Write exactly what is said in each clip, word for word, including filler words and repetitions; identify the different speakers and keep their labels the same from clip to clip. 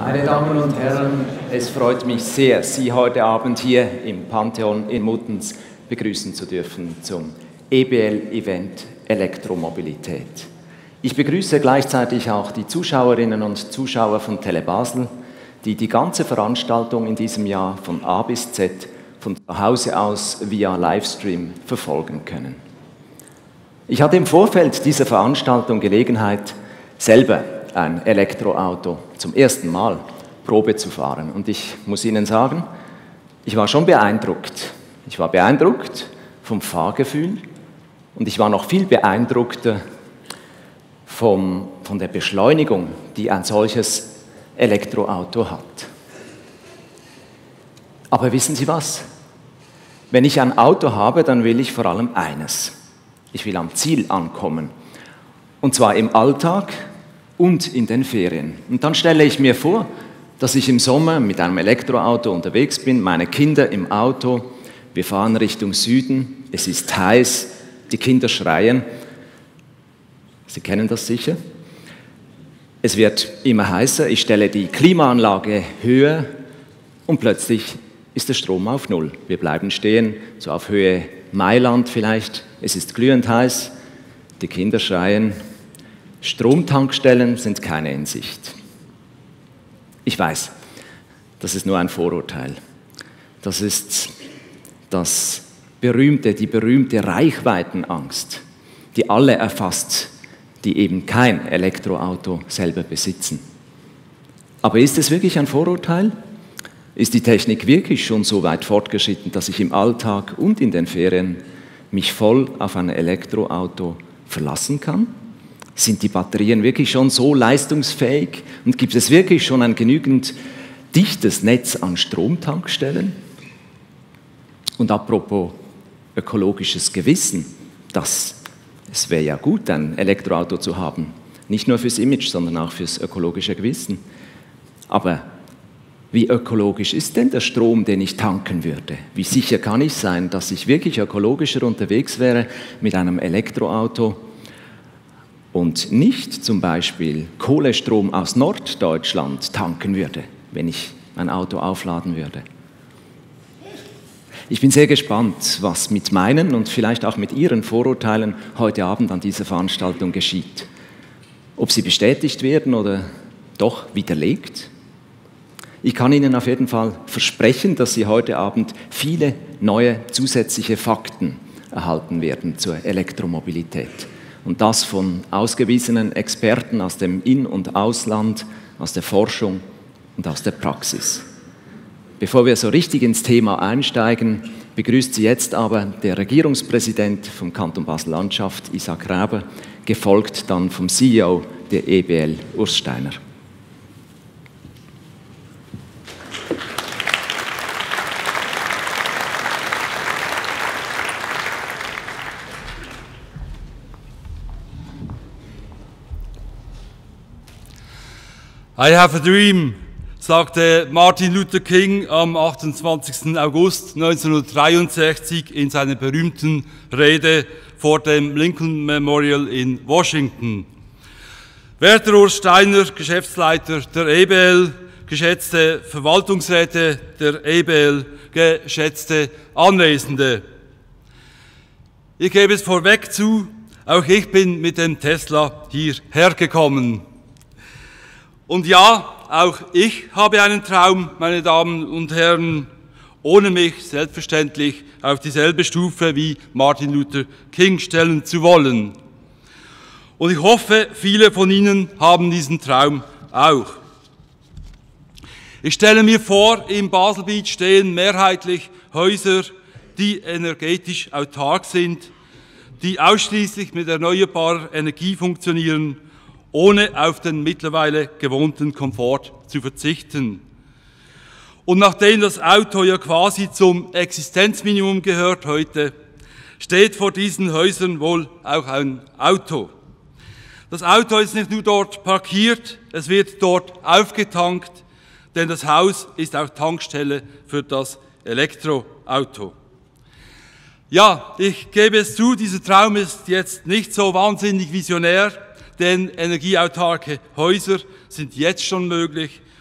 Speaker 1: Meine Damen und Herren, es freut mich sehr, Sie heute Abend hier im Pantheon in Muttenz begrüßen zu dürfen zum E B L-Event Elektromobilität. Ich begrüße gleichzeitig auch die Zuschauerinnen und Zuschauer von Tele Basel, die die ganze Veranstaltung in diesem Jahr von A bis Z von zu Hause aus via Livestream verfolgen können. Ich hatte im Vorfeld dieser Veranstaltung Gelegenheit, selber ein Elektroauto zum ersten Mal Probe zu fahren. Und ich muss Ihnen sagen, ich war schon beeindruckt. Ich war beeindruckt vom Fahrgefühl und ich war noch viel beeindruckter vom, von der Beschleunigung, die ein solches Elektroauto hat. Aber wissen Sie was? Wenn ich ein Auto habe, dann will ich vor allem eines. Ich will am Ziel ankommen. Und zwar im Alltag und in den Ferien. Und dann stelle ich mir vor, dass ich im Sommer mit einem Elektroauto unterwegs bin, meine Kinder im Auto, wir fahren Richtung Süden, es ist heiß, die Kinder schreien. Sie kennen das sicher. Es wird immer heißer, ich stelle die Klimaanlage höher und plötzlich ist der Strom auf Null. Wir bleiben stehen, so auf Höhe Mailand vielleicht, es ist glühend heiß, die Kinder schreien. Stromtankstellen sind keine in Sicht. Ich weiß, das ist nur ein Vorurteil. Das ist das berühmte, die berühmte Reichweitenangst, die alle erfasst, die eben kein Elektroauto selber besitzen. Aber ist es wirklich ein Vorurteil? Ist die Technik wirklich schon so weit fortgeschritten, dass ich im Alltag und in den Ferien mich voll auf ein Elektroauto verlassen kann? Sind die Batterien wirklich schon so leistungsfähig und gibt es wirklich schon ein genügend dichtes Netz an Stromtankstellen? Und apropos ökologisches Gewissen, das, es wäre ja gut, ein Elektroauto zu haben, nicht nur fürs Image, sondern auch fürs ökologische Gewissen. Aber wie ökologisch ist denn der Strom, den ich tanken würde? Wie sicher kann ich sein, dass ich wirklich ökologischer unterwegs wäre mit einem Elektroauto und nicht zum Beispiel Kohlestrom aus Norddeutschland tanken würde, wenn ich mein Auto aufladen würde? Ich bin sehr gespannt, was mit meinen und vielleicht auch mit Ihren Vorurteilen heute Abend an dieser Veranstaltung geschieht. Ob sie bestätigt werden oder doch widerlegt. Ich kann Ihnen auf jeden Fall versprechen, dass Sie heute Abend viele neue zusätzliche Fakten erhalten werden zur Elektromobilität. Und das von ausgewiesenen Experten aus dem In- und Ausland, aus der Forschung und aus der Praxis. Bevor wir so richtig ins Thema einsteigen, begrüßt Sie jetzt aber der Regierungspräsident vom Kanton Basel-Landschaft, Isaac Räber, gefolgt dann vom C E O der E B L, Urs Steiner.
Speaker 2: I have a dream, sagte Martin Luther King am achtundzwanzigsten August neunzehnhundertdreiundsechzig in seiner berühmten Rede vor dem Lincoln Memorial in Washington. Werter Urs Steiner, Geschäftsleiter der E B L, geschätzte Verwaltungsräte der E B L, geschätzte Anwesende. Ich gebe es vorweg zu, auch ich bin mit dem Tesla hierher gekommen. Und ja, auch ich habe einen Traum, meine Damen und Herren, ohne mich selbstverständlich auf dieselbe Stufe wie Martin Luther King stellen zu wollen. Und ich hoffe, viele von Ihnen haben diesen Traum auch. Ich stelle mir vor, im Baselbiet stehen mehrheitlich Häuser, die energetisch autark sind, die ausschließlich mit erneuerbarer Energie funktionieren, ohne auf den mittlerweile gewohnten Komfort zu verzichten. Und nachdem das Auto ja quasi zum Existenzminimum gehört heute, steht vor diesen Häusern wohl auch ein Auto. Das Auto ist nicht nur dort parkiert, es wird dort aufgetankt, denn das Haus ist auch Tankstelle für das Elektroauto. Ja, ich gebe es zu, dieser Traum ist jetzt nicht so wahnsinnig visionär, denn energieautarke Häuser sind jetzt schon möglich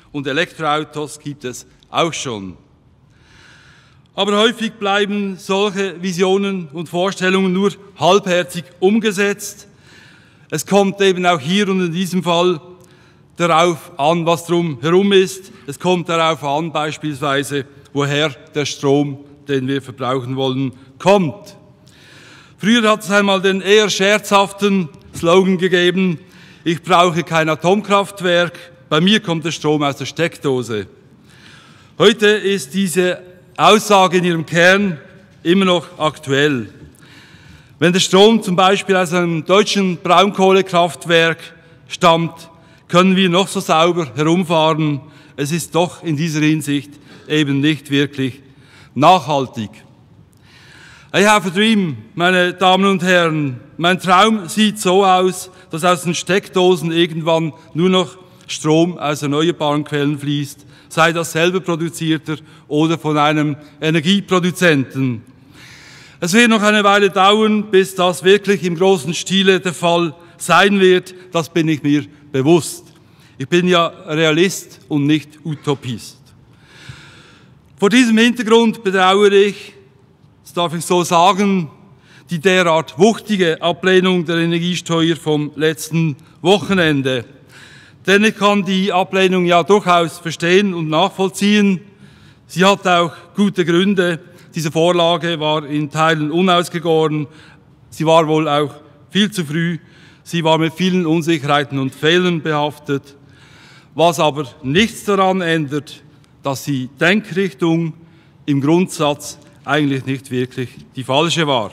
Speaker 2: und Elektroautos gibt es auch schon. Aber häufig bleiben solche Visionen und Vorstellungen nur halbherzig umgesetzt. Es kommt eben auch hier und in diesem Fall darauf an, was drum herum ist. Es kommt darauf an, beispielsweise, woher der Strom, den wir verbrauchen wollen, kommt. Früher hat es einmal den eher scherzhaften Slogan gegeben: Ich brauche kein Atomkraftwerk, bei mir kommt der Strom aus der Steckdose. Heute ist diese Aussage in ihrem Kern immer noch aktuell. Wenn der Strom zum Beispiel aus einem deutschen Braunkohlekraftwerk stammt, können wir noch so sauber herumfahren. Es ist doch in dieser Hinsicht eben nicht wirklich nachhaltig. I have a dream, meine Damen und Herren. Mein Traum sieht so aus, dass aus den Steckdosen irgendwann nur noch Strom aus erneuerbaren Quellen fließt, sei das selber produzierter oder von einem Energieproduzenten. Es wird noch eine Weile dauern, bis das wirklich im großen Stile der Fall sein wird, das bin ich mir bewusst. Ich bin ja Realist und nicht Utopist. Vor diesem Hintergrund bedauere ich, das darf ich so sagen, die derart wuchtige Ablehnung der Energiesteuer vom letzten Wochenende. Denn ich kann die Ablehnung ja durchaus verstehen und nachvollziehen. Sie hat auch gute Gründe. Diese Vorlage war in Teilen unausgegoren. Sie war wohl auch viel zu früh. Sie war mit vielen Unsicherheiten und Fehlern behaftet. Was aber nichts daran ändert, dass die Denkrichtung im Grundsatz eigentlich nicht wirklich die falsche war.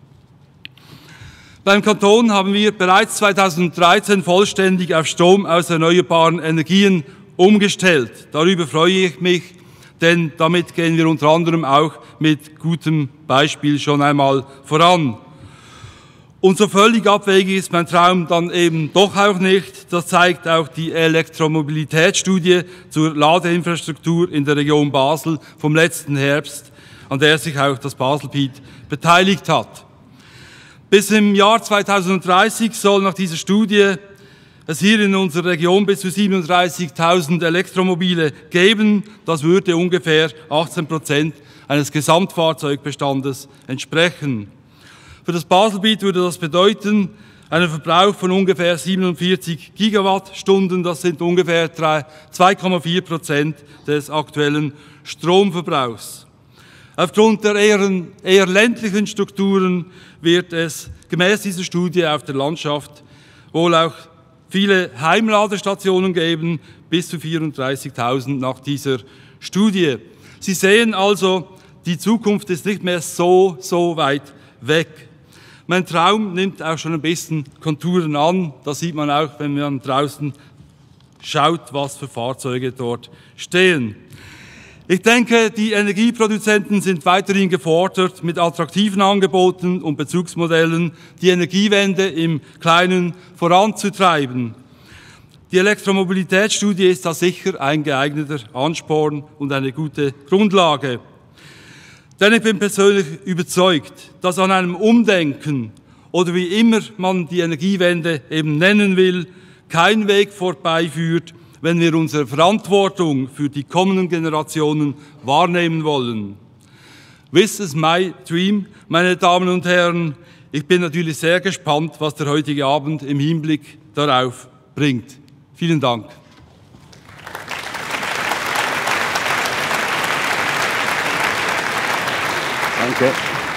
Speaker 2: Beim Kanton haben wir bereits zweitausenddreizehn vollständig auf Strom aus erneuerbaren Energien umgestellt. Darüber freue ich mich, denn damit gehen wir unter anderem auch mit gutem Beispiel schon einmal voran. Und so völlig abwegig ist mein Traum dann eben doch auch nicht. Das zeigt auch die Elektromobilitätsstudie zur Ladeinfrastruktur in der Region Basel vom letzten Herbst, an der sich auch das Baselbiet beteiligt hat. Bis im Jahr zweitausenddreißig soll nach dieser Studie es hier in unserer Region bis zu siebenunddreißigtausend Elektromobile geben. Das würde ungefähr achtzehn Prozent eines Gesamtfahrzeugbestandes entsprechen. Für das Baselbiet würde das bedeuten, einen Verbrauch von ungefähr siebenundvierzig Gigawattstunden, das sind ungefähr zwei Komma vier Prozent des aktuellen Stromverbrauchs. Aufgrund der eher, eher ländlichen Strukturen wird es gemäß dieser Studie auf der Landschaft wohl auch viele Heimladestationen geben, bis zu vierunddreißigtausend nach dieser Studie. Sie sehen also, die Zukunft ist nicht mehr so, so weit weg. Mein Traum nimmt auch schon ein bisschen Konturen an. Das sieht man auch, wenn man draußen schaut, was für Fahrzeuge dort stehen. Ich denke, die Energieproduzenten sind weiterhin gefordert, mit attraktiven Angeboten und Bezugsmodellen die Energiewende im Kleinen voranzutreiben. Die Elektromobilitätsstudie ist da sicher ein geeigneter Ansporn und eine gute Grundlage. Denn ich bin persönlich überzeugt, dass an einem Umdenken oder wie immer man die Energiewende eben nennen will, kein Weg vorbeiführt, wenn wir unsere Verantwortung für die kommenden Generationen wahrnehmen wollen. This is my dream, meine Damen und Herren. Ich bin natürlich sehr gespannt, was der heutige Abend im Hinblick darauf bringt. Vielen Dank.
Speaker 3: Danke.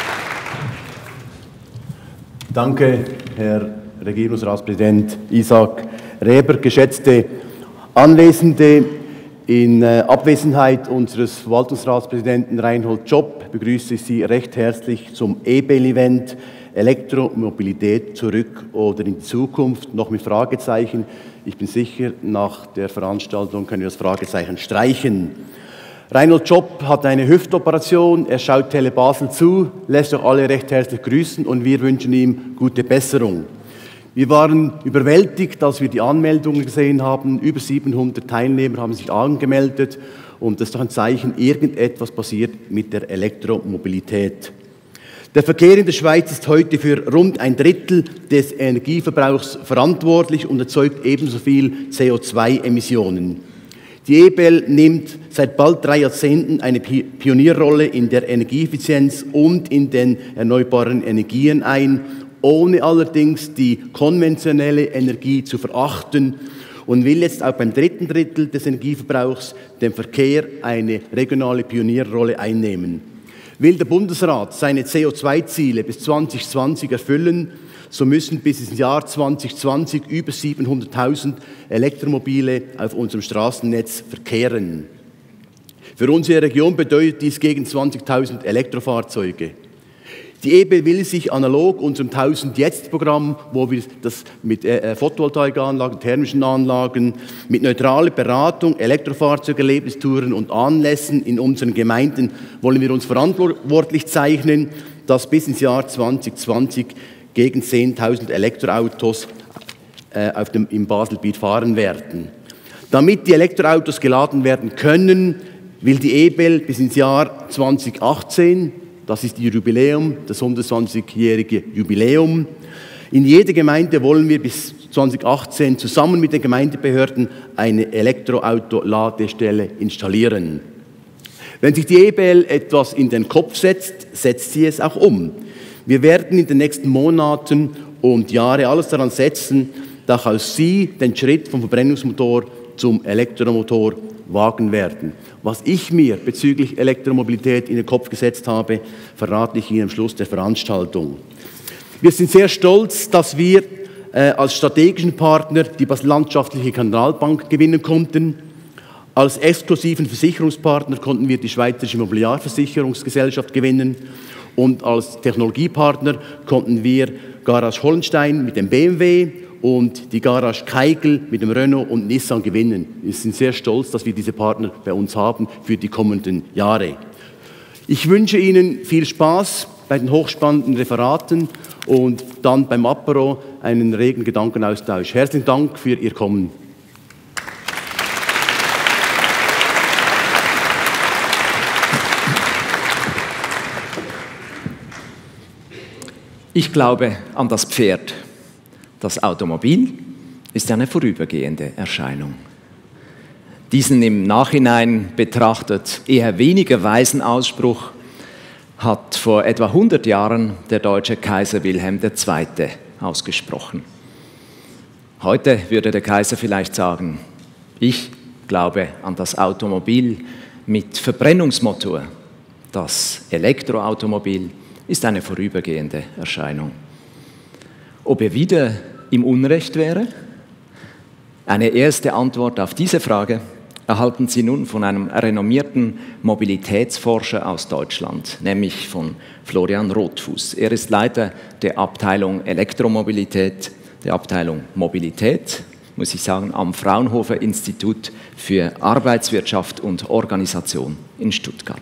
Speaker 3: Danke, Herr Regierungsratspräsident Isaac Reber, geschätzte Anwesende. In Abwesenheit unseres Verwaltungsratspräsidenten Reinhold Tschopp begrüße ich Sie recht herzlich zum E B E L-Event Elektromobilität zurück oder in die Zukunft, noch mit Fragezeichen. Ich bin sicher, nach der Veranstaltung können wir das Fragezeichen streichen. Reinhold Tschopp hat eine Hüftoperation, er schaut Tele Basel zu, lässt euch alle recht herzlich grüßen und wir wünschen ihm gute Besserung. Wir waren überwältigt, als wir die Anmeldungen gesehen haben. Über siebenhundert Teilnehmer haben sich angemeldet und das ist doch ein Zeichen, irgendetwas passiert mit der Elektromobilität. Der Verkehr in der Schweiz ist heute für rund ein Drittel des Energieverbrauchs verantwortlich und erzeugt ebenso viel C O zwei Emissionen. Die E B L nimmt seit bald drei Jahrzehnten eine Pionierrolle in der Energieeffizienz und in den erneuerbaren Energien ein, ohne allerdings die konventionelle Energie zu verachten und will jetzt auch beim dritten Drittel des Energieverbrauchs dem Verkehr eine regionale Pionierrolle einnehmen. Will der Bundesrat seine C O zwei Ziele bis zwanzig zwanzig erfüllen, so müssen bis ins Jahr zwanzig zwanzig über siebenhunderttausend Elektromobile auf unserem Straßennetz verkehren. Für unsere Region bedeutet dies gegen zwanzigtausend Elektrofahrzeuge. Die E B L will sich analog unserem tausend-Jetzt-Programm, wo wir das mit äh, Photovoltaikanlagen, thermischen Anlagen, mit neutraler Beratung, Elektrofahrzeugerlebnistouren und Anlässen in unseren Gemeinden wollen wir uns verantwortlich zeichnen, dass bis ins Jahr zwanzig zwanzig gegen zehntausend Elektroautos äh, auf dem, im Baselbiet fahren werden. Damit die Elektroautos geladen werden können, will die E B L bis ins Jahr zwanzig achtzehn, das ist ihr Jubiläum, das hundertzwanzigjährige Jubiläum, in jeder Gemeinde wollen wir bis zwanzig achtzehn zusammen mit den Gemeindebehörden eine Elektroauto-Ladestelle installieren. Wenn sich die E B L etwas in den Kopf setzt, setzt sie es auch um. Wir werden in den nächsten Monaten und Jahren alles daran setzen, dass auch Sie den Schritt vom Verbrennungsmotor zum Elektromotor wagen werden. Was ich mir bezüglich Elektromobilität in den Kopf gesetzt habe, verrate ich Ihnen am Schluss der Veranstaltung. Wir sind sehr stolz, dass wir äh, als strategischen Partner die Basel-Landschaftliche Kantonalbank gewinnen konnten. Als exklusiven Versicherungspartner konnten wir die Schweizerische Mobiliarversicherungsgesellschaft gewinnen. Und als Technologiepartner konnten wir Garage Hollenstein mit dem B M W und die Garage Keigel mit dem Renault und Nissan gewinnen. Wir sind sehr stolz, dass wir diese Partner bei uns haben für die kommenden Jahre. Ich wünsche Ihnen viel Spaß bei den hochspannenden Referaten und dann beim Apero einen regen Gedankenaustausch. Herzlichen Dank für Ihr Kommen.
Speaker 1: Ich glaube an das Pferd. Das Automobil ist eine vorübergehende Erscheinung. Diesen im Nachhinein betrachtet eher weniger weisen Ausspruch hat vor etwa hundert Jahren der deutsche Kaiser Wilhelm der Zweite ausgesprochen. Heute würde der Kaiser vielleicht sagen, ich glaube an das Automobil mit Verbrennungsmotor. Das Elektroautomobil ist eine vorübergehende Erscheinung. Ob er wieder im Unrecht wäre? Eine erste Antwort auf diese Frage erhalten Sie nun von einem renommierten Mobilitätsforscher aus Deutschland, nämlich von Florian Rothfuss. Er ist Leiter der Abteilung Elektromobilität, der Abteilung Mobilität, muss ich sagen, am Fraunhofer Institut für Arbeitswirtschaft und Organisation in Stuttgart.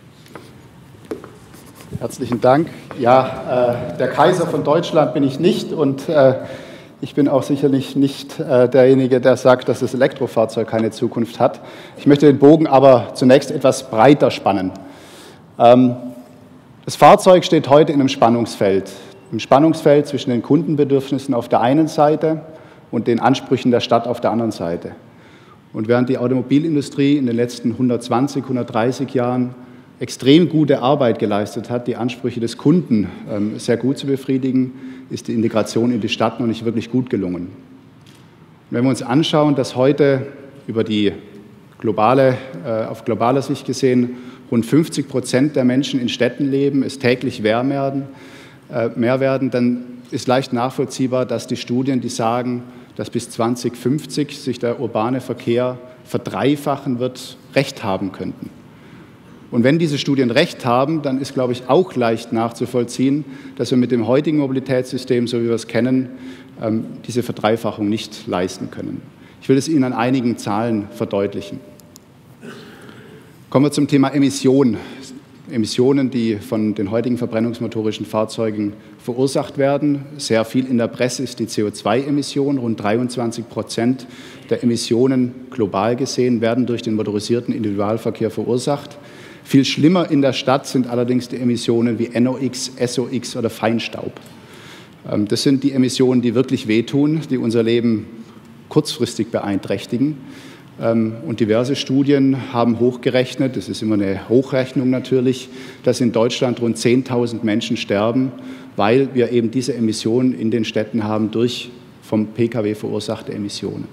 Speaker 4: Herzlichen Dank. Ja, äh, der Kaiser von Deutschland bin ich nicht und äh, ich bin auch sicherlich nicht äh, derjenige, der sagt, dass das Elektrofahrzeug keine Zukunft hat. Ich möchte den Bogen aber zunächst etwas breiter spannen. Ähm, das Fahrzeug steht heute in einem Spannungsfeld. Im Spannungsfeld zwischen den Kundenbedürfnissen auf der einen Seite und den Ansprüchen der Stadt auf der anderen Seite. Und während die Automobilindustrie in den letzten hundertzwanzig, hundertdreißig Jahren extrem gute Arbeit geleistet hat, die Ansprüche des Kunden ähm, sehr gut zu befriedigen, ist die Integration in die Stadt noch nicht wirklich gut gelungen. Und wenn wir uns anschauen, dass heute über die globale, äh, auf globaler Sicht gesehen rund fünfzig Prozent der Menschen in Städten leben, es täglich mehr werden, äh, mehr werden, dann ist leicht nachvollziehbar, dass die Studien, die sagen, dass bis zwanzig fünfzig sich der urbane Verkehr verdreifachen wird, recht haben könnten. Und wenn diese Studien recht haben, dann ist, glaube ich, auch leicht nachzuvollziehen, dass wir mit dem heutigen Mobilitätssystem, so wie wir es kennen, diese Verdreifachung nicht leisten können. Ich will es Ihnen an einigen Zahlen verdeutlichen. Kommen wir zum Thema Emissionen. Emissionen, die von den heutigen verbrennungsmotorischen Fahrzeugen verursacht werden. Sehr viel in der Presse ist die C O zwei Emission. Rund dreiundzwanzig Prozent der Emissionen global gesehen werden durch den motorisierten Individualverkehr verursacht. Viel schlimmer in der Stadt sind allerdings die Emissionen wie N O X, S O X oder Feinstaub. Das sind die Emissionen, die wirklich wehtun, die unser Leben kurzfristig beeinträchtigen. Und diverse Studien haben hochgerechnet, das ist immer eine Hochrechnung natürlich, dass in Deutschland rund zehntausend Menschen sterben, weil wir eben diese Emissionen in den Städten haben durch vom Pkw verursachte Emissionen.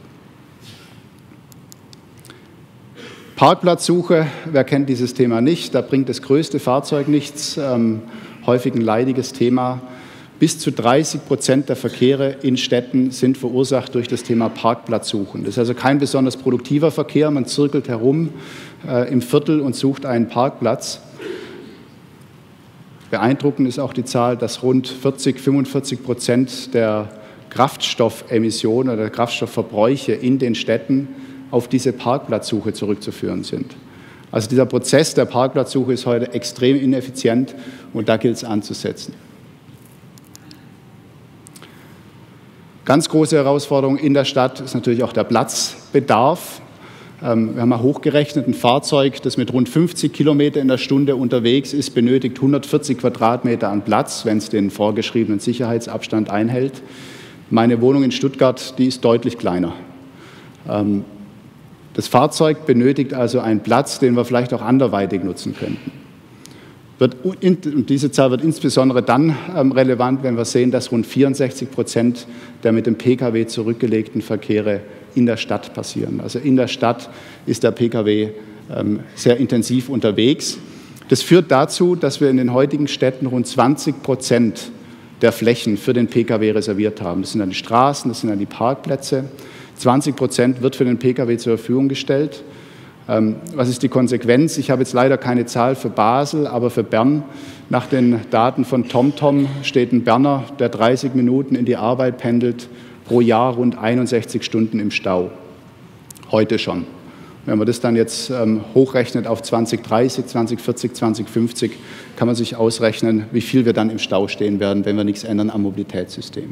Speaker 4: Parkplatzsuche, wer kennt dieses Thema nicht, da bringt das größte Fahrzeug nichts, ähm, häufig ein leidiges Thema. Bis zu dreißig Prozent der Verkehre in Städten sind verursacht durch das Thema Parkplatzsuchen. Das ist also kein besonders produktiver Verkehr, man zirkelt herum äh, im Viertel und sucht einen Parkplatz. Beeindruckend ist auch die Zahl, dass rund vierzig, fünfundvierzig Prozent der Kraftstoffemissionen oder der Kraftstoffverbräuche in den Städten auf diese Parkplatzsuche zurückzuführen sind. Also dieser Prozess der Parkplatzsuche ist heute extrem ineffizient und da gilt es anzusetzen. Ganz große Herausforderung in der Stadt ist natürlich auch der Platzbedarf. Wir haben mal hochgerechnet, ein Fahrzeug, das mit rund fünfzig Kilometer in der Stunde unterwegs ist, benötigt hundertvierzig Quadratmeter an Platz, wenn es den vorgeschriebenen Sicherheitsabstand einhält. Meine Wohnung in Stuttgart, die ist deutlich kleiner. Das Fahrzeug benötigt also einen Platz, den wir vielleicht auch anderweitig nutzen könnten. Wird, und diese Zahl wird insbesondere dann ähm, relevant, wenn wir sehen, dass rund vierundsechzig Prozent der mit dem Pkw zurückgelegten Verkehre in der Stadt passieren. Also in der Stadt ist der Pkw ähm, sehr intensiv unterwegs. Das führt dazu, dass wir in den heutigen Städten rund zwanzig Prozent der Flächen für den Pkw reserviert haben. Das sind dann die Straßen, das sind dann die Parkplätze. zwanzig Prozent wird für den Pkw zur Verfügung gestellt. Was ist die Konsequenz? Ich habe jetzt leider keine Zahl für Basel, aber für Bern. Nach den Daten von TomTom steht ein Berner, der dreißig Minuten in die Arbeit pendelt, pro Jahr rund einundsechzig Stunden im Stau. Heute schon. Wenn man das dann jetzt ähm, hochrechnet auf zwanzig dreißig, zwanzig vierzig, zwanzig fünfzig, kann man sich ausrechnen, wie viel wir dann im Stau stehen werden, wenn wir nichts ändern am Mobilitätssystem.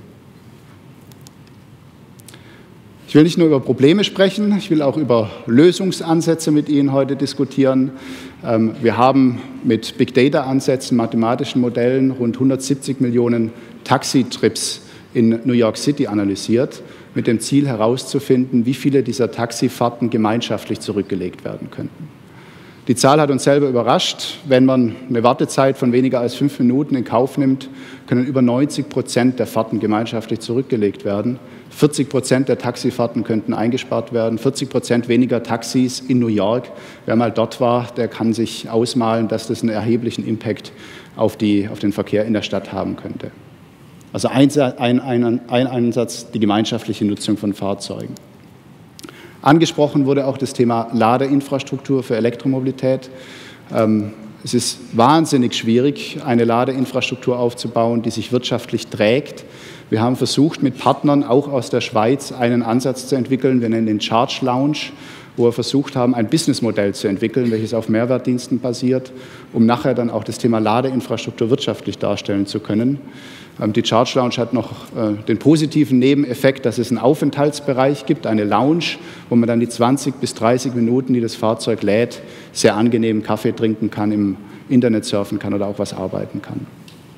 Speaker 4: Ich will nicht nur über Probleme sprechen, ich will auch über Lösungsansätze mit Ihnen heute diskutieren. Wir haben mit Big Data-Ansätzen, mathematischen Modellen rund hundertsiebzig Millionen Taxitrips in New York City analysiert, mit dem Ziel herauszufinden, wie viele dieser Taxifahrten gemeinschaftlich zurückgelegt werden könnten. Die Zahl hat uns selber überrascht. Wenn man eine Wartezeit von weniger als fünf Minuten in Kauf nimmt, können über neunzig Prozent der Fahrten gemeinschaftlich zurückgelegt werden. vierzig Prozent der Taxifahrten könnten eingespart werden, vierzig Prozent weniger Taxis in New York. Wer mal dort war, der kann sich ausmalen, dass das einen erheblichen Impact auf, die, auf den Verkehr in der Stadt haben könnte. Also ein, ein, ein, ein Einsatz, die gemeinschaftliche Nutzung von Fahrzeugen. Angesprochen wurde auch das Thema Ladeinfrastruktur für Elektromobilität. Es ist wahnsinnig schwierig, eine Ladeinfrastruktur aufzubauen, die sich wirtschaftlich trägt. Wir haben versucht, mit Partnern auch aus der Schweiz einen Ansatz zu entwickeln. Wir nennen den Charge Lounge, wo wir versucht haben, ein Businessmodell zu entwickeln, welches auf Mehrwertdiensten basiert, um nachher dann auch das Thema Ladeinfrastruktur wirtschaftlich darstellen zu können. Die Charge Lounge hat noch den positiven Nebeneffekt, dass es einen Aufenthaltsbereich gibt, eine Lounge, wo man dann die zwanzig bis dreißig Minuten, die das Fahrzeug lädt, sehr angenehm Kaffee trinken kann, im Internet surfen kann oder auch was arbeiten kann.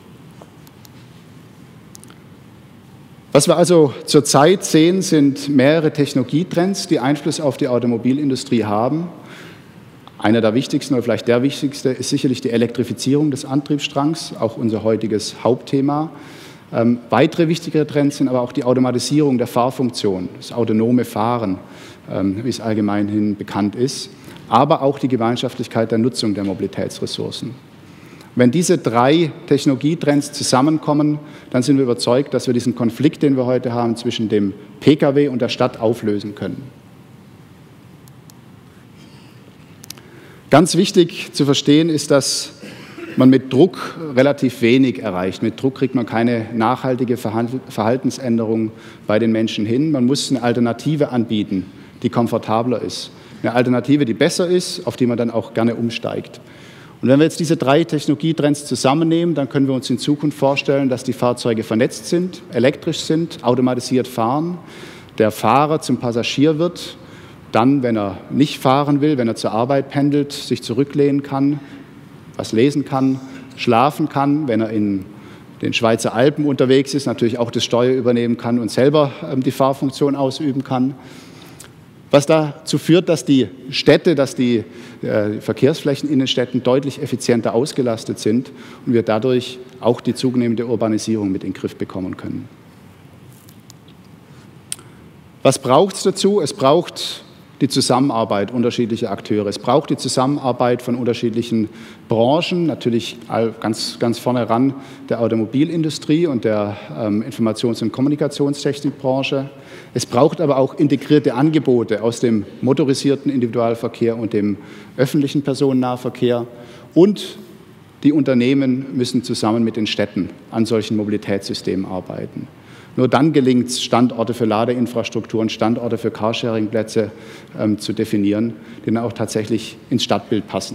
Speaker 4: Was wir also zurzeit sehen, sind mehrere Technologietrends, die Einfluss auf die Automobilindustrie haben. Einer der wichtigsten oder vielleicht der wichtigste ist sicherlich die Elektrifizierung des Antriebsstrangs, auch unser heutiges Hauptthema. Ähm, weitere wichtige Trends sind aber auch die Automatisierung der Fahrfunktion, das autonome Fahren, ähm, wie es allgemeinhin bekannt ist, aber auch die Gemeinschaftlichkeit der Nutzung der Mobilitätsressourcen. Wenn diese drei Technologietrends zusammenkommen, dann sind wir überzeugt, dass wir diesen Konflikt, den wir heute haben, zwischen dem Pkw und der Stadt auflösen können. Ganz wichtig zu verstehen ist, dass man mit Druck relativ wenig erreicht. Mit Druck kriegt man keine nachhaltige Verhaltensänderung bei den Menschen hin. Man muss eine Alternative anbieten, die komfortabler ist. Eine Alternative, die besser ist, auf die man dann auch gerne umsteigt. Und wenn wir jetzt diese drei Technologietrends zusammennehmen, dann können wir uns in Zukunft vorstellen, dass die Fahrzeuge vernetzt sind, elektrisch sind, automatisiert fahren, der Fahrer zum Passagier wird, dann, wenn er nicht fahren will, wenn er zur Arbeit pendelt, sich zurücklehnen kann, was lesen kann, schlafen kann, wenn er in den Schweizer Alpen unterwegs ist, natürlich auch das Steuer übernehmen kann und selber ähm, die Fahrfunktion ausüben kann. Was dazu führt, dass die Städte, dass die äh, Verkehrsflächen in den Städten deutlich effizienter ausgelastet sind und wir dadurch auch die zunehmende Urbanisierung mit in den Griff bekommen können. Was braucht es dazu? Es braucht die Zusammenarbeit unterschiedlicher Akteure. Es braucht die Zusammenarbeit von unterschiedlichen Branchen, natürlich ganz, ganz vorne ran der Automobilindustrie und der ähm, Informations- und Kommunikationstechnikbranche. Es braucht aber auch integrierte Angebote aus dem motorisierten Individualverkehr und dem öffentlichen Personennahverkehr. Und die Unternehmen müssen zusammen mit den Städten an solchen Mobilitätssystemen arbeiten. Nur dann gelingt es, Standorte für Ladeinfrastrukturen, Standorte für Carsharing-Plätze ähm, zu definieren, die dann auch tatsächlich ins Stadtbild passen.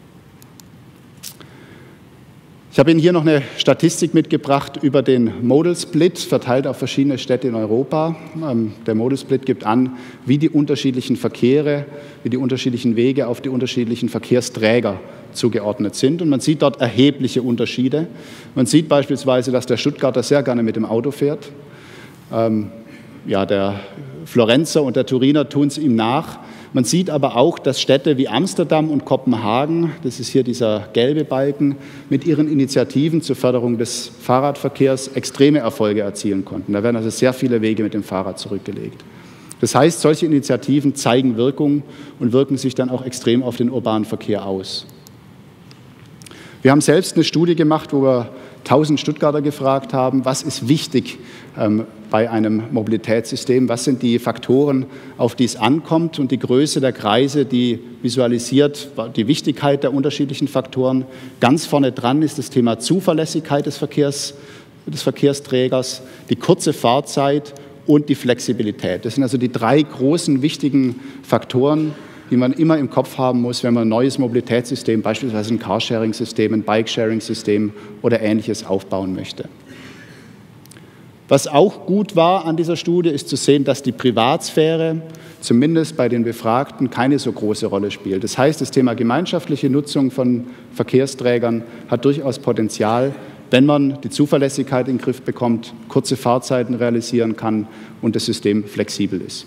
Speaker 4: Ich habe Ihnen hier noch eine Statistik mitgebracht über den Modal Split, verteilt auf verschiedene Städte in Europa. Ähm, der Modal Split gibt an, wie die unterschiedlichen Verkehre, wie die unterschiedlichen Wege auf die unterschiedlichen Verkehrsträger zugeordnet sind. Und man sieht dort erhebliche Unterschiede. Man sieht beispielsweise, dass der Stuttgarter sehr gerne mit dem Auto fährt. Ähm, ja, der Florenzer und der Turiner tun es ihm nach. Man sieht aber auch, dass Städte wie Amsterdam und Kopenhagen, das ist hier dieser gelbe Balken, mit ihren Initiativen zur Förderung des Fahrradverkehrs extreme Erfolge erzielen konnten. Da werden also sehr viele Wege mit dem Fahrrad zurückgelegt. Das heißt, solche Initiativen zeigen Wirkung und wirken sich dann auch extrem auf den urbanen Verkehr aus. Wir haben selbst eine Studie gemacht, wo wir tausend Stuttgarter gefragt haben, was ist wichtig ähm, bei einem Mobilitätssystem, was sind die Faktoren, auf die es ankommt, und die Größe der Kreise, die visualisiert die Wichtigkeit der unterschiedlichen Faktoren. Ganz vorne dran ist das Thema Zuverlässigkeit des, Verkehrs, des Verkehrsträgers, die kurze Fahrzeit und die Flexibilität. Das sind also die drei großen wichtigen Faktoren, die man immer im Kopf haben muss, wenn man ein neues Mobilitätssystem, beispielsweise ein Carsharing-System, ein Bike-Sharing-System oder Ähnliches aufbauen möchte. Was auch gut war an dieser Studie, ist zu sehen, dass die Privatsphäre zumindest bei den Befragten keine so große Rolle spielt. Das heißt, das Thema gemeinschaftliche Nutzung von Verkehrsträgern hat durchaus Potenzial, wenn man die Zuverlässigkeit in den Griff bekommt, kurze Fahrzeiten realisieren kann und das System flexibel ist.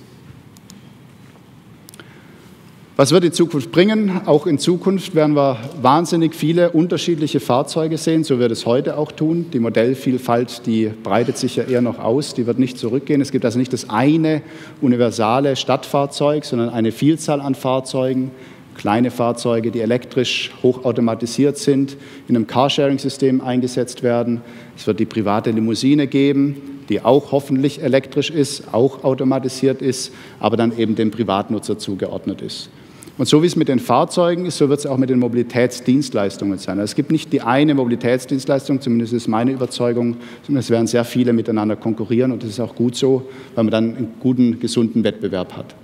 Speaker 4: Was wird die Zukunft bringen? Auch in Zukunft werden wir wahnsinnig viele unterschiedliche Fahrzeuge sehen, so wird es heute auch tun. Die Modellvielfalt, die breitet sich ja eher noch aus, die wird nicht zurückgehen. Es gibt also nicht das eine universale Stadtfahrzeug, sondern eine Vielzahl an Fahrzeugen, kleine Fahrzeuge, die elektrisch hochautomatisiert sind, in einem Carsharing-System eingesetzt werden. Es wird die private Limousine geben, die auch hoffentlich elektrisch ist, auch automatisiert ist, aber dann eben dem Privatnutzer zugeordnet ist. Und so wie es mit den Fahrzeugen ist, so wird es auch mit den Mobilitätsdienstleistungen sein. Also es gibt nicht die eine Mobilitätsdienstleistung, zumindest ist meine Überzeugung, sondern es werden sehr viele miteinander konkurrieren, und das ist auch gut so, weil man dann einen guten, gesunden Wettbewerb hat.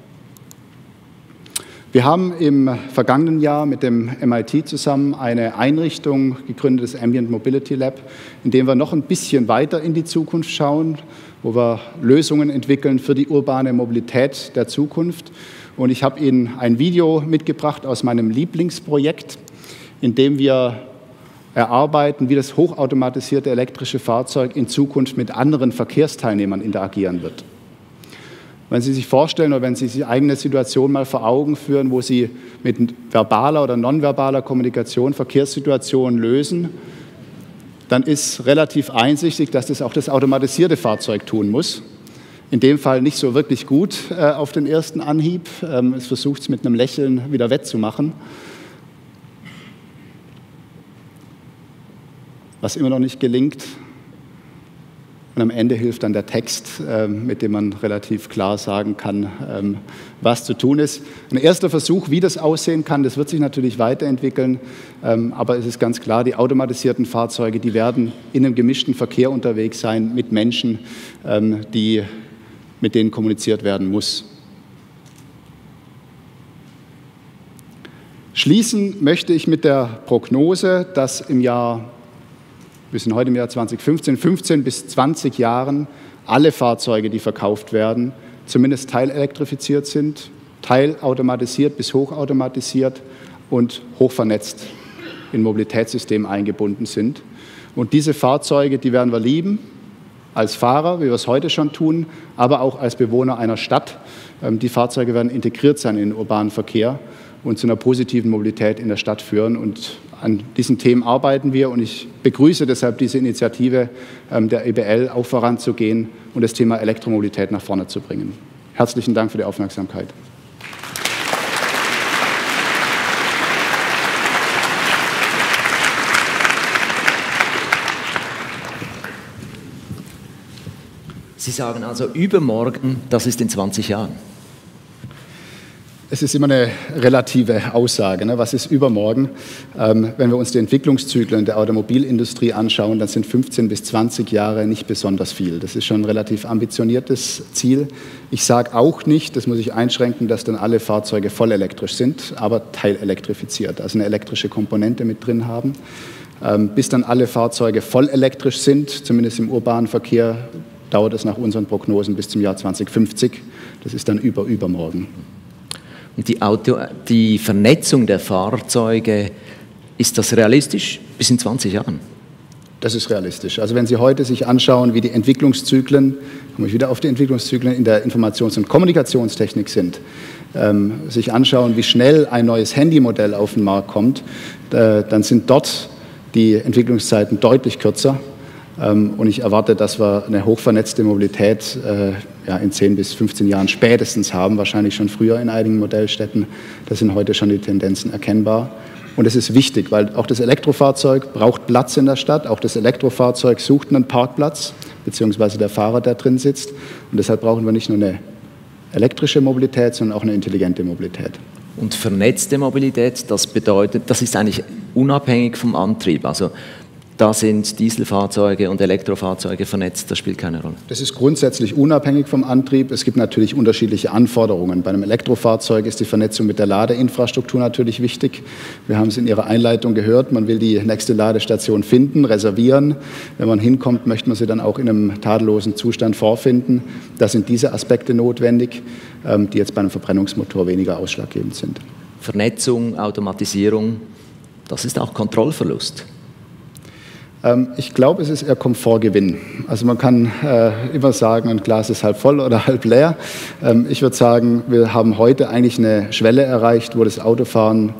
Speaker 4: Wir haben im vergangenen Jahr mit dem M I T zusammen eine Einrichtung gegründet, das Ambient Mobility Lab, in dem wir noch ein bisschen weiter in die Zukunft schauen, wo wir Lösungen entwickeln für die urbane Mobilität der Zukunft. Und ich habe Ihnen ein Video mitgebracht aus meinem Lieblingsprojekt, in dem wir erarbeiten, wie das hochautomatisierte elektrische Fahrzeug in Zukunft mit anderen Verkehrsteilnehmern interagieren wird. Wenn Sie sich vorstellen oder wenn Sie sich die eigene Situation mal vor Augen führen, wo Sie mit verbaler oder nonverbaler Kommunikation Verkehrssituationen lösen, dann ist relativ einsichtig, dass das auch das automatisierte Fahrzeug tun muss. In dem Fall nicht so wirklich gut äh, auf den ersten Anhieb. Ähm, es versucht es mit einem Lächeln wieder wettzumachen. Was immer noch nicht gelingt. Und am Ende hilft dann der Text, ähm, mit dem man relativ klar sagen kann, ähm, was zu tun ist. Ein erster Versuch, wie das aussehen kann, das wird sich natürlich weiterentwickeln. Ähm, aber es ist ganz klar, die automatisierten Fahrzeuge, die werden in einem gemischten Verkehr unterwegs sein mit Menschen, ähm, die mit denen kommuniziert werden muss. Schließen möchte ich mit der Prognose, dass im Jahr, wir sind heute im Jahr zweitausendfünfzehn, fünfzehn bis zwanzig Jahren alle Fahrzeuge, die verkauft werden, zumindest teilelektrifiziert sind, teilautomatisiert bis hochautomatisiert und hochvernetzt in Mobilitätssystemen eingebunden sind. Und diese Fahrzeuge, die werden wir lieben, als Fahrer, wie wir es heute schon tun, aber auch als Bewohner einer Stadt, Die Fahrzeuge werden integriert sein in den urbanen Verkehr und zu einer positiven Mobilität in der Stadt führen. Und an diesen Themen arbeiten wir. Und ich begrüße deshalb diese Initiative der E B L, auch voranzugehen und das Thema Elektromobilität nach vorne zu bringen. Herzlichen Dank für die Aufmerksamkeit.
Speaker 1: Sie sagen also übermorgen, das ist in zwanzig Jahren.
Speaker 4: Es ist immer eine relative Aussage. Ne? Was ist übermorgen? Ähm, wenn wir uns die Entwicklungszyklen der Automobilindustrie anschauen, dann sind fünfzehn bis zwanzig Jahre nicht besonders viel. Das ist schon ein relativ ambitioniertes Ziel. Ich sage auch nicht, das muss ich einschränken, dass dann alle Fahrzeuge voll elektrisch sind, aber teilelektrifiziert, also eine elektrische Komponente mit drin haben. Ähm, bis dann alle Fahrzeuge voll elektrisch sind, zumindest im urbanen Verkehr, dauert es nach unseren Prognosen bis zum Jahr zweitausendfünfzig. Das ist dann über übermorgen.
Speaker 1: Und die, Auto, die Vernetzung der Fahrzeuge, ist das realistisch bis in zwanzig Jahren?
Speaker 4: Das ist realistisch. Also wenn Sie heute sich anschauen, wie die Entwicklungszyklen, komme ich wieder auf die Entwicklungszyklen in der Informations- und Kommunikationstechnik sind, ähm, sich anschauen, wie schnell ein neues Handymodell auf den Markt kommt, äh, dann sind dort die Entwicklungszeiten deutlich kürzer. Und ich erwarte, dass wir eine hochvernetzte Mobilität äh, ja, in zehn bis fünfzehn Jahren spätestens haben, wahrscheinlich schon früher in einigen Modellstädten. Da sind heute schon die Tendenzen erkennbar. Und es ist wichtig, weil auch das Elektrofahrzeug braucht Platz in der Stadt. Auch das Elektrofahrzeug sucht einen Parkplatz, beziehungsweise der Fahrer, der drin sitzt. Und deshalb brauchen wir nicht nur eine elektrische Mobilität, sondern auch eine intelligente Mobilität.
Speaker 1: Und vernetzte Mobilität, das bedeutet, das ist eigentlich unabhängig vom Antrieb. Also da sind Dieselfahrzeuge und Elektrofahrzeuge vernetzt, das spielt keine Rolle.
Speaker 4: Das ist grundsätzlich unabhängig vom Antrieb. Es gibt natürlich unterschiedliche Anforderungen. Bei einem Elektrofahrzeug ist die Vernetzung mit der Ladeinfrastruktur natürlich wichtig. Wir haben es in Ihrer Einleitung gehört, man will die nächste Ladestation finden, reservieren. Wenn man hinkommt, möchte man sie dann auch in einem tadellosen Zustand vorfinden. Da sind diese Aspekte notwendig, die jetzt bei einem Verbrennungsmotor weniger ausschlaggebend sind.
Speaker 1: Vernetzung, Automatisierung, das ist auch Kontrollverlust.
Speaker 4: Ich glaube, es ist eher Komfortgewinn. Also man kann äh, immer sagen, ein Glas ist halb voll oder halb leer. Ähm, ich würde sagen, wir haben heute eigentlich eine Schwelle erreicht, wo das Autofahren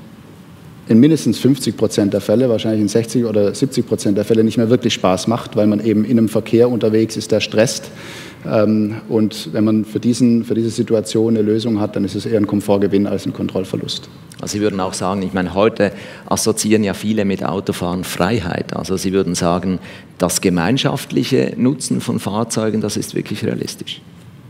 Speaker 4: in mindestens fünfzig Prozent der Fälle, wahrscheinlich in sechzig oder siebzig Prozent der Fälle nicht mehr wirklich Spaß macht, weil man eben in einem Verkehr unterwegs ist, der stresst. Ähm, und wenn man für, diesen, für diese Situation eine Lösung hat, dann ist es eher ein Komfortgewinn als ein Kontrollverlust.
Speaker 1: Also Sie würden auch sagen, ich meine, heute assoziieren ja viele mit Autofahren Freiheit. Also Sie würden sagen, das gemeinschaftliche Nutzen von Fahrzeugen, das ist wirklich realistisch.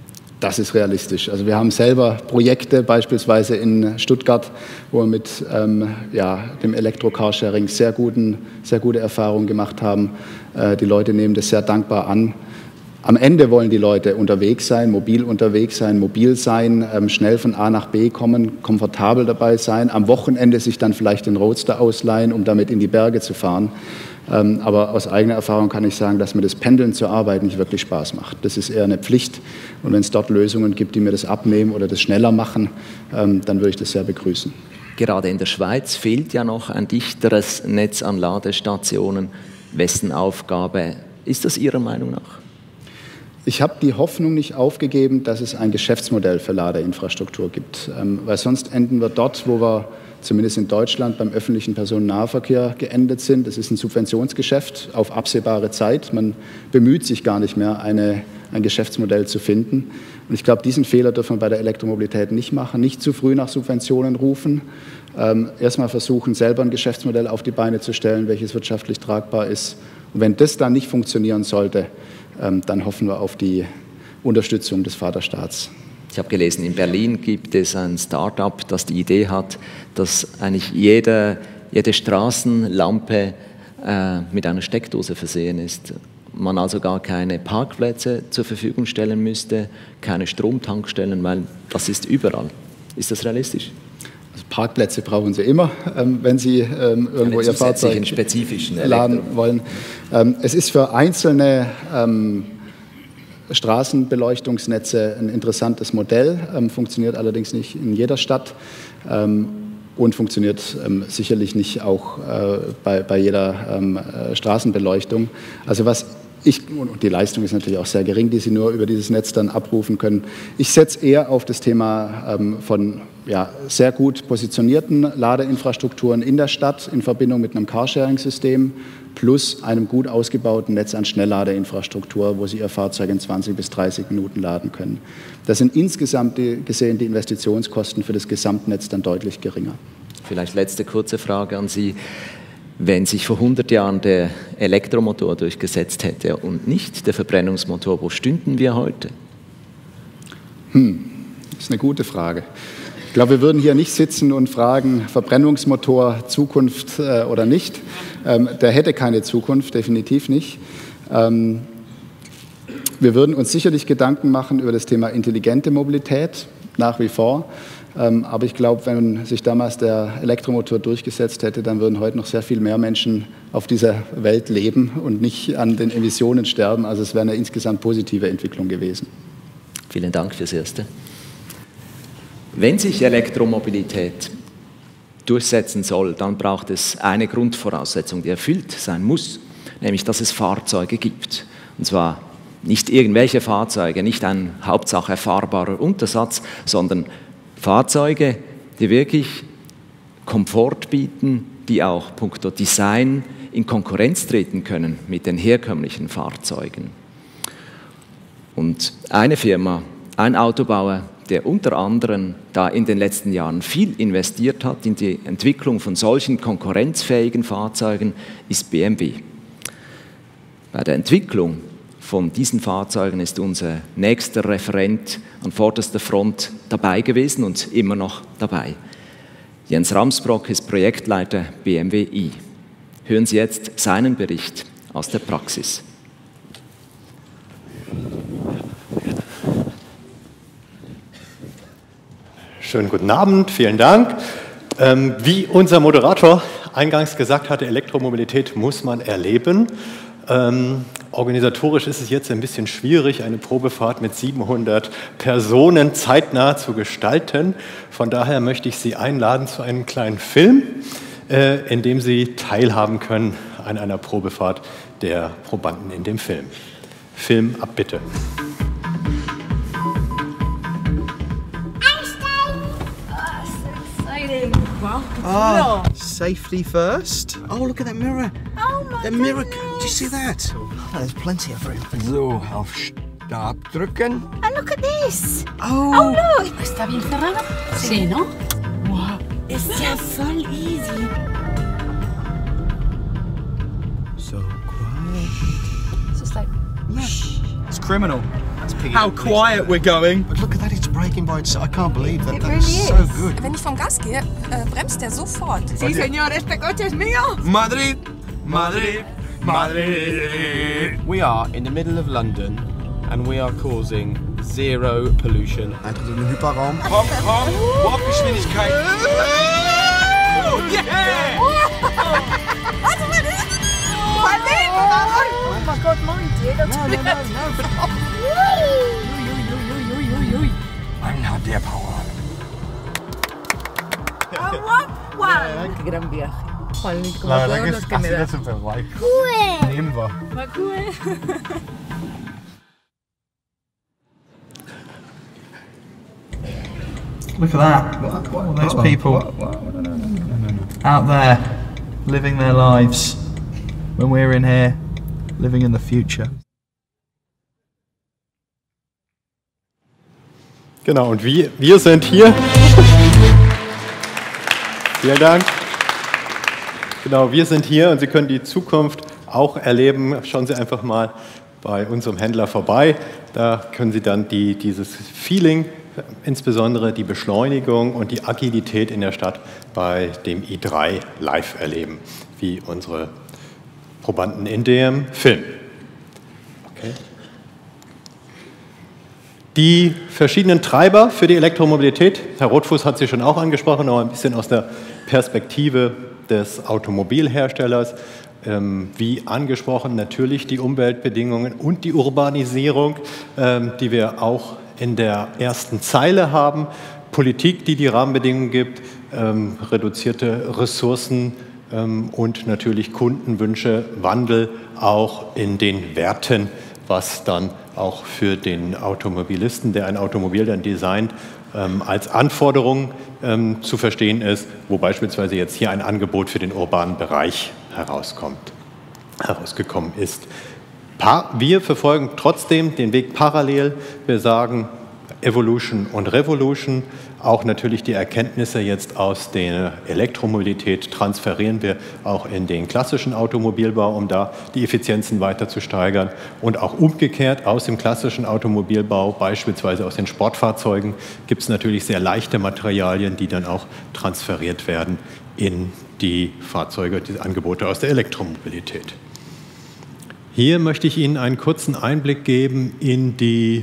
Speaker 4: Das ist realistisch. Also wir haben selber Projekte, beispielsweise in Stuttgart, wo wir mit ähm, ja, dem Elektro-Carsharing sehr, guten, sehr gute Erfahrungen gemacht haben. Äh, die Leute nehmen das sehr dankbar an. Am Ende wollen die Leute unterwegs sein, mobil unterwegs sein, mobil sein, ähm, schnell von A nach B kommen, komfortabel dabei sein, am Wochenende sich dann vielleicht den Roadster ausleihen, um damit in die Berge zu fahren. Ähm, aber aus eigener Erfahrung kann ich sagen, dass mir das Pendeln zur Arbeit nicht wirklich Spaß macht. Das ist eher eine Pflicht. Und wenn es dort Lösungen gibt, die mir das abnehmen oder das schneller machen, ähm, dann würde ich das sehr begrüßen.
Speaker 1: Gerade in der Schweiz fehlt ja noch ein dichteres Netz an Ladestationen. Wessen Aufgabe ist das Ihrer Meinung nach?
Speaker 4: Ich habe die Hoffnung nicht aufgegeben, dass es ein Geschäftsmodell für Ladeinfrastruktur gibt, ähm, weil sonst enden wir dort, wo wir zumindest in Deutschland beim öffentlichen Personennahverkehr geendet sind. Das ist ein Subventionsgeschäft auf absehbare Zeit. Man bemüht sich gar nicht mehr, eine, ein Geschäftsmodell zu finden. Und ich glaube, diesen Fehler dürfen wir bei der Elektromobilität nicht machen, nicht zu früh nach Subventionen rufen. Ähm, erstmal versuchen, selber ein Geschäftsmodell auf die Beine zu stellen, welches wirtschaftlich tragbar ist. Und wenn das dann nicht funktionieren sollte, ähm, dann hoffen wir auf die Unterstützung des Vaterstaats.
Speaker 1: Ich habe gelesen, in Berlin gibt es ein Start-up, das die Idee hat, dass eigentlich jede, jede Straßenlampe äh, mit einer Steckdose versehen ist. Man also gar keine Parkplätze zur Verfügung stellen müsste, keine Stromtankstellen, weil das ist überall. Ist das realistisch?
Speaker 4: Also Parkplätze brauchen Sie immer, ähm, wenn Sie ähm, irgendwo Ihr Fahrzeug
Speaker 1: spezifischen
Speaker 4: laden wollen. Ähm, es ist für einzelne ähm, Straßenbeleuchtungsnetze ein interessantes Modell, ähm, funktioniert allerdings nicht in jeder Stadt ähm, und funktioniert ähm, sicherlich nicht auch äh, bei, bei jeder ähm, Straßenbeleuchtung. Also was Ich, und die Leistung ist natürlich auch sehr gering, die Sie nur über dieses Netz dann abrufen können. Ich setze eher auf das Thema ähm, von ja, sehr gut positionierten Ladeinfrastrukturen in der Stadt in Verbindung mit einem Carsharing-System plus einem gut ausgebauten Netz an Schnellladeinfrastruktur, wo Sie Ihr Fahrzeug in zwanzig bis dreißig Minuten laden können. Das sind insgesamt die, gesehen die Investitionskosten für das Gesamtnetz dann deutlich geringer.
Speaker 1: Vielleicht letzte kurze Frage an Sie. Wenn sich vor hundert Jahren der Elektromotor durchgesetzt hätte und nicht der Verbrennungsmotor, wo stünden wir heute?
Speaker 4: Hm, das ist eine gute Frage. Ich glaube, wir würden hier nicht sitzen und fragen, Verbrennungsmotor, Zukunft äh, oder nicht. Ähm, der hätte keine Zukunft, definitiv nicht. Ähm, wir würden uns sicherlich Gedanken machen über das Thema intelligente Mobilität, nach wie vor. Ähm, aber ich glaube, wenn sich damals der Elektromotor durchgesetzt hätte, dann würden heute noch sehr viel mehr Menschen auf dieser Welt leben und nicht an den Emissionen sterben. Also es wäre eine insgesamt positive Entwicklung gewesen.
Speaker 1: Vielen Dank fürs Erste. Wenn sich Elektromobilität durchsetzen soll, dann braucht es eine Grundvoraussetzung, die erfüllt sein muss, nämlich dass es Fahrzeuge gibt. Und zwar nicht irgendwelche Fahrzeuge, nicht ein Hauptsache erfahrbarer Untersatz, sondern Fahrzeuge, die wirklich Komfort bieten, die auch punkto Design in Konkurrenz treten können mit den herkömmlichen Fahrzeugen. Und eine Firma, ein Autobauer, der unter anderem da in den letzten Jahren viel investiert hat in die Entwicklung von solchen konkurrenzfähigen Fahrzeugen, ist B M W. Bei der Entwicklung von diesen Fahrzeugen ist unser nächster Referent an vorderster Front dabei gewesen und immer noch dabei. Jens Ramsbrock ist Projektleiter B M W i. Hören Sie jetzt seinen Bericht aus der Praxis.
Speaker 5: Schönen guten Abend, vielen Dank. Ähm, wie unser Moderator eingangs gesagt hatte, Elektromobilität muss man erleben. Ähm, organisatorisch ist es jetzt ein bisschen schwierig, eine Probefahrt mit siebenhundert Personen zeitnah zu gestalten. Von daher möchte ich Sie einladen zu einem kleinen Film, äh, in dem Sie teilhaben können an einer Probefahrt der Probanden in dem Film. Film ab, bitte.
Speaker 6: Wow.
Speaker 7: Oh, safety first. Oh, look at that mirror.
Speaker 6: Oh my
Speaker 7: The mirror.
Speaker 6: goodness.
Speaker 7: Do you see that? Oh, there's plenty of room.
Speaker 8: So, auf Start drücken.
Speaker 6: And look at this.
Speaker 7: Oh.
Speaker 6: Oh, look. ¿Está bien cerrado? Sí, ¿no? Wow. Es ja voll easy.
Speaker 7: So quiet.
Speaker 6: It's just like,
Speaker 7: Yeah. It's criminal.
Speaker 8: How quiet we're going.
Speaker 7: But look at that, it's braking by itself. I can't believe that.
Speaker 9: It
Speaker 7: That
Speaker 9: really
Speaker 7: is so
Speaker 9: is.
Speaker 7: good.
Speaker 9: Wenn ich vom Gas gehe, äh, bremst der sofort.
Speaker 6: sí, señor, este coche es mío.
Speaker 8: Madrid, Madrid, Madrid.
Speaker 10: We are in the middle of London and we are causing zero pollution.
Speaker 7: Eintritt in den Hyperraum.
Speaker 8: Komm, komm, Warpgeschwindigkeit. Oh, yeah!
Speaker 6: Warte mal, Marlene, por favor. Oh my God, mind you. That's no, no, no, no.
Speaker 8: Man hat der Power.
Speaker 6: Wow. Qué gran viaje. Juan, como todos los que me da.
Speaker 8: super guay.
Speaker 6: Cool.
Speaker 8: Nehmen wir.
Speaker 6: War cool.
Speaker 11: Look at that. What, what, All those what, people what, what, what, no, no, no, no, no. out there living their lives when we're in here living in the future.
Speaker 5: Genau, und wir, wir sind hier. Vielen Dank. Genau, wir sind hier und Sie können die Zukunft auch erleben. Schauen Sie einfach mal bei unserem Händler vorbei. Da können Sie dann die, dieses Feeling, insbesondere die Beschleunigung und die Agilität in der Stadt bei dem i drei live erleben, wie unsere Probanden in dem Film. Okay. Die verschiedenen Treiber für die Elektromobilität, Herr Rothfuss hat sie schon auch angesprochen, aber ein bisschen aus der Perspektive des Automobilherstellers. Ähm, wie angesprochen, natürlich die Umweltbedingungen und die Urbanisierung, ähm, die wir auch in der ersten Zeile haben. Politik, die die Rahmenbedingungen gibt, ähm, reduzierte Ressourcen, ähm, und natürlich Kundenwünsche, Wandel auch in den Werten, was dann auch für den Automobilisten, der ein Automobil dann designt, ähm, als Anforderung ähm, zu verstehen ist, wo beispielsweise jetzt hier ein Angebot für den urbanen Bereich herauskommt, herausgekommen ist. Pa- wir verfolgen trotzdem den Weg parallel. Wir sagen Evolution und Revolution. Auch natürlich die Erkenntnisse jetzt aus der Elektromobilität transferieren wir auch in den klassischen Automobilbau, um da die Effizienzen weiter zu steigern. Und auch umgekehrt aus dem klassischen Automobilbau, beispielsweise aus den Sportfahrzeugen, gibt es natürlich sehr leichte Materialien, die dann auch transferiert werden in die Fahrzeuge, die Angebote aus der Elektromobilität. Hier möchte ich Ihnen einen kurzen Einblick geben in die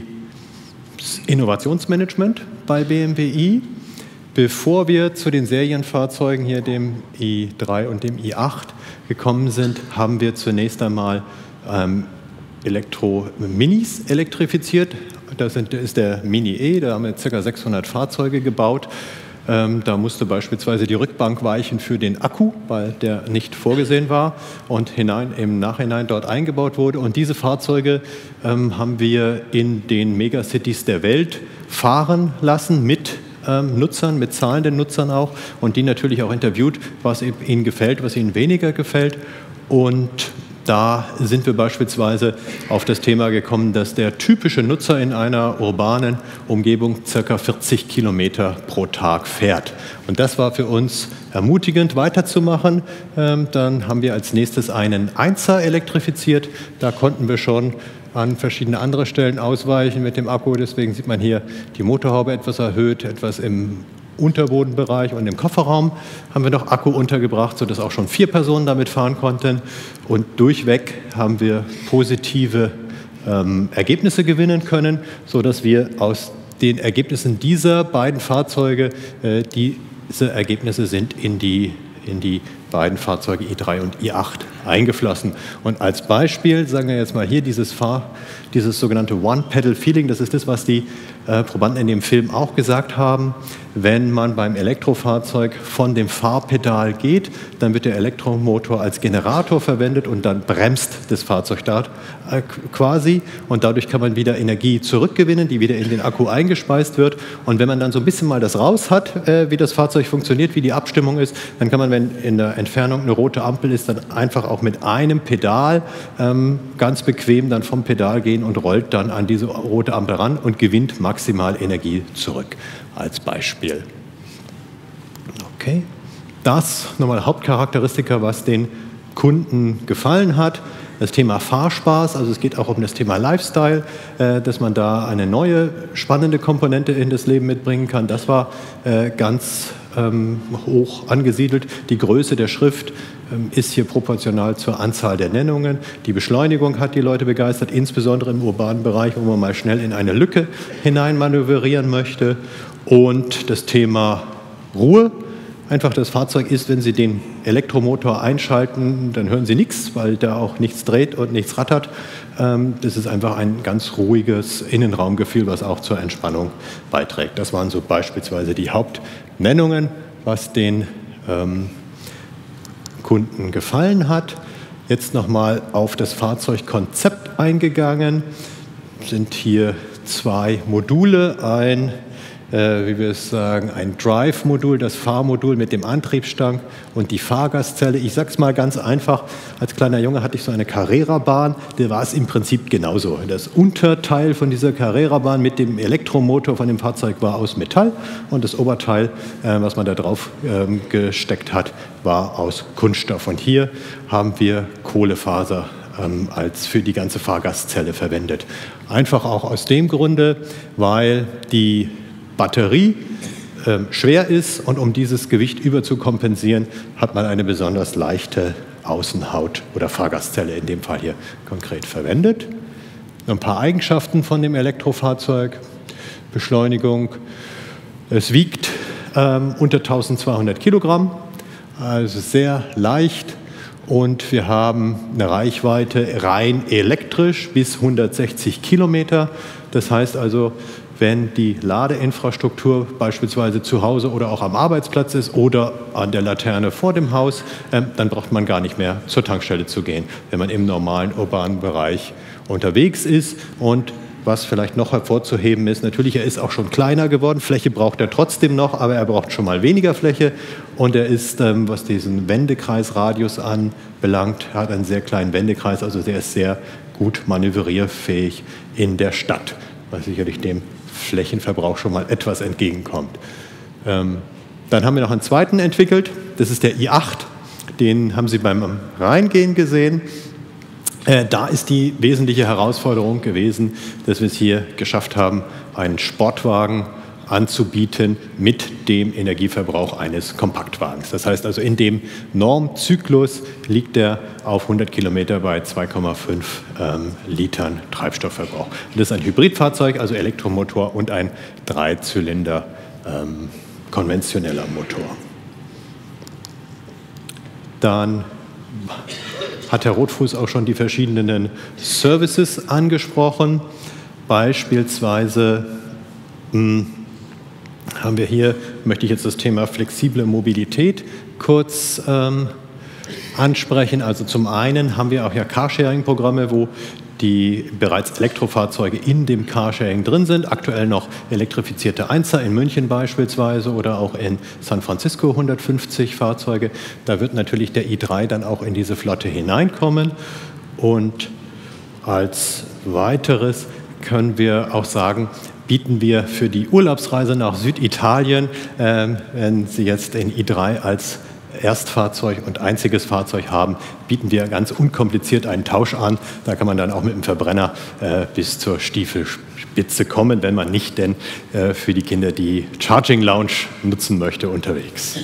Speaker 5: Innovationsmanagement bei B M W i. Bevor wir zu den Serienfahrzeugen hier, dem i drei und dem i acht, gekommen sind, haben wir zunächst einmal ähm, Elektro-Minis elektrifiziert. Das ist der Mini E, da haben wir ca. sechshundert Fahrzeuge gebaut. Ähm, da musste beispielsweise die Rückbank weichen für den Akku, weil der nicht vorgesehen war und hinein, im Nachhinein dort eingebaut wurde. Und diese Fahrzeuge ähm, haben wir in den Megacities der Welt fahren lassen mit ähm, Nutzern, mit zahlenden Nutzern auch und die natürlich auch interviewt, was ihnen gefällt, was ihnen weniger gefällt. Und da sind wir beispielsweise auf das Thema gekommen, dass der typische Nutzer in einer urbanen Umgebung ca. vierzig Kilometer pro Tag fährt. Und das war für uns ermutigend, weiterzumachen. Dann haben wir als nächstes einen Einser elektrifiziert. Da konnten wir schon an verschiedene andere Stellen ausweichen mit dem Akku. Deswegen sieht man hier die Motorhaube etwas erhöht, etwas im Unterbodenbereich und im Kofferraum haben wir noch Akku untergebracht, sodass auch schon vier Personen damit fahren konnten. Und durchweg haben wir positive ähm, Ergebnisse gewinnen können, sodass wir aus den Ergebnissen dieser beiden Fahrzeuge, äh, diese Ergebnisse sind in die, in die beiden Fahrzeuge i drei und i acht eingeflossen. Und als Beispiel sagen wir jetzt mal hier dieses, Fahr-, dieses sogenannte One-Pedal-Feeling, das ist das, was die äh, Probanden in dem Film auch gesagt haben. Wenn man beim Elektrofahrzeug von dem Fahrpedal geht, dann wird der Elektromotor als Generator verwendet und dann bremst das Fahrzeug da äh, quasi. Und dadurch kann man wieder Energie zurückgewinnen, die wieder in den Akku eingespeist wird. Und wenn man dann so ein bisschen mal das raus hat, äh, wie das Fahrzeug funktioniert, wie die Abstimmung ist, dann kann man, wenn in der Entfernung eine rote Ampel ist, dann einfach auch mit einem Pedal ähm, ganz bequem dann vom Pedal gehen und rollt dann an diese rote Ampel ran und gewinnt maximal Energie zurück, als Beispiel. Okay. Das nochmal Hauptcharakteristika, was den Kunden gefallen hat. Das Thema Fahrspaß, also es geht auch um das Thema Lifestyle, äh, dass man da eine neue, spannende Komponente in das Leben mitbringen kann. Das war äh, ganz ähm, hoch angesiedelt. Die Größe der Schrift ähm, ist hier proportional zur Anzahl der Nennungen. Die Beschleunigung hat die Leute begeistert, insbesondere im urbanen Bereich, wo man mal schnell in eine Lücke hinein manövrieren möchte. Und das Thema Ruhe. Einfach das Fahrzeug ist, wenn Sie den Elektromotor einschalten, dann hören Sie nichts, weil da auch nichts dreht und nichts rattert. Das ist einfach ein ganz ruhiges Innenraumgefühl, was auch zur Entspannung beiträgt. Das waren so beispielsweise die Hauptnennungen, was den ähm, Kunden gefallen hat. Jetzt nochmal auf das Fahrzeugkonzept eingegangen. Sind hier zwei Module, ein Äh, wie wir es sagen, ein Drive-Modul, das Fahrmodul mit dem Antriebsstang und die Fahrgastzelle. Ich sage es mal ganz einfach, als kleiner Junge hatte ich so eine Carrera-Bahn, da war es im Prinzip genauso. Das Unterteil von dieser Carrera-Bahn mit dem Elektromotor von dem Fahrzeug war aus Metall und das Oberteil, äh, was man da drauf ähm, gesteckt hat, war aus Kunststoff. Und hier haben wir Kohlefaser ähm, als für die ganze Fahrgastzelle verwendet. Einfach auch aus dem Grunde, weil die Batterie äh, schwer ist und um dieses Gewicht überzukompensieren, hat man eine besonders leichte Außenhaut oder Fahrgastzelle in dem Fall hier konkret verwendet. Ein paar Eigenschaften von dem Elektrofahrzeug. Beschleunigung. Es wiegt ähm, unter eintausendzweihundert Kilogramm, also sehr leicht. Und wir haben eine Reichweite rein elektrisch bis hundertsechzig Kilometer. Das heißt also, wenn die Ladeinfrastruktur beispielsweise zu Hause oder auch am Arbeitsplatz ist oder an der Laterne vor dem Haus, ähm, dann braucht man gar nicht mehr zur Tankstelle zu gehen, wenn man im normalen urbanen Bereich unterwegs ist. Und was vielleicht noch hervorzuheben ist, natürlich, er ist auch schon kleiner geworden. Fläche braucht er trotzdem noch, aber er braucht schon mal weniger Fläche. Und er ist, ähm, was diesen Wendekreisradius anbelangt, hat einen sehr kleinen Wendekreis, also der ist sehr gut manövrierfähig in der Stadt, was sicherlich dem Flächenverbrauch schon mal etwas entgegenkommt. Ähm, dann haben wir noch einen zweiten entwickelt, das ist der i acht, den haben Sie beim Reingehen gesehen. Äh, da ist die wesentliche Herausforderung gewesen, dass wir es hier geschafft haben, einen Sportwagen anzubieten mit dem Energieverbrauch eines Kompaktwagens. Das heißt also, in dem Normzyklus liegt er auf hundert Kilometer bei zwei Komma fünf ähm, Litern Treibstoffverbrauch. Das ist ein Hybridfahrzeug, also Elektromotor und ein Dreizylinder ähm, konventioneller Motor. Dann hat Herr Rothfuß auch schon die verschiedenen Services angesprochen. Beispielsweise mh, haben wir hier, möchte ich jetzt das Thema flexible Mobilität kurz ähm, ansprechen. Also zum einen haben wir auch ja Carsharing-Programme, wo die bereits Elektrofahrzeuge in dem Carsharing drin sind. Aktuell noch elektrifizierte Einser in München beispielsweise oder auch in San Francisco hundertfünfzig Fahrzeuge. Da wird natürlich der i drei dann auch in diese Flotte hineinkommen. Und als weiteres können wir auch sagen, bieten wir für die Urlaubsreise nach Süditalien, äh, wenn Sie jetzt den i drei als Erstfahrzeug und einziges Fahrzeug haben, bieten wir ganz unkompliziert einen Tausch an. Da kann man dann auch mit dem Verbrenner äh, bis zur Stiefelspitze kommen, wenn man nicht denn äh, für die Kinder die Charging Lounge nutzen möchte unterwegs.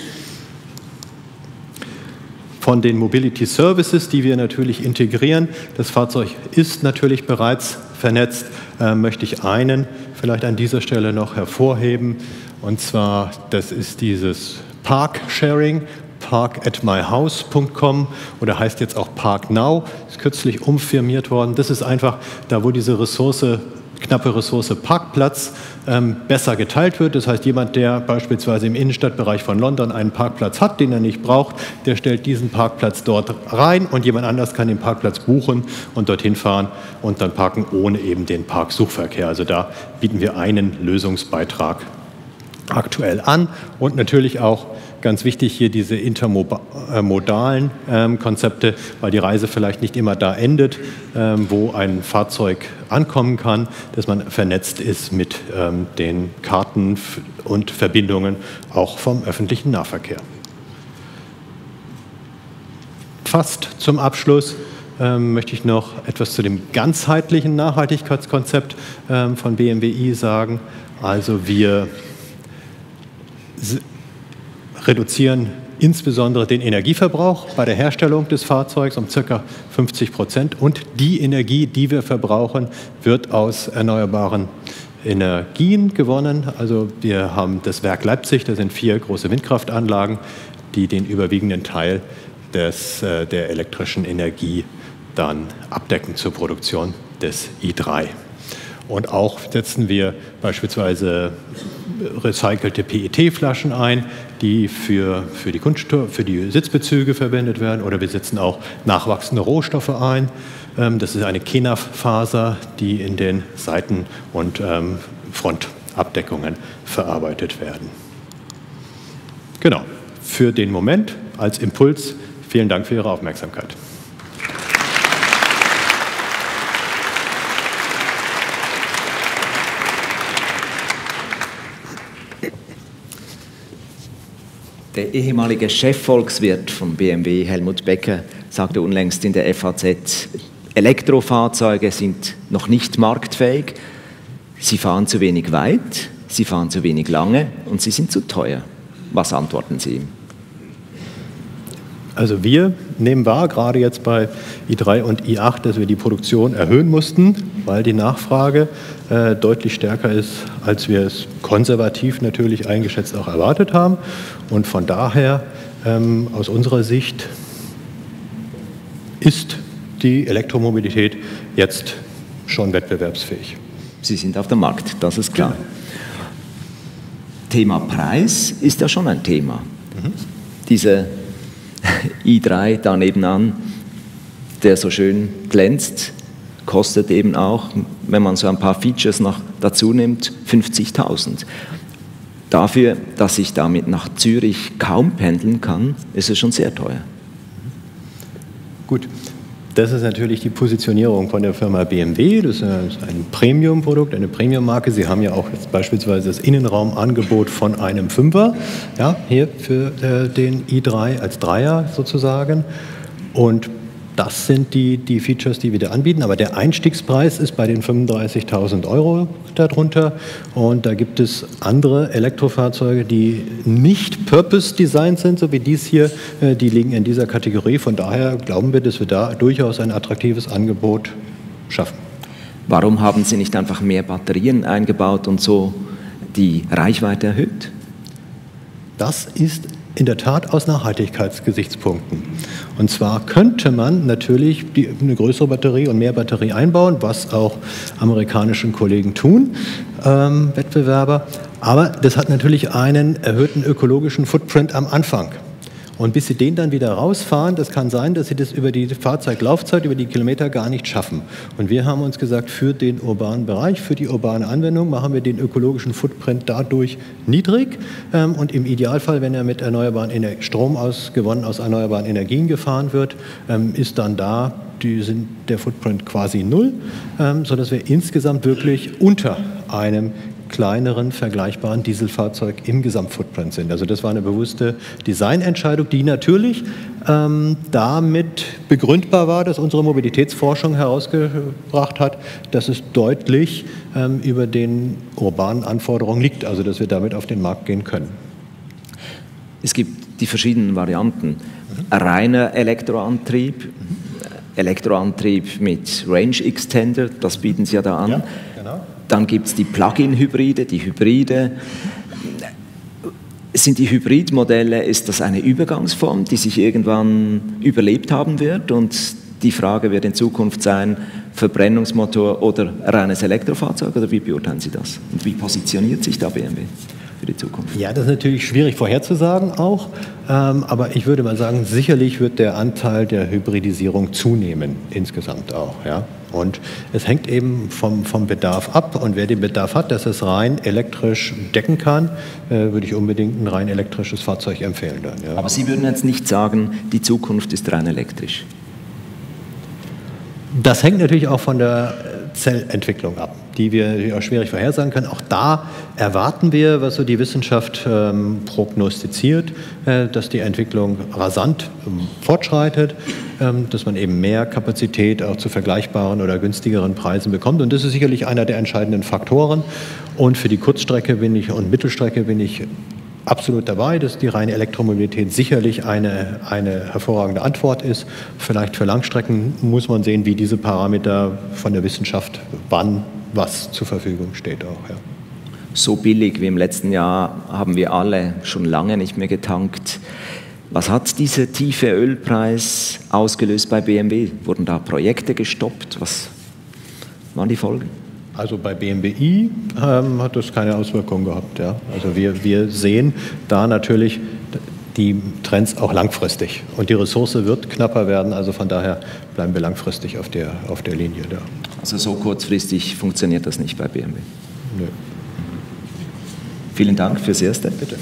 Speaker 5: Von den Mobility Services, die wir natürlich integrieren, das Fahrzeug ist natürlich bereits vernetzt, äh, möchte ich einen vielleicht an dieser Stelle noch hervorheben. Und zwar, das ist dieses Park-Sharing, park at my house punkt com oder heißt jetzt auch ParkNow, ist kürzlich umfirmiert worden. Das ist einfach da, wo diese Ressource, knappe Ressource Parkplatz ähm, besser geteilt wird. Das heißt, jemand, der beispielsweise im Innenstadtbereich von London einen Parkplatz hat, den er nicht braucht, der stellt diesen Parkplatz dort rein und jemand anders kann den Parkplatz buchen und dorthin fahren und dann parken ohne eben den Parksuchverkehr. Also da bieten wir einen Lösungsbeitrag aktuell an und natürlich auch ganz wichtig hier diese intermodalen ähm, Konzepte, weil die Reise vielleicht nicht immer da endet, ähm, wo ein Fahrzeug ankommen kann, dass man vernetzt ist mit ähm, den Karten und Verbindungen auch vom öffentlichen Nahverkehr. Fast zum Abschluss ähm, möchte ich noch etwas zu dem ganzheitlichen Nachhaltigkeitskonzept ähm, von B M W i sagen. Also wir reduzieren insbesondere den Energieverbrauch bei der Herstellung des Fahrzeugs um ca. fünfzig Prozent und die Energie, die wir verbrauchen, wird aus erneuerbaren Energien gewonnen. Also wir haben das Werk Leipzig, da sind vier große Windkraftanlagen, die den überwiegenden Teil des, der elektrischen Energie dann abdecken zur Produktion des i drei. Und auch setzen wir beispielsweise recycelte P E T-Flaschen ein, die für, für, die Kunststoff, für die Sitzbezüge verwendet werden. Oder wir setzen auch nachwachsende Rohstoffe ein. Das ist eine Kenaf-Faser, die in den Seiten- und Frontabdeckungen verarbeitet werden. Genau, für den Moment als Impuls. Vielen Dank für Ihre Aufmerksamkeit.
Speaker 1: Der ehemalige Chefvolkswirt von B M W, Helmut Becker, sagte unlängst in der F A Z, Elektrofahrzeuge sind noch nicht marktfähig, sie fahren zu wenig weit, sie fahren zu wenig lange und sie sind zu teuer. Was antworten Sie ihm?
Speaker 5: Also wir nehmen wahr, gerade jetzt bei i drei und i acht, dass wir die Produktion erhöhen mussten, weil die Nachfrage äh, deutlich stärker ist, als wir es konservativ natürlich eingeschätzt auch erwartet haben. Und von daher, ähm, aus unserer Sicht, ist die Elektromobilität jetzt schon wettbewerbsfähig.
Speaker 1: Sie sind auf dem Markt, das ist klar. Thema Preis ist ja schon ein Thema. Mhm. Diese i drei da nebenan, der so schön glänzt, kostet eben auch, wenn man so ein paar Features noch dazu nimmt, fünfzigtausend. Dafür, dass ich damit nach Zürich kaum pendeln kann, ist es schon sehr teuer.
Speaker 5: Gut, das ist natürlich die Positionierung von der Firma B M W. Das ist ein Premium-Produkt, eine Premium-Marke. Sie haben ja auch jetzt beispielsweise das Innenraumangebot von einem Fünfer, ja, hier für äh, den i drei als Dreier sozusagen. Und das sind die, die Features, die wir da anbieten. Aber der Einstiegspreis ist bei den fünfunddreißigtausend Euro darunter. Und da gibt es andere Elektrofahrzeuge, die nicht Purpose-Designed sind, so wie dies hier. Die liegen in dieser Kategorie. Von daher glauben wir, dass wir da durchaus ein attraktives Angebot schaffen.
Speaker 1: Warum haben Sie nicht einfach mehr Batterien eingebaut und so die Reichweite erhöht?
Speaker 5: Das ist in der Tat aus Nachhaltigkeitsgesichtspunkten. Und zwar könnte man natürlich die, eine größere Batterie und mehr Batterie einbauen, was auch amerikanischen Kollegen tun, ähm, Wettbewerber. Aber das hat natürlich einen erhöhten ökologischen Footprint am Anfang. Und bis Sie den dann wieder rausfahren, das kann sein, dass Sie das über die Fahrzeuglaufzeit, über die Kilometer gar nicht schaffen. Und wir haben uns gesagt, für den urbanen Bereich, für die urbane Anwendung machen wir den ökologischen Footprint dadurch niedrig. Und im Idealfall, wenn er mit erneuerbaren Ener- Strom aus, gewonnen aus erneuerbaren Energien gefahren wird, ist dann da die sind der Footprint quasi null, sodass wir insgesamt wirklich unter einem kleineren, vergleichbaren Dieselfahrzeug im Gesamtfootprint sind. Also das war eine bewusste Designentscheidung, die natürlich ähm, damit begründbar war, dass unsere Mobilitätsforschung herausgebracht hat, dass es deutlich ähm, über den urbanen Anforderungen liegt, also dass wir damit auf den Markt gehen können.
Speaker 1: Es gibt die verschiedenen Varianten. Mhm. Reiner Elektroantrieb, Elektroantrieb mit Range Extender, das bieten Sie ja da an. Ja, genau. Dann gibt es die Plug-in-Hybride, die Hybride. Sind die Hybridmodelle, ist das eine Übergangsform, die sich irgendwann überlebt haben wird? Und die Frage wird in Zukunft sein, Verbrennungsmotor oder reines Elektrofahrzeug? Oder wie beurteilen Sie das? Und wie positioniert sich da B M W für die Zukunft?
Speaker 5: Ja, das ist natürlich schwierig vorherzusagen auch. Ähm, aber ich würde mal sagen, sicherlich wird der Anteil der Hybridisierung zunehmen, insgesamt auch. Ja? Und es hängt eben vom, vom Bedarf ab. Und wer den Bedarf hat, dass es rein elektrisch decken kann, äh, würde ich unbedingt ein rein elektrisches Fahrzeug empfehlen. Dann, ja.
Speaker 1: Aber Sie würden jetzt nicht sagen, die Zukunft ist rein elektrisch?
Speaker 5: Das hängt natürlich auch von der Zellentwicklung ab, die wir auch schwierig vorhersagen können. Auch da erwarten wir, was so die Wissenschaft ähm, prognostiziert, äh, dass die Entwicklung rasant ähm, fortschreitet, ähm, dass man eben mehr Kapazität auch zu vergleichbaren oder günstigeren Preisen bekommt. Und das ist sicherlich einer der entscheidenden Faktoren. Und für die Kurzstrecke bin ich und Mittelstrecke bin ich absolut dabei, dass die reine Elektromobilität sicherlich eine, eine hervorragende Antwort ist. Vielleicht für Langstrecken muss man sehen, wie diese Parameter von der Wissenschaft, wann was zur Verfügung steht auch. Ja.
Speaker 1: So billig wie im letzten Jahr haben wir alle schon lange nicht mehr getankt. Was hat dieser tiefe Ölpreis ausgelöst bei B M W? Wurden da Projekte gestoppt? Was waren die Folgen?
Speaker 5: Also bei B M W i ähm, hat das keine Auswirkungen gehabt. Ja. Also wir, wir sehen da natürlich die Trends auch langfristig. Und die Ressource wird knapper werden, also von daher bleiben wir langfristig auf der, auf der Linie da.
Speaker 1: Also so kurzfristig funktioniert das nicht bei B M W?
Speaker 5: Nö.
Speaker 1: Vielen Dank fürs Erste. Bitte.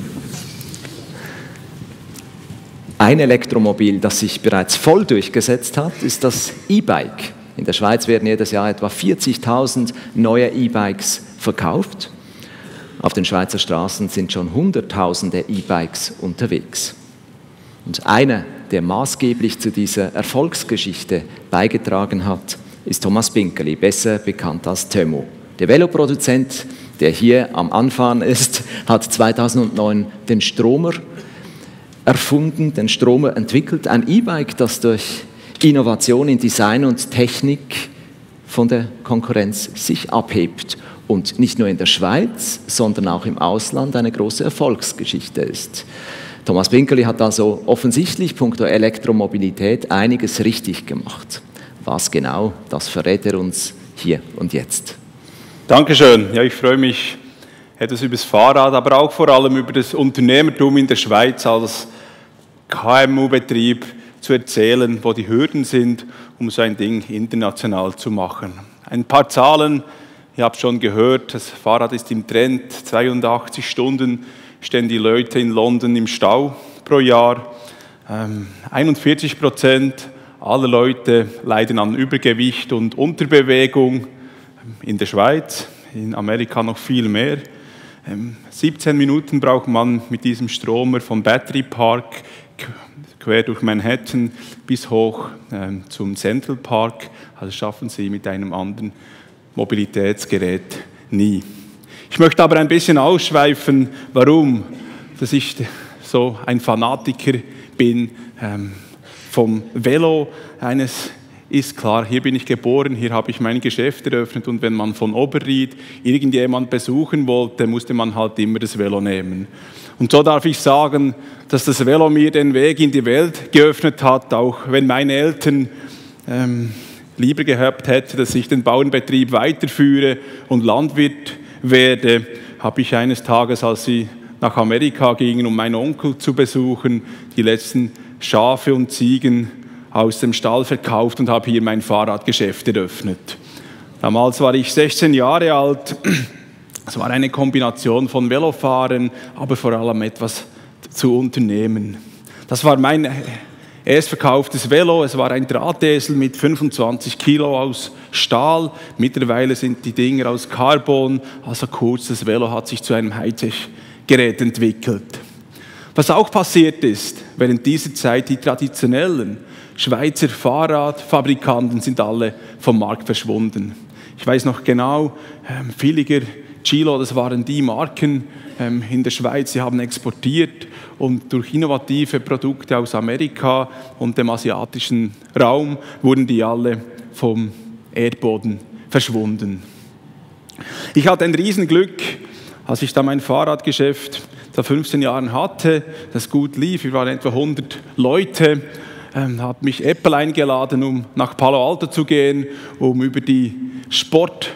Speaker 1: Ein Elektromobil, das sich bereits voll durchgesetzt hat, ist das E-Bike. In der Schweiz werden jedes Jahr etwa vierzigtausend neue E-Bikes verkauft. Auf den Schweizer Straßen sind schon Hunderttausende E-Bikes unterwegs. Und einer, der maßgeblich zu dieser Erfolgsgeschichte beigetragen hat, ist Thomas Binkerli, besser bekannt als Tömo. Der Veloproduzent, der hier am Anfahren ist, hat zweitausendneun den Stromer erfunden, den Stromer entwickelt, ein E-Bike, das durch Innovation in Design und Technik von der Konkurrenz sich abhebt und nicht nur in der Schweiz, sondern auch im Ausland eine große Erfolgsgeschichte ist. Thomas Binkerli hat also offensichtlich punkto Elektromobilität einiges richtig gemacht. Was genau, das verrät er uns hier und jetzt.
Speaker 12: Dankeschön. Ja, ich freue mich etwas über das Fahrrad, aber auch vor allem über das Unternehmertum in der Schweiz als K M U-Betrieb zu erzählen, wo die Hürden sind, um so ein Ding international zu machen. Ein paar Zahlen, ihr habt schon gehört, das Fahrrad ist im Trend, zweiundachtzig Stunden stehen die Leute in London im Stau pro Jahr. Ähm, einundvierzig Prozent aller Leute leiden an Übergewicht und Unterbewegung in der Schweiz, in Amerika noch viel mehr. Ähm, siebzehn Minuten braucht man mit diesem Stromer vom Battery Park quer durch Manhattan bis hoch ähm, zum Central Park. Also schaffen Sie mit einem anderen Mobilitätsgerät nie. Ich möchte aber ein bisschen ausschweifen, warum, dass ich so ein Fanatiker bin ähm, vom Velo. Eines ist klar, hier bin ich geboren, hier habe ich mein Geschäft eröffnet und wenn man von Oberried irgendjemand besuchen wollte, musste man halt immer das Velo nehmen. Und so darf ich sagen, dass das Velo mir den Weg in die Welt geöffnet hat, auch wenn meine Eltern ähm, lieber gehabt hätten, dass ich den Bauernbetrieb weiterführe und Landwirt werde, habe ich eines Tages, als sie nach Amerika gingen, um meinen Onkel zu besuchen, die letzten Schafe und Ziegen aus dem Stall verkauft und habe hier mein Fahrradgeschäft eröffnet. Damals war ich sechzehn Jahre alt. Es war eine Kombination von Velofahren, aber vor allem etwas zu unternehmen. Das war mein erst verkauftes Velo. Es war ein Drahtesel mit fünfundzwanzig Kilo aus Stahl. Mittlerweile sind die Dinger aus Carbon. Also kurz, das Velo hat sich zu einem Hightech-Gerät entwickelt. Was auch passiert ist, während dieser Zeit, die traditionellen Schweizer Fahrradfabrikanten sind alle vom Markt verschwunden. Ich weiß noch genau, ähm, Villiger, Gilo, das waren die Marken ähm, in der Schweiz, die haben exportiert und durch innovative Produkte aus Amerika und dem asiatischen Raum wurden die alle vom Erdboden verschwunden. Ich hatte ein Riesenglück, als ich da mein Fahrradgeschäft vor fünfzehn Jahren hatte, das gut lief, wir waren etwa hundert Leute, ähm, hat mich Apple eingeladen, um nach Palo Alto zu gehen, um über die Sport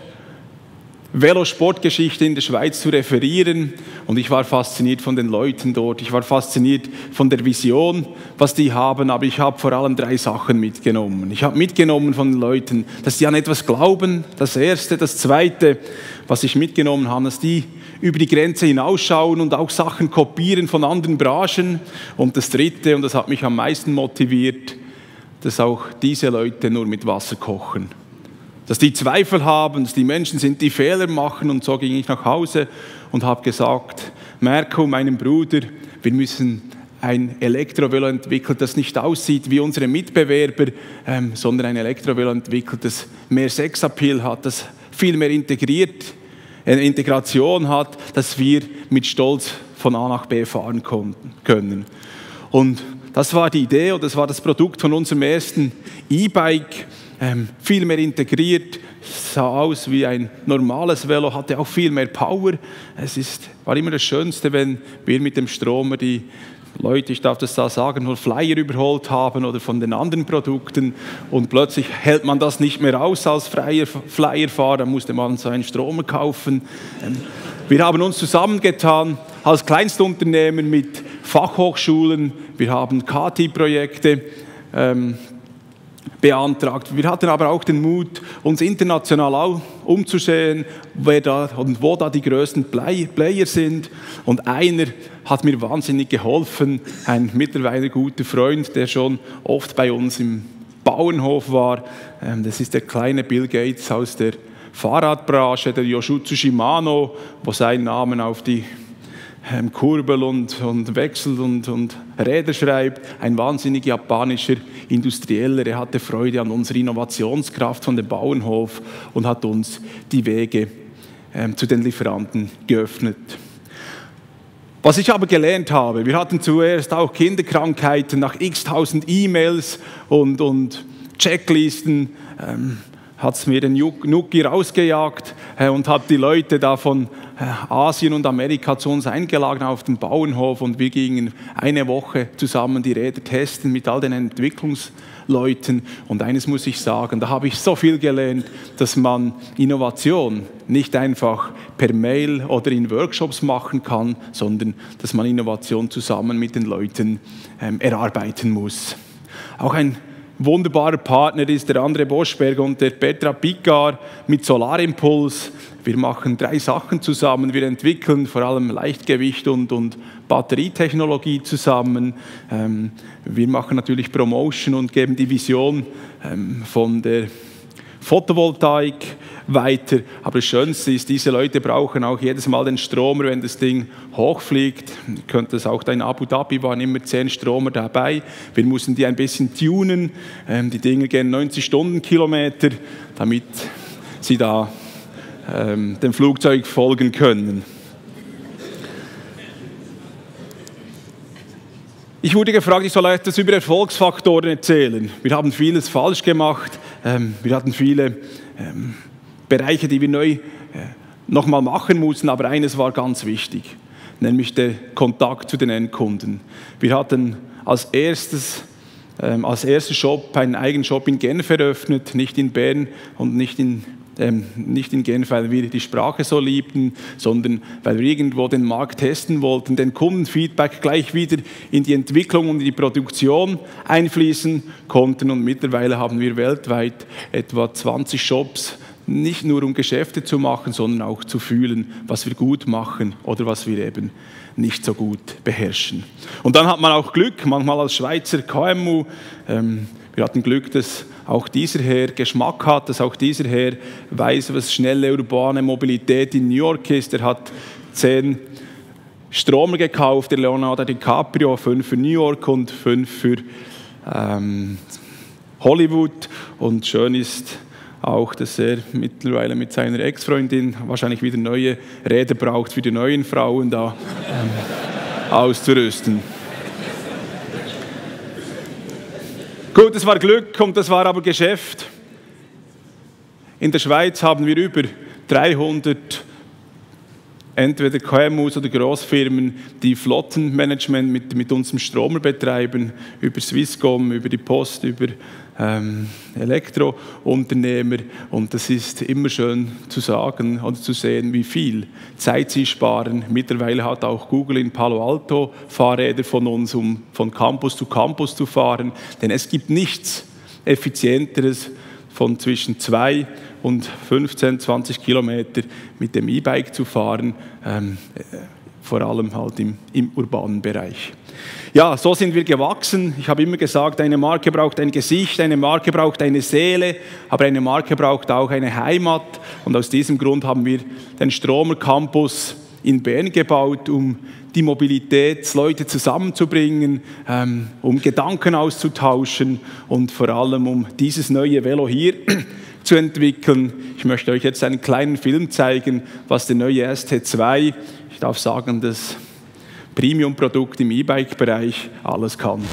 Speaker 12: Velosportgeschichte in der Schweiz zu referieren und ich war fasziniert von den Leuten dort, ich war fasziniert von der Vision, was die haben, aber ich habe vor allem drei Sachen mitgenommen. Ich habe mitgenommen von den Leuten, dass die an etwas glauben, das Erste. Das Zweite, was ich mitgenommen habe, dass die über die Grenze hinausschauen und auch Sachen kopieren von anderen Branchen. Und das Dritte, und das hat mich am meisten motiviert, dass auch diese Leute nur mit Wasser kochen. Dass die Zweifel haben, dass die Menschen sind, die Fehler machen. Und so ging ich nach Hause und habe gesagt, Merko, meinem Bruder, wir müssen ein Elektrovelo entwickeln, das nicht aussieht wie unsere Mitbewerber, ähm, sondern ein Elektrovelo entwickelt, das mehr Sexappeal hat, das viel mehr integriert, eine Integration hat, dass wir mit Stolz von A nach B fahren können. Und das war die Idee und das war das Produkt von unserem ersten E-Bike. Ähm, viel mehr integriert, sah aus wie ein normales Velo, hatte auch viel mehr Power. Es ist, war immer das Schönste, wenn wir mit dem Stromer die Leute, ich darf das da sagen, nur Flyer überholt haben oder von den anderen Produkten und plötzlich hält man das nicht mehr aus als freier Flyerfahrer, dann musste man so einen Stromer kaufen. Ähm, wir haben uns zusammengetan als Kleinstunternehmen mit Fachhochschulen, wir haben K T I-Projekte ähm, beantragt. Wir hatten aber auch den Mut, uns international auch umzusehen, wer da und wo da die größten Player sind. Und einer hat mir wahnsinnig geholfen, ein mittlerweile guter Freund, der schon oft bei uns im Bauernhof war. Das ist der kleine Bill Gates aus der Fahrradbranche, der Yoshitsu Shimano, wo seinen Namen auf die Kurbel und, und Wechsel und, und Räder schreibt, ein wahnsinnig japanischer Industrieller. Er hatte Freude an unserer Innovationskraft von dem Bauernhof und hat uns die Wege ähm, zu den Lieferanten geöffnet. Was ich aber gelernt habe, wir hatten zuerst auch Kinderkrankheiten nach x tausend E-Mails und, und Checklisten, ähm, hat es mir den Nuki rausgejagt äh, und hat die Leute da von äh, Asien und Amerika zu uns eingeladen auf den Bauernhof und wir gingen eine Woche zusammen die Räder testen mit all den Entwicklungsleuten und eines muss ich sagen, da habe ich so viel gelernt, dass man Innovation nicht einfach per Mail oder in Workshops machen kann, sondern dass man Innovation zusammen mit den Leuten ähm, erarbeiten muss. Auch ein wunderbarer Partner ist der André Boschberger und der Petra Picard mit Solarimpuls. Wir machen drei Sachen zusammen. Wir entwickeln vor allem Leichtgewicht und, und Batterietechnologie zusammen. Ähm, wir machen natürlich Promotion und geben die Vision ähm, von der Photovoltaik weiter. Aber das Schönste ist, diese Leute brauchen auch jedes Mal den Stromer, wenn das Ding hochfliegt. Ihr könnt das auch, in Abu Dhabi waren immer zehn Stromer dabei. Wir mussten die ein bisschen tunen. Ähm, die Dinge gehen neunzig Stundenkilometer, damit sie da ähm, dem Flugzeug folgen können. Ich wurde gefragt, ich soll etwas über Erfolgsfaktoren erzählen. Wir haben vieles falsch gemacht. Ähm, wir hatten viele ähm, Bereiche, die wir neu äh, nochmal machen mussten, aber eines war ganz wichtig, nämlich der Kontakt zu den Endkunden. Wir hatten als erstes, ähm, als erster Shop einen eigenen Shop in Genf eröffnet, nicht in Bern und nicht in Ähm, nicht in Genf, weil wir die Sprache so liebten, sondern weil wir irgendwo den Markt testen wollten, den Kundenfeedback gleich wieder in die Entwicklung und in die Produktion einfließen konnten. Und mittlerweile haben wir weltweit etwa zwanzig Shops, nicht nur um Geschäfte zu machen, sondern auch zu fühlen, was wir gut machen oder was wir eben nicht so gut beherrschen. Und dann hat man auch Glück, manchmal als Schweizer K M U. Ähm, wir hatten Glück, dass auch dieser Herr Geschmack hat, dass auch dieser Herr weiß, was schnelle urbane Mobilität in New York ist. Er hat zehn Stromer gekauft, der Leonardo DiCaprio, fünf für New York und fünf für ähm, Hollywood. Und schön ist auch, dass er mittlerweile mit seiner Ex-Freundin wahrscheinlich wieder neue Räder braucht, für die neuen Frauen da ähm, auszurüsten. Gut, das war Glück und das war aber Geschäft. In der Schweiz haben wir über dreihundert entweder K M Us oder Großfirmen, die Flottenmanagement mit, mit unserem Stromer betreiben, über Swisscom, über die Post, über ähm, Elektrounternehmer. Und das ist immer schön zu sagen und zu sehen, wie viel Zeit sie sparen. Mittlerweile hat auch Google in Palo Alto Fahrräder von uns, um von Campus zu Campus zu fahren. Denn es gibt nichts Effizienteres, von zwischen zwei und fünfzehn, zwanzig Kilometer mit dem E-Bike zu fahren, ähm, äh, vor allem halt im, im urbanen Bereich. Ja, so sind wir gewachsen. Ich habe immer gesagt, eine Marke braucht ein Gesicht, eine Marke braucht eine Seele, aber eine Marke braucht auch eine Heimat. Und aus diesem Grund haben wir den Stromer Campus in Bern gebaut, um die Mobilitätsleute zusammenzubringen, ähm, um Gedanken auszutauschen und vor allem um dieses neue Velo hier zu entwickeln. Ich möchte euch jetzt einen kleinen Film zeigen, was der neue S T zwei, ich darf sagen, das Premium-Produkt im E-Bike-Bereich alles kann.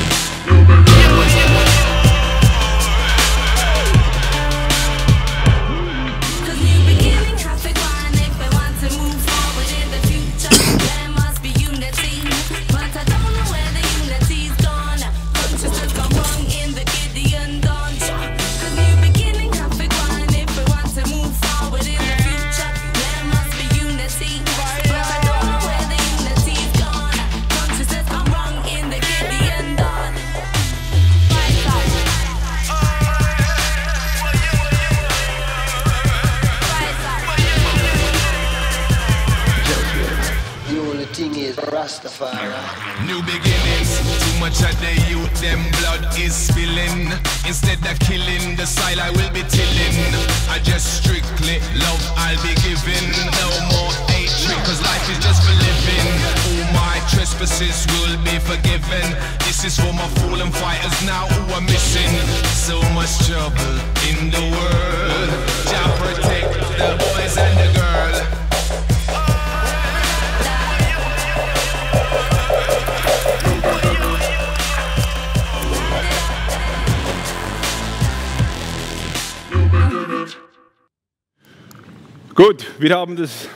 Speaker 8: New beginnings, too much of the youth, them blood is spilling. Instead of killing, the side I will be tilling. I just strictly love I'll be giving. No more hatred, cause life is just for living. All my trespasses will be forgiven. This is for my fallen fighters now who are missing. So much trouble in the world. Jah protect the boys and the girl.
Speaker 12: Gut, wir haben das.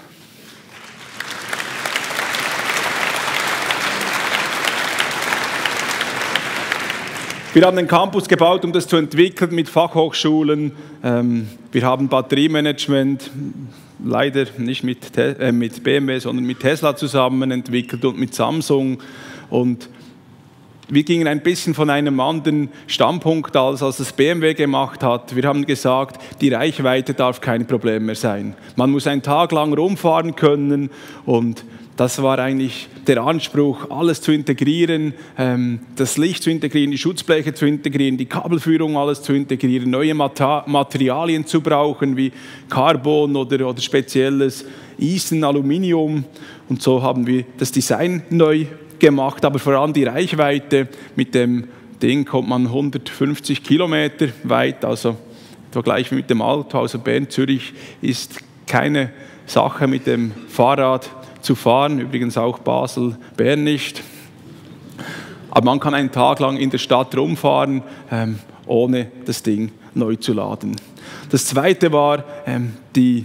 Speaker 12: Wir haben den Campus gebaut, um das zu entwickeln mit Fachhochschulen. Wir haben Batteriemanagement, leider nicht mit, äh, mit B M W, sondern mit Tesla zusammen entwickelt und mit Samsung. Und wir gingen ein bisschen von einem anderen Standpunkt aus, als das B M W gemacht hat. Wir haben gesagt, die Reichweite darf kein Problem mehr sein. Man muss einen Tag lang rumfahren können und das war eigentlich der Anspruch, alles zu integrieren, ähm, das Licht zu integrieren, die Schutzbleche zu integrieren, die Kabelführung alles zu integrieren, neue Mata- Materialien zu brauchen, wie Carbon oder, oder spezielles Eisen, Aluminium. Und so haben wir das Design neu gemacht, aber vor allem die Reichweite. Mit dem Ding kommt man hundertfünfzig Kilometer weit, also etwa gleich wie mit dem Auto. Also Bern, Zürich ist keine Sache mit dem Fahrrad zu fahren, übrigens auch Basel, Bern nicht. Aber man kann einen Tag lang in der Stadt rumfahren, ähm, ohne das Ding neu zu laden. Das Zweite war, ähm, die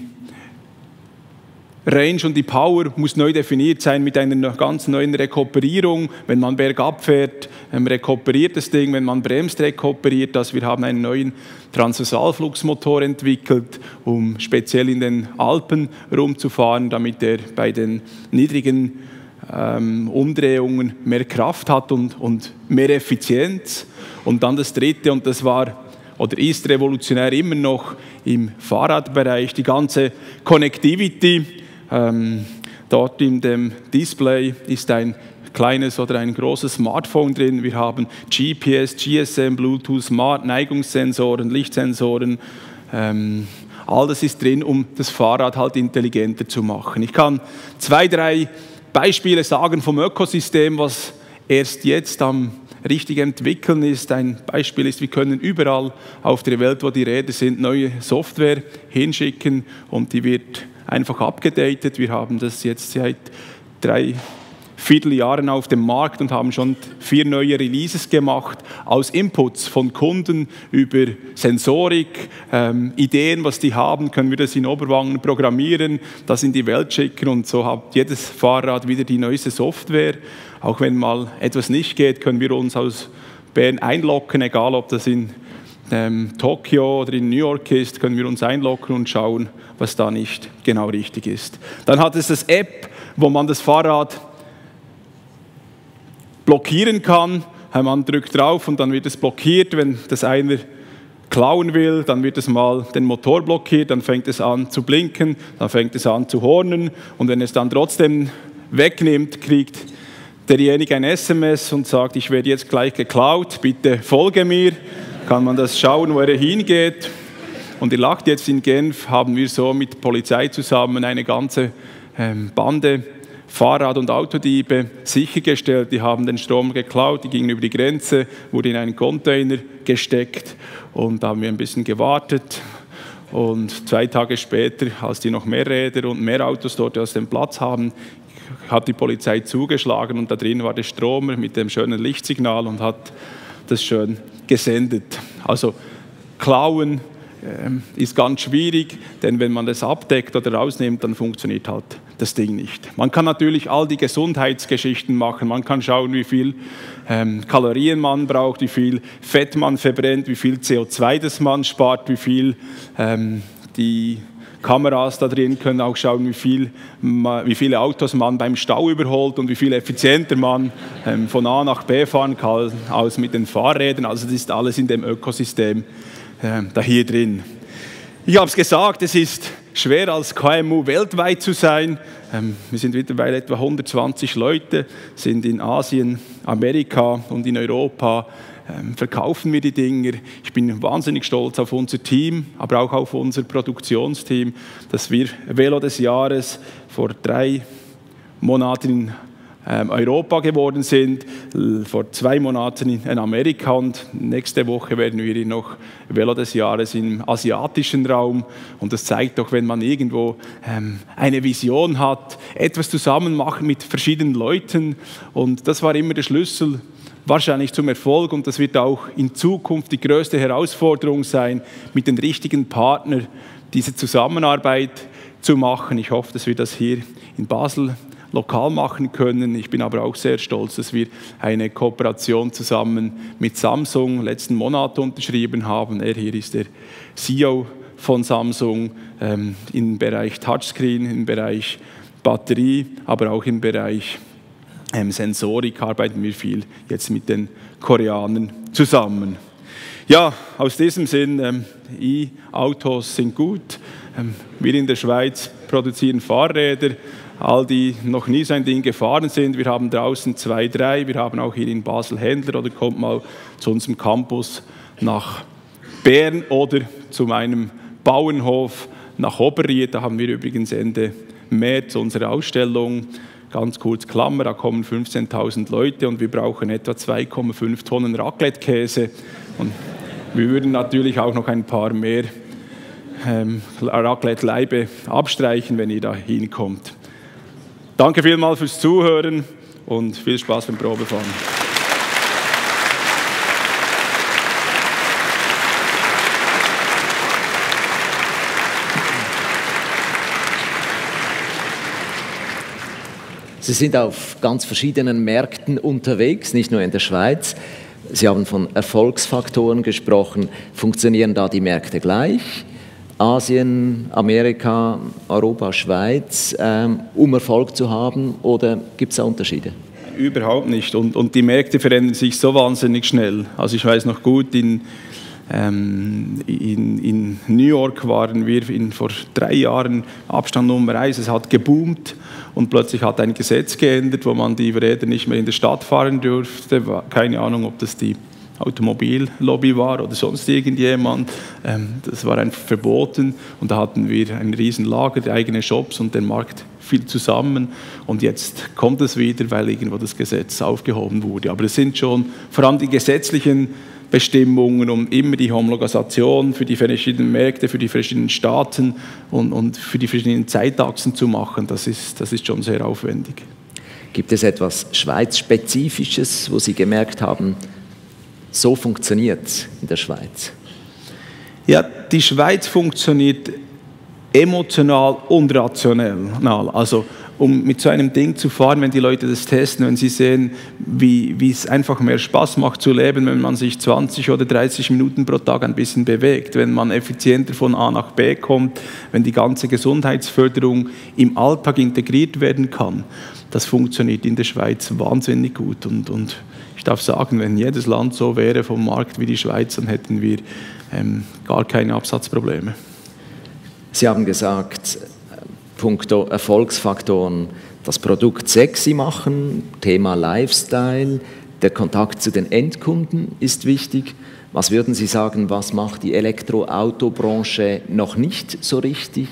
Speaker 12: Range und die Power muss neu definiert sein mit einer ganz neuen Rekuperierung. Wenn man bergab fährt, ähm, rekuperiert das Ding. Wenn man bremst, rekuperiert das. Wir haben einen neuen Transversalfluxmotor entwickelt, um speziell in den Alpen rumzufahren, damit er bei den niedrigen ähm, Umdrehungen mehr Kraft hat und, und mehr Effizienz. Und dann das Dritte, und das war oder ist revolutionär immer noch im Fahrradbereich, die ganze Connectivity. Ähm, dort in dem Display ist ein kleines oder ein großes Smartphone drin. Wir haben G P S, G S M, Bluetooth, Smart, Neigungssensoren, Lichtsensoren. Ähm, all das ist drin, um das Fahrrad halt intelligenter zu machen. Ich kann zwei, drei Beispiele sagen vom Ökosystem, was erst jetzt am richtig entwickeln ist. Ein Beispiel ist, wir können überall auf der Welt, wo die Räder sind, neue Software hinschicken und die wird einfach abgedatet. Wir haben das jetzt seit drei Vierteljahren auf dem Markt und haben schon vier neue Releases gemacht, aus Inputs von Kunden über Sensorik, ähm, Ideen, was die haben, können wir das in Oberwangen programmieren, das in die Welt schicken und so hat jedes Fahrrad wieder die neueste Software. Auch wenn mal etwas nicht geht, können wir uns aus Bern einloggen, egal ob das in ähm, Tokio oder in New York ist, können wir uns einloggen und schauen, was da nicht genau richtig ist. Dann hat es das App, wo man das Fahrrad blockieren kann. Man drückt drauf und dann wird es blockiert. Wenn das einer klauen will, dann wird es mal den Motor blockiert, dann fängt es an zu blinken, dann fängt es an zu hornen und wenn es dann trotzdem wegnimmt, kriegt derjenige ein S M S und sagt, ich werde jetzt gleich geklaut, bitte folge mir. Kann man das schauen, wo er hingeht. Und ihr lacht jetzt, in Genf haben wir so mit Polizei zusammen eine ganze ähm, Bande Fahrrad- und Autodiebe sichergestellt. Die haben den Strom geklaut, die gingen über die Grenze, wurde in einen Container gesteckt und da haben wir ein bisschen gewartet. Und zwei Tage später, als die noch mehr Räder und mehr Autos dort aus dem Platz haben, hat die Polizei zugeschlagen und da drin war der Stromer mit dem schönen Lichtsignal und hat das schön gesendet. Also klauen äh, ist ganz schwierig, denn wenn man das abdeckt oder rausnimmt, dann funktioniert halt das Ding nicht. Man kann natürlich all die Gesundheitsgeschichten machen, man kann schauen, wie viel ähm, Kalorien man braucht, wie viel Fett man verbrennt, wie viel C O zwei das man spart, wie viel ähm, die Kameras da drin können auch schauen, wie, viel, wie viele Autos man beim Stau überholt und wie viel effizienter man ähm, von A nach B fahren kann als mit den Fahrrädern. Also das ist alles in dem Ökosystem äh, da hier drin. Ich habe es gesagt, es ist schwer als K M U weltweit zu sein. Ähm, wir sind mittlerweile etwa hundertzwanzig Leute, sind in Asien, Amerika und in Europa. Ähm, verkaufen wir die Dinger. Ich bin wahnsinnig stolz auf unser Team, aber auch auf unser Produktionsteam, dass wir Velo des Jahres vor drei Monaten in ähm, Europa geworden sind, vor zwei Monaten in Amerika und nächste Woche werden wir noch Velo des Jahres im asiatischen Raum. Und das zeigt doch, wenn man irgendwo ähm, eine Vision hat, etwas zusammen machen mit verschiedenen Leuten. Und das war immer der Schlüssel wahrscheinlich zum Erfolg und das wird auch in Zukunft die größte Herausforderung sein, mit den richtigen Partnern diese Zusammenarbeit zu machen. Ich hoffe, dass wir das hier in Basel lokal machen können. Ich bin aber auch sehr stolz, dass wir eine Kooperation zusammen mit Samsung letzten Monat unterschrieben haben. Er hier ist der C E O von Samsung ähm, im Bereich Touchscreen, im Bereich Batterie, aber auch im Bereich ähm, Sensorik arbeiten wir viel jetzt mit den Koreanern zusammen. Ja, aus diesem Sinn, ähm, E-Autos sind gut. Ähm, wir in der Schweiz produzieren Fahrräder. All die noch nie so ein Ding gefahren sind, wir haben draußen zwei, drei, wir haben auch hier in Basel Händler oder kommt mal zu unserem Campus nach Bern oder zu meinem Bauernhof nach Oberried. Da haben wir übrigens Ende März unsere Ausstellung. Ganz kurz Klammer, da kommen fünfzehntausend Leute und wir brauchen etwa zwei Komma fünf Tonnen Raclette-Käse. Und wir würden natürlich auch noch ein paar mehr ähm, Raclette-Leibe abstreichen, wenn ihr da hinkommt. Danke vielmals fürs Zuhören und viel Spaß beim Probefahren.
Speaker 1: Sie sind auf ganz verschiedenen Märkten unterwegs, nicht nur in der Schweiz. Sie haben von Erfolgsfaktoren gesprochen. Funktionieren da die Märkte gleich? Asien, Amerika, Europa, Schweiz, ähm, um Erfolg zu haben, oder gibt es da Unterschiede?
Speaker 12: Überhaupt nicht. Und, und die Märkte verändern sich so wahnsinnig schnell. Also ich weiß noch gut, in, ähm, in, in New York waren wir in, vor drei Jahren Abstand Nummer eins. Es hat geboomt und plötzlich hat ein Gesetz geändert, wo man die Räder nicht mehr in der Stadt fahren durfte. Keine Ahnung, ob das die Automobillobby war oder sonst irgendjemand. Das war einfach verboten und da hatten wir ein riesen Lager, eigene Shops und den Markt viel zusammen und jetzt kommt es wieder, weil irgendwo das Gesetz aufgehoben wurde. Aber es sind schon vor allem die gesetzlichen Bestimmungen, um immer die Homologation für die verschiedenen Märkte, für die verschiedenen Staaten und, und für die verschiedenen Zeitachsen zu machen, das ist, das ist schon sehr aufwendig.
Speaker 1: Gibt es etwas Schweiz-Spezifisches, wo Sie gemerkt haben, so funktioniert es in der Schweiz?
Speaker 12: Ja, die Schweiz funktioniert emotional und rationell. Also um mit so einem Ding zu fahren, wenn die Leute das testen, wenn sie sehen, wie, wie es einfach mehr Spaß macht zu leben, wenn man sich zwanzig oder dreißig Minuten pro Tag ein bisschen bewegt, wenn man effizienter von A nach B kommt, wenn die ganze Gesundheitsförderung im Alltag integriert werden kann. Das funktioniert in der Schweiz wahnsinnig gut und, und ich darf sagen, wenn jedes Land so wäre vom Markt wie die Schweiz, dann hätten wir ähm, gar keine Absatzprobleme.
Speaker 1: Sie haben gesagt, punkto Erfolgsfaktoren, das Produkt sexy machen, Thema Lifestyle, der Kontakt zu den Endkunden ist wichtig. Was würden Sie sagen, was macht die Elektroautobranche noch nicht so richtig,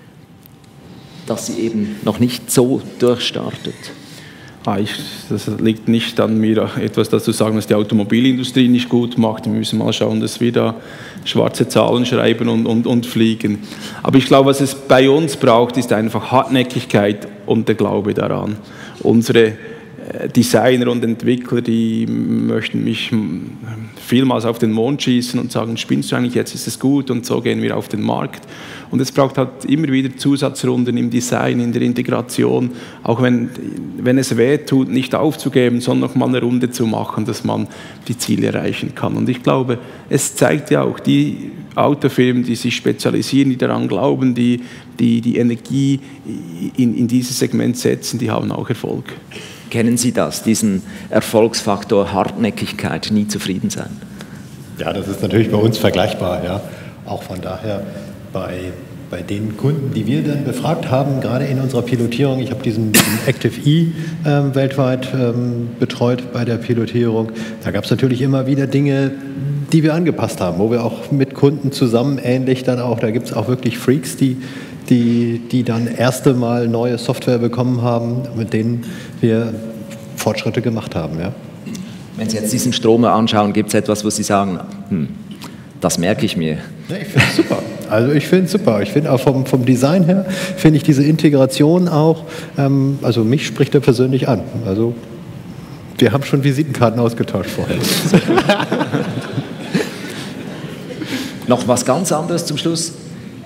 Speaker 1: dass sie eben noch nicht so durchstartet?
Speaker 12: Ah, ich, das liegt nicht an mir, etwas dazu sagen, was die Automobilindustrie nicht gut macht. Wir müssen mal schauen, dass wir da schwarze Zahlen schreiben und, und, und fliegen. Aber ich glaube, was es bei uns braucht, ist einfach Hartnäckigkeit und der Glaube daran. Unsere Designer und Entwickler, die möchten mich vielmals auf den Mond schießen und sagen, spinnst du eigentlich, jetzt ist es gut und so gehen wir auf den Markt. Und es braucht halt immer wieder Zusatzrunden im Design, in der Integration, auch wenn, wenn es weh tut, nicht aufzugeben, sondern noch mal eine Runde zu machen, dass man die Ziele erreichen kann. Und ich glaube, es zeigt ja auch, die Autofirmen, die sich spezialisieren, die daran glauben, die die, die Energie in, in dieses Segment setzen, die haben auch Erfolg.
Speaker 1: Kennen Sie das, diesen Erfolgsfaktor Hartnäckigkeit, nie zufrieden sein?
Speaker 5: Ja, das ist natürlich bei uns vergleichbar. Ja. Auch von daher bei, bei den Kunden, die wir dann befragt haben, gerade in unserer Pilotierung, ich habe diesen, diesen Active E ähm, weltweit ähm, betreut bei der Pilotierung, da gab es natürlich immer wieder Dinge, die wir angepasst haben, wo wir auch mit Kunden zusammen ähnlich dann auch, da gibt es auch wirklich Freaks, die Die, die dann erste Mal neue Software bekommen haben, mit denen wir Fortschritte gemacht haben. Ja.
Speaker 1: Wenn Sie jetzt diesen Stromer anschauen, gibt es etwas, wo Sie sagen, hm, das merke ich mir.
Speaker 5: Ja, ich finde es super. Also ich finde es super. Ich finde auch vom, vom Design her, finde ich diese Integration auch, ähm, also mich spricht er persönlich an. Also wir haben schon Visitenkarten ausgetauscht vorher.
Speaker 1: Noch was ganz anderes zum Schluss.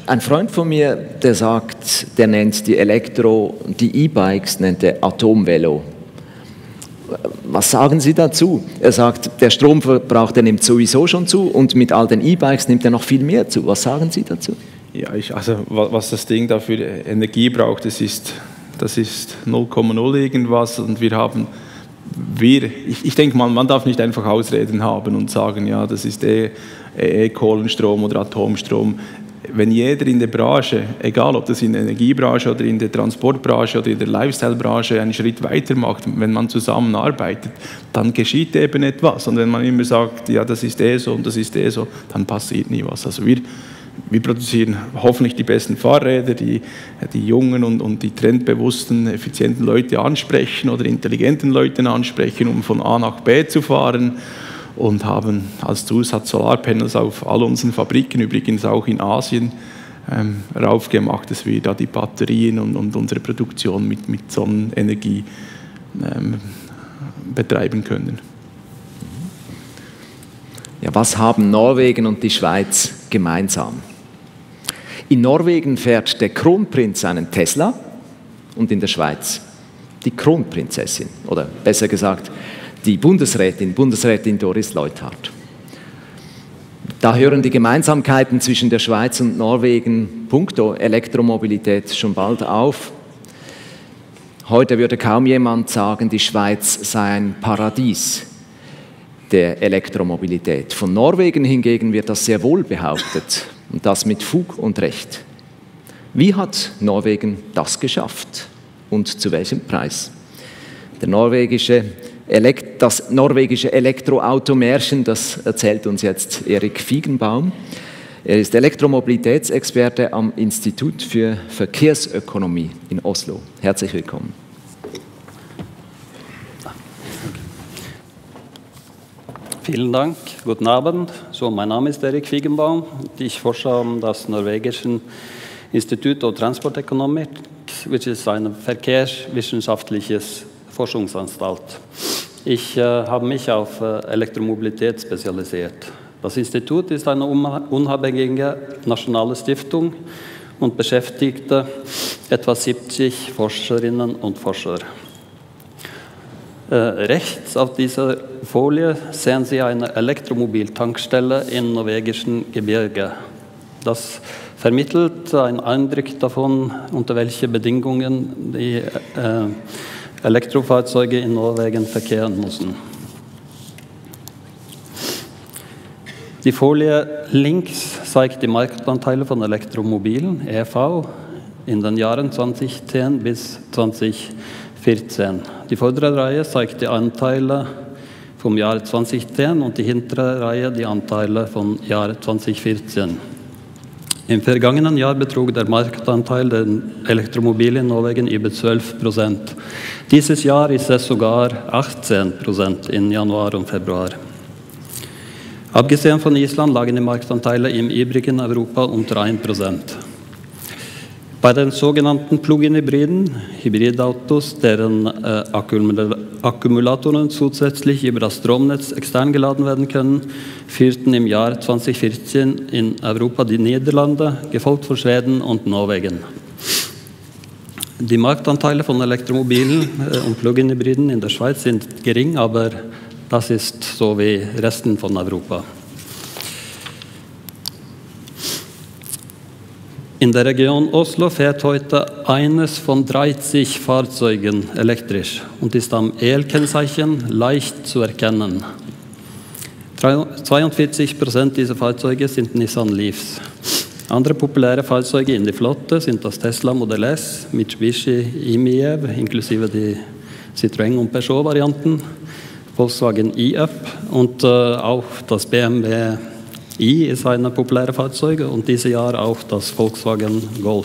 Speaker 1: Ein Freund von mir, der sagt, der nennt die Elektro, die E-Bikes nennt er Atomvelo. Was sagen Sie dazu? Er sagt, der Stromverbrauch, der nimmt sowieso schon zu und mit all den E-Bikes nimmt er noch viel mehr zu. Was sagen Sie dazu?
Speaker 12: Ja, ich, also was das Ding da für Energie braucht, das ist, das ist null Komma null irgendwas und wir haben, wir, ich, ich denke mal, man darf nicht einfach Ausreden haben und sagen, ja, das ist eh, eh Kohlenstrom oder Atomstrom. Wenn jeder in der Branche, egal ob das in der Energiebranche oder in der Transportbranche oder in der Lifestyle-Branche einen Schritt weiter macht, wenn man zusammenarbeitet, dann geschieht eben etwas. Und wenn man immer sagt, ja, das ist eh so und das ist eh so, dann passiert nie was. Also wir, wir produzieren hoffentlich die besten Fahrräder, die die jungen und, und die trendbewussten, effizienten Leute ansprechen oder intelligenten Leute ansprechen, um von A nach B zu fahren. Und haben als Zusatz Solarpanels auf all unseren Fabriken, übrigens auch in Asien, ähm, raufgemacht, dass wir da die Batterien und, und unsere Produktion mit, mit Sonnenenergie ähm, betreiben können.
Speaker 1: Ja, was haben Norwegen und die Schweiz gemeinsam? In Norwegen fährt der Kronprinz einen Tesla und in der Schweiz die Kronprinzessin, oder besser gesagt, die Bundesrätin, Bundesrätin Doris Leuthard. Da hören die Gemeinsamkeiten zwischen der Schweiz und Norwegen puncto Elektromobilität schon bald auf. Heute würde kaum jemand sagen, die Schweiz sei ein Paradies der Elektromobilität. Von Norwegen hingegen wird das sehr wohl behauptet und das mit Fug und Recht. Wie hat Norwegen das geschafft und zu welchem Preis? Der norwegische Das norwegische Elektroautomärchen, das erzählt uns jetzt Erik Fiegenbaum. Er ist Elektromobilitätsexperte am Institut für Verkehrsökonomie in Oslo. Herzlich willkommen.
Speaker 13: Vielen Dank, guten Abend. So, mein Name ist Erik Fiegenbaum. Ich forsche am das norwegischen Institut of Transport Economics, which ist ein verkehrswissenschaftliches Forschungsanstalt. Ich äh, habe mich auf äh, Elektromobilität spezialisiert. Das Institut ist eine unabhängige nationale Stiftung und beschäftigt äh, etwa siebzig Forscherinnen und Forscher. Äh, rechts auf dieser Folie sehen Sie eine Elektromobiltankstelle im norwegischen Gebirge. Das vermittelt einen Eindruck davon, unter welchen Bedingungen die äh, Elektrofahrzeuge in Norwegen verkehren müssen. Die Folie links zeigt die Marktanteile von Elektromobilen, E V, in den Jahren zweitausendzehn bis zweitausendvierzehn. Die vordere Reihe zeigt die Anteile vom Jahr zweitausendzehn und die hintere Reihe die Anteile vom Jahr zweitausendvierzehn. Im vergangenen Jahr betrug der Marktanteil der Elektromobilen in Norwegen über zwölf Prozent. Dieses Jahr ist es sogar achtzehn Prozent in Januar und Februar. Abgesehen von Island lagen die Marktanteile im übrigen Europa unter ein Prozent. Bei den sogenannten Plug-in-Hybriden, Hybridautos, deren äh, Akkumulatoren zusätzlich über das Stromnetz extern geladen werden können, führten im Jahr zweitausendvierzehn in Europa die Niederlande, gefolgt von Schweden und Norwegen. Die Marktanteile von Elektromobilen äh, und Plug-in-Hybriden in der Schweiz sind gering, aber das ist so wie Resten von Europa. In der Region Oslo fährt heute eines von dreißig Fahrzeugen elektrisch und ist am E L-Kennzeichen leicht zu erkennen. zweiundvierzig Prozent dieser Fahrzeuge sind Nissan Leafs. Andere populäre Fahrzeuge in der Flotte sind das Tesla Model S, Mitsubishi e-Meev, inklusive die Citroën und Peugeot-Varianten, Volkswagen e-Up und äh, auch das B M W i ist ein populäres Fahrzeug und dieses Jahr auch das Volkswagen Golf.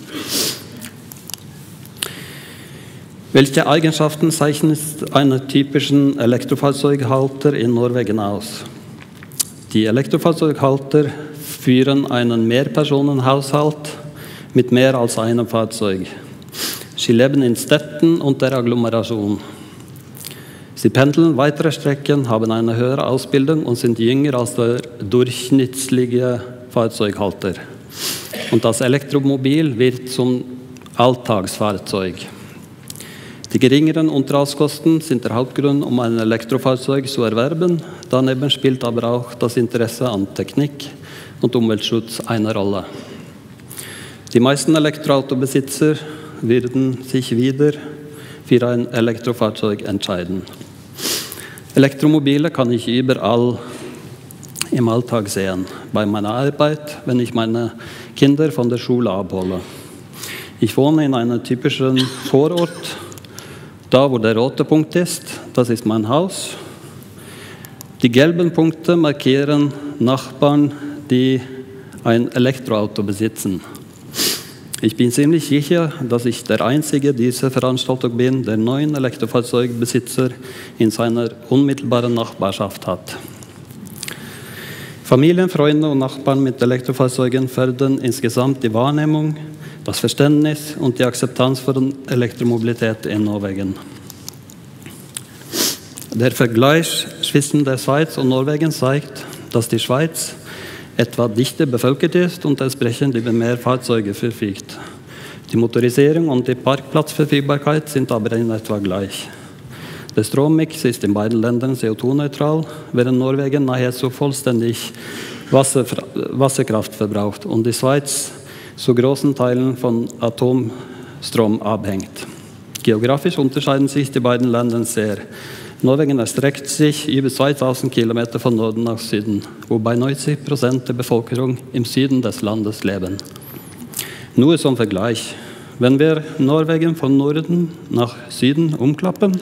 Speaker 13: Welche Eigenschaften zeichnet einen typischen Elektrofahrzeughalter in Norwegen aus? Die Elektrofahrzeughalter führen einen Mehrpersonenhaushalt mit mehr als einem Fahrzeug. Sie leben in Städten und der Agglomeration. Sie pendeln weitere Strecken, haben eine höhere Ausbildung und sind jünger als der durchschnittliche Fahrzeughalter. Und das Elektromobil wird zum Alltagsfahrzeug. Die geringeren Unterhaltskosten sind der Hauptgrund, um ein Elektrofahrzeug zu erwerben. Daneben spielt aber auch das Interesse an Technik und Umweltschutz eine Rolle. Die meisten Elektroautobesitzer werden sich wieder für ein Elektrofahrzeug entscheiden. Elektromobile kann ich überall im Alltag sehen. Bei meiner Arbeit, wenn ich meine Kinder von der Schule abhole. Ich wohne in einem typischen Vorort. Da, wo der rote Punkt ist, das ist mein Haus. Die gelben Punkte markieren Nachbarn, die ein Elektroauto besitzen. Ich bin ziemlich sicher, dass ich der Einzige dieser Veranstaltung bin, der neun Elektrofahrzeugbesitzer in seiner unmittelbaren Nachbarschaft hat. Familien, Freunde und Nachbarn mit Elektrofahrzeugen fördern insgesamt die Wahrnehmung, das Verständnis und die Akzeptanz von Elektromobilität in Norwegen. Der Vergleich zwischen der Schweiz und Norwegen zeigt, dass die Schweiz etwa dichter bevölkert ist und entsprechend über mehr Fahrzeuge verfügt. Die Motorisierung und die Parkplatzverfügbarkeit sind aber in etwa gleich. Der Strommix ist in beiden Ländern C O zwei neutral, während Norwegen nahezu vollständig Wasser, Wasserkraft verbraucht und die Schweiz zu großen Teilen von Atomstrom abhängt. Geografisch unterscheiden sich die beiden Länder sehr. Norwegen erstreckt sich über zweitausend Kilometer von Norden nach Süden, wobei neunzig Prozent der Bevölkerung im Süden des Landes leben. Nur zum Vergleich. Wenn wir Norwegen von Norden nach Süden umklappen,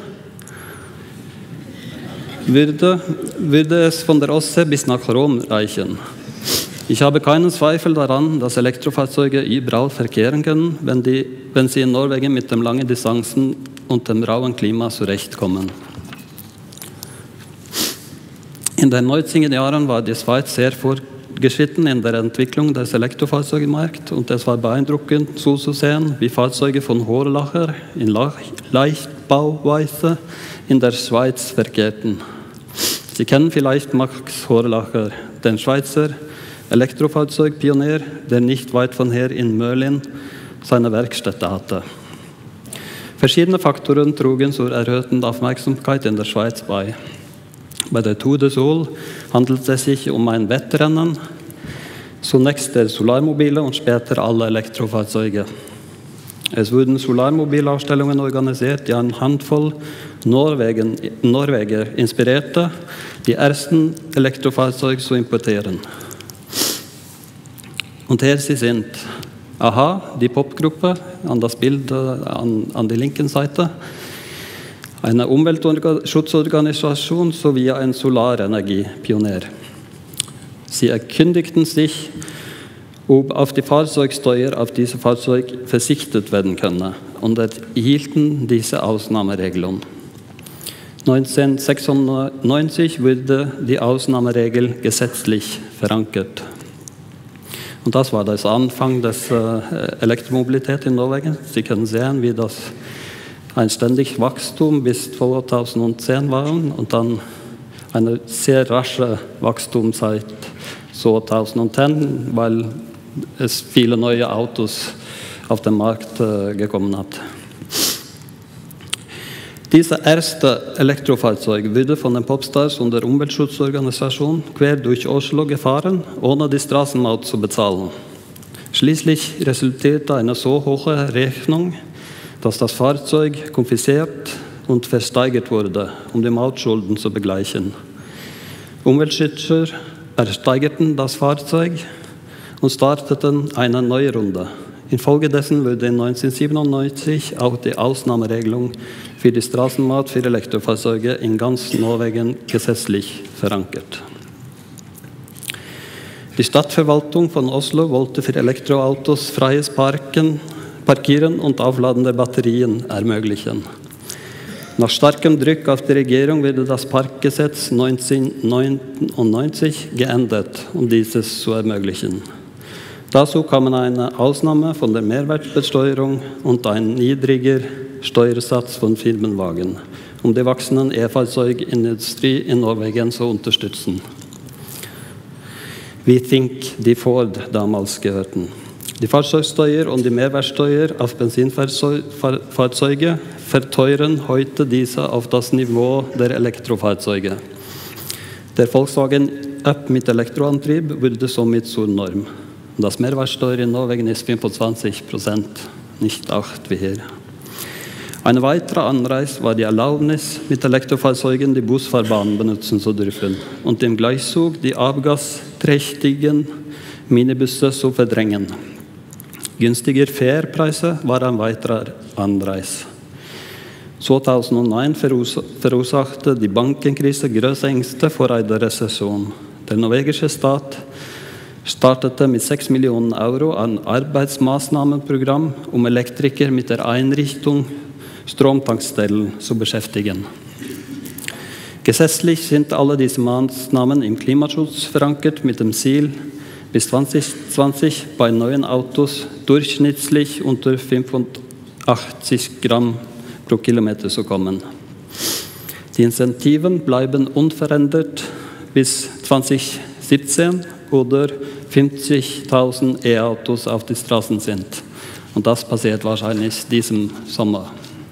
Speaker 13: würde, würde es von der Ostsee bis nach Rom reichen. Ich habe keinen Zweifel daran, dass Elektrofahrzeuge überall verkehren können, wenn, die, wenn sie in Norwegen mit den langen Distanzen und dem rauen Klima zurechtkommen. In den neunziger Jahren war die Schweiz sehr fortgeschritten in der Entwicklung des Elektrofahrzeugemarkts und es war beeindruckend zuzusehen, wie Fahrzeuge von Horlacher in Leichtbauweise in der Schweiz verkehrten. Sie kennen vielleicht Max Horlacher, den Schweizer Elektrofahrzeugpionier, der nicht weit von hier in Möhlin seine Werkstätte hatte. Verschiedene Faktoren trugen zur erhöhten Aufmerksamkeit in der Schweiz bei. Bei der Tour de Sol handelt es sich um ein Wettrennen, zunächst der Solarmobile und später alle Elektrofahrzeuge. Es wurden Solarmobilausstellungen organisiert, die eine Handvoll Norwegen, Norweger inspirierte, die ersten Elektrofahrzeuge zu importieren. Und hier sie sind. Aha, die Popgruppe, an das Bild an, an der linken Seite, eine Umweltschutzorganisation sowie ein Solarenergiepionier. Sie erkündigten sich, ob auf die Fahrzeugsteuer auf diese Fahrzeuge verzichtet werden könne und erhielten diese Ausnahmeregelung. neunzehnhundertsechsundneunzig wurde die Ausnahmeregel gesetzlich verankert. Und das war der Anfang der äh, Elektromobilität in Norwegen. Sie können sehen, wie das ein ständiges Wachstum bis zweitausendzehn war und dann eine sehr rasche Wachstum seit zweitausendzehn, weil es viele neue Autos auf den Markt äh, gekommen hat. Dieses erste Elektrofahrzeug wurde von den Popstars und der Umweltschutzorganisation quer durch Oslo gefahren, ohne die Straßenmaut zu bezahlen. Schließlich resultierte eine so hohe Rechnung, dass das Fahrzeug konfisziert und versteigert wurde, um die Mautschulden zu begleichen. Umweltschützer ersteigerten das Fahrzeug und starteten eine neue Runde. Infolgedessen wurde neunzehnhundertsiebenundneunzig auch die Ausnahmeregelung für die Straßenmaut für Elektrofahrzeuge in ganz Norwegen gesetzlich verankert. Die Stadtverwaltung von Oslo wollte für Elektroautos freies Parken, Parkieren und Aufladen der Batterien ermöglichen. Nach starkem Druck auf die Regierung wurde das Parkgesetz neunzehnhundertneunundneunzig geändert, um dieses zu ermöglichen. Dazu kamen eine Ausnahme von der Mehrwertbesteuerung und ein niedriger Steuersatz von Firmenwagen, um die wachsende E-Fahrzeugindustrie in Norwegen zu unterstützen. We Think die Ford damals gehörten. Die Fahrzeugsteuer und die Mehrwertsteuer auf Benzinfahrzeuge verteuern heute diese auf das Niveau der Elektrofahrzeuge. Der Volkswagen Up mit Elektroantrieb würde somit zur Norm. Das Mehrwertsteuer in Norwegen ist fünfundzwanzig Prozent, nicht acht wie hier. Ein weiterer Anreiz war die Erlaubnis, mit Elektrofahrzeugen die Busfahrbahn benutzen zu dürfen und im Gleichzug die abgasträchtigen Minibusse zu verdrängen. Günstige Fährpreise war ein weiterer Anreiz. zweitausendneun verursachte die Bankenkrise große Ängste vor einer Rezession. Der norwegische Staat startete mit sechs Millionen Euro ein Arbeitsmaßnahmenprogramm, um Elektriker mit der Einrichtung Stromtankstellen zu beschäftigen. Gesetzlich sind alle diese Maßnahmen im Klimaschutz verankert, mit dem Ziel, bis zwanzig zwanzig bei neuen Autos durchschnittlich unter fünfundachtzig Gramm pro Kilometer zu kommen. Die Incentiven bleiben unverändert bis zwanzig siebzehn oder fünfzigtausend E-Autos auf die Straßen sind. Und das passiert wahrscheinlich diesen Sommer.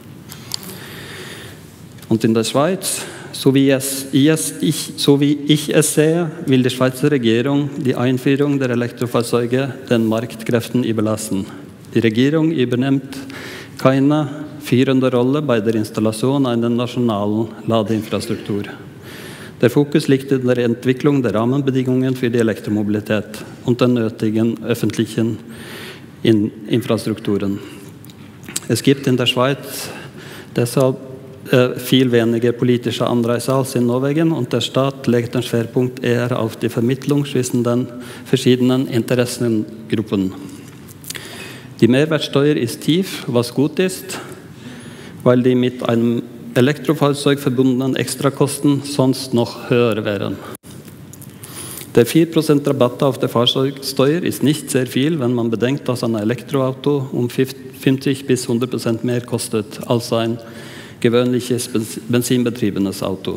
Speaker 13: Und in der Schweiz, so wie, es, ich, so wie ich es sehe, will die Schweizer Regierung die Einführung der Elektrofahrzeuge den Marktkräften überlassen. Die Regierung übernimmt keine führende Rolle bei der Installation einer nationalen Ladeinfrastruktur. Der Fokus liegt in der Entwicklung der Rahmenbedingungen für die Elektromobilität und den nötigen öffentlichen Infrastrukturen. Es gibt in der Schweiz deshalb äh, viel weniger politische Anreize als in Norwegen und der Staat legt den Schwerpunkt eher auf die Vermittlung zwischen den verschiedenen Interessengruppen. Die Mehrwertsteuer ist tief, was gut ist, weil die mit einem Elektrofahrzeug verbundenen Extrakosten sonst noch höher wären. Der vier Prozent Rabatt auf der Fahrzeugsteuer ist nicht sehr viel, wenn man bedenkt, dass ein Elektroauto um fünfzig bis hundert Prozent mehr kostet als ein gewöhnliches benzinbetriebenes Auto.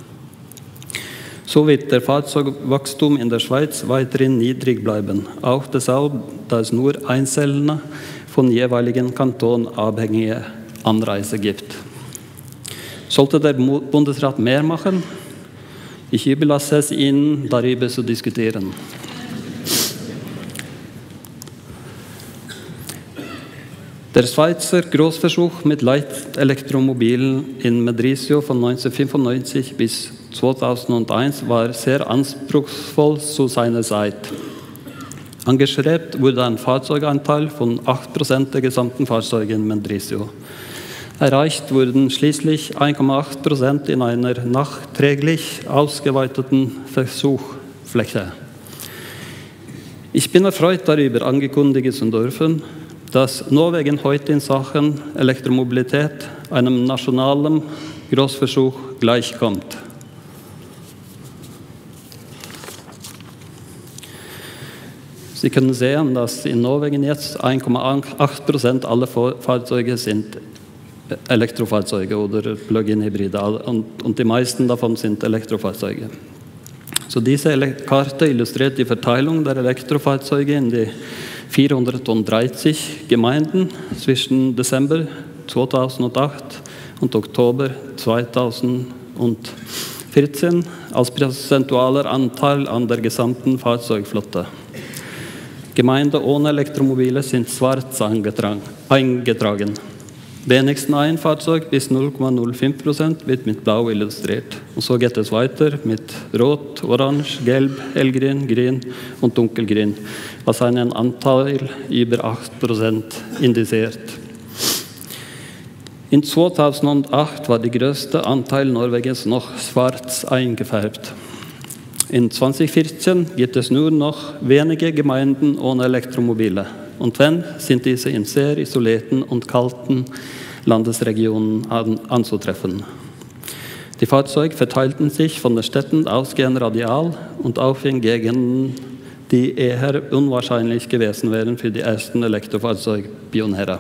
Speaker 13: So wird der Fahrzeugwachstum in der Schweiz weiterhin niedrig bleiben, auch deshalb, da es nur einzelne von jeweiligen Kanton abhängige Anreize gibt. Sollte der Bundesrat mehr machen? Ich überlasse es Ihnen, darüber zu diskutieren. Der Schweizer Großversuch mit Leichtelektromobilen in Mendrisio von neunzehnhundertfünfundneunzig bis zweitausendeins war sehr anspruchsvoll zu seiner Zeit. Angestrebt wurde ein Fahrzeuganteil von acht Prozent der gesamten Fahrzeuge in Mendrisio. Erreicht wurden schließlich eins Komma acht Prozent in einer nachträglich ausgeweiteten Versuchsfläche. Ich bin erfreut darüber, angekündigen zu dürfen, dass Norwegen heute in Sachen Elektromobilität einem nationalen Großversuch gleichkommt. Sie können sehen, dass in Norwegen jetzt eins Komma acht Prozent aller Fahrzeuge sind Elektrofahrzeuge oder Plug-in-Hybride und, und die meisten davon sind Elektrofahrzeuge. So diese Karte illustriert die Verteilung der Elektrofahrzeuge in die vierhundertdreißig Gemeinden zwischen Dezember zweitausendacht und Oktober zweitausendvierzehn als prozentualer Anteil an der gesamten Fahrzeugflotte. Gemeinden ohne Elektromobile sind schwarz eingetragen. Wenigstens ein Fahrzeug bis null Komma null fünf Prozent wird mit Blau illustriert. Und so geht es weiter mit Rot, Orange, Gelb, Hellgrün, Grün und Dunkelgrün, was einen Anteil über acht Prozent indiziert. In zweitausendacht war der größte Anteil Norwegens noch schwarz eingefärbt. In zweitausendvierzehn gibt es nur noch wenige Gemeinden ohne Elektromobile. Und wenn, sind diese in sehr isolierten und kalten Landesregionen an, anzutreffen. Die Fahrzeuge verteilten sich von den Städten ausgehend radial und auch in Gegenden, die eher unwahrscheinlich gewesen wären für die ersten Elektrofahrzeugpioniere.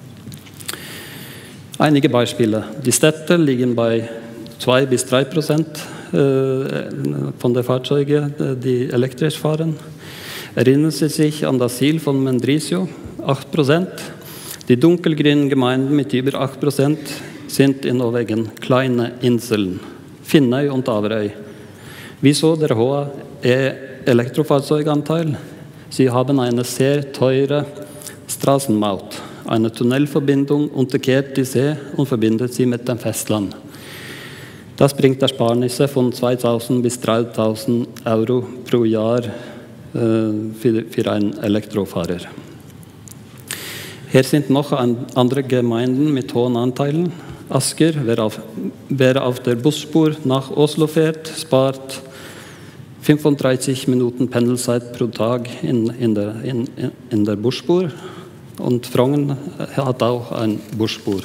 Speaker 13: Einige Beispiele. Die Städte liegen bei zwei bis drei Prozent von den Fahrzeugen, die elektrisch fahren. Erinnern Sie sich an das Ziel von Mendrisio, acht Prozent? Die dunkelgrünen Gemeinden mit über acht Prozent sind in Norwegen kleine Inseln, Finnøy und Averøy. Wieso der hohe Elektrofahrzeuganteil? Sie haben eine sehr teure Straßenmaut. Eine Tunnelverbindung unterquert die See und verbindet sie mit dem Festland. Das bringt Ersparnisse von zweitausend bis dreitausend Euro pro Jahr äh, für, für einen Elektrofahrer. Hier sind noch ein, andere Gemeinden mit hohen Anteilen. Asker, wer auf, wer auf der Busspur nach Oslo fährt, spart fünfunddreißig Minuten Pendelzeit pro Tag in, in, der, in, in der Busspur. Und Frogn hat auch eine Busspur.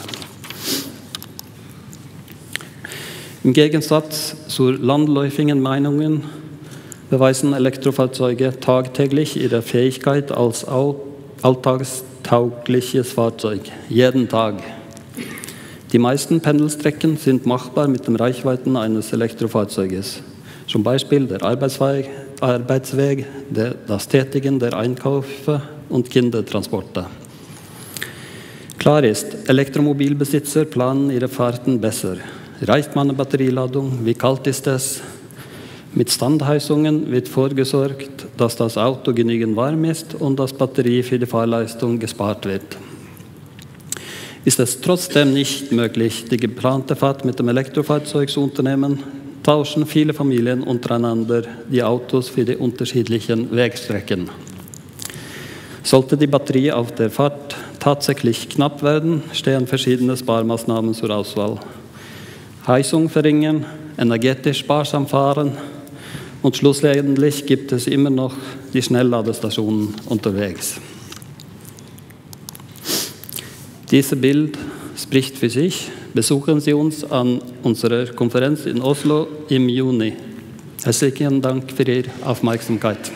Speaker 13: Im Gegensatz zu landläufigen Meinungen beweisen Elektrofahrzeuge tagtäglich ihre Fähigkeit als alltagstaugliches Fahrzeug, jeden Tag. Die meisten Pendelstrecken sind machbar mit den Reichweiten eines Elektrofahrzeuges. Zum Beispiel der Arbeitsweg, Arbeitsweg der, das Tätigen der Einkäufe und Kindertransporte. Klar ist, Elektromobilbesitzer planen ihre Fahrten besser. Reicht meine Batterieladung? Wie kalt ist es? Mit Standheizungen wird vorgesorgt, dass das Auto genügend warm ist und dass Batterie für die Fahrleistung gespart wird. Ist es trotzdem nicht möglich, die geplante Fahrt mit dem Elektrofahrzeug zu unternehmen, tauschen viele Familien untereinander die Autos für die unterschiedlichen Wegstrecken. Sollte die Batterie auf der Fahrt tatsächlich knapp werden, stehen verschiedene Sparmaßnahmen zur Auswahl. Heizung verringern, energetisch sparsam fahren und schlussendlich gibt es immer noch die Schnellladestationen unterwegs. Dieses Bild spricht für sich. Besuchen Sie uns an unserer Konferenz in Oslo im Juni. Herzlichen Dank für Ihre Aufmerksamkeit.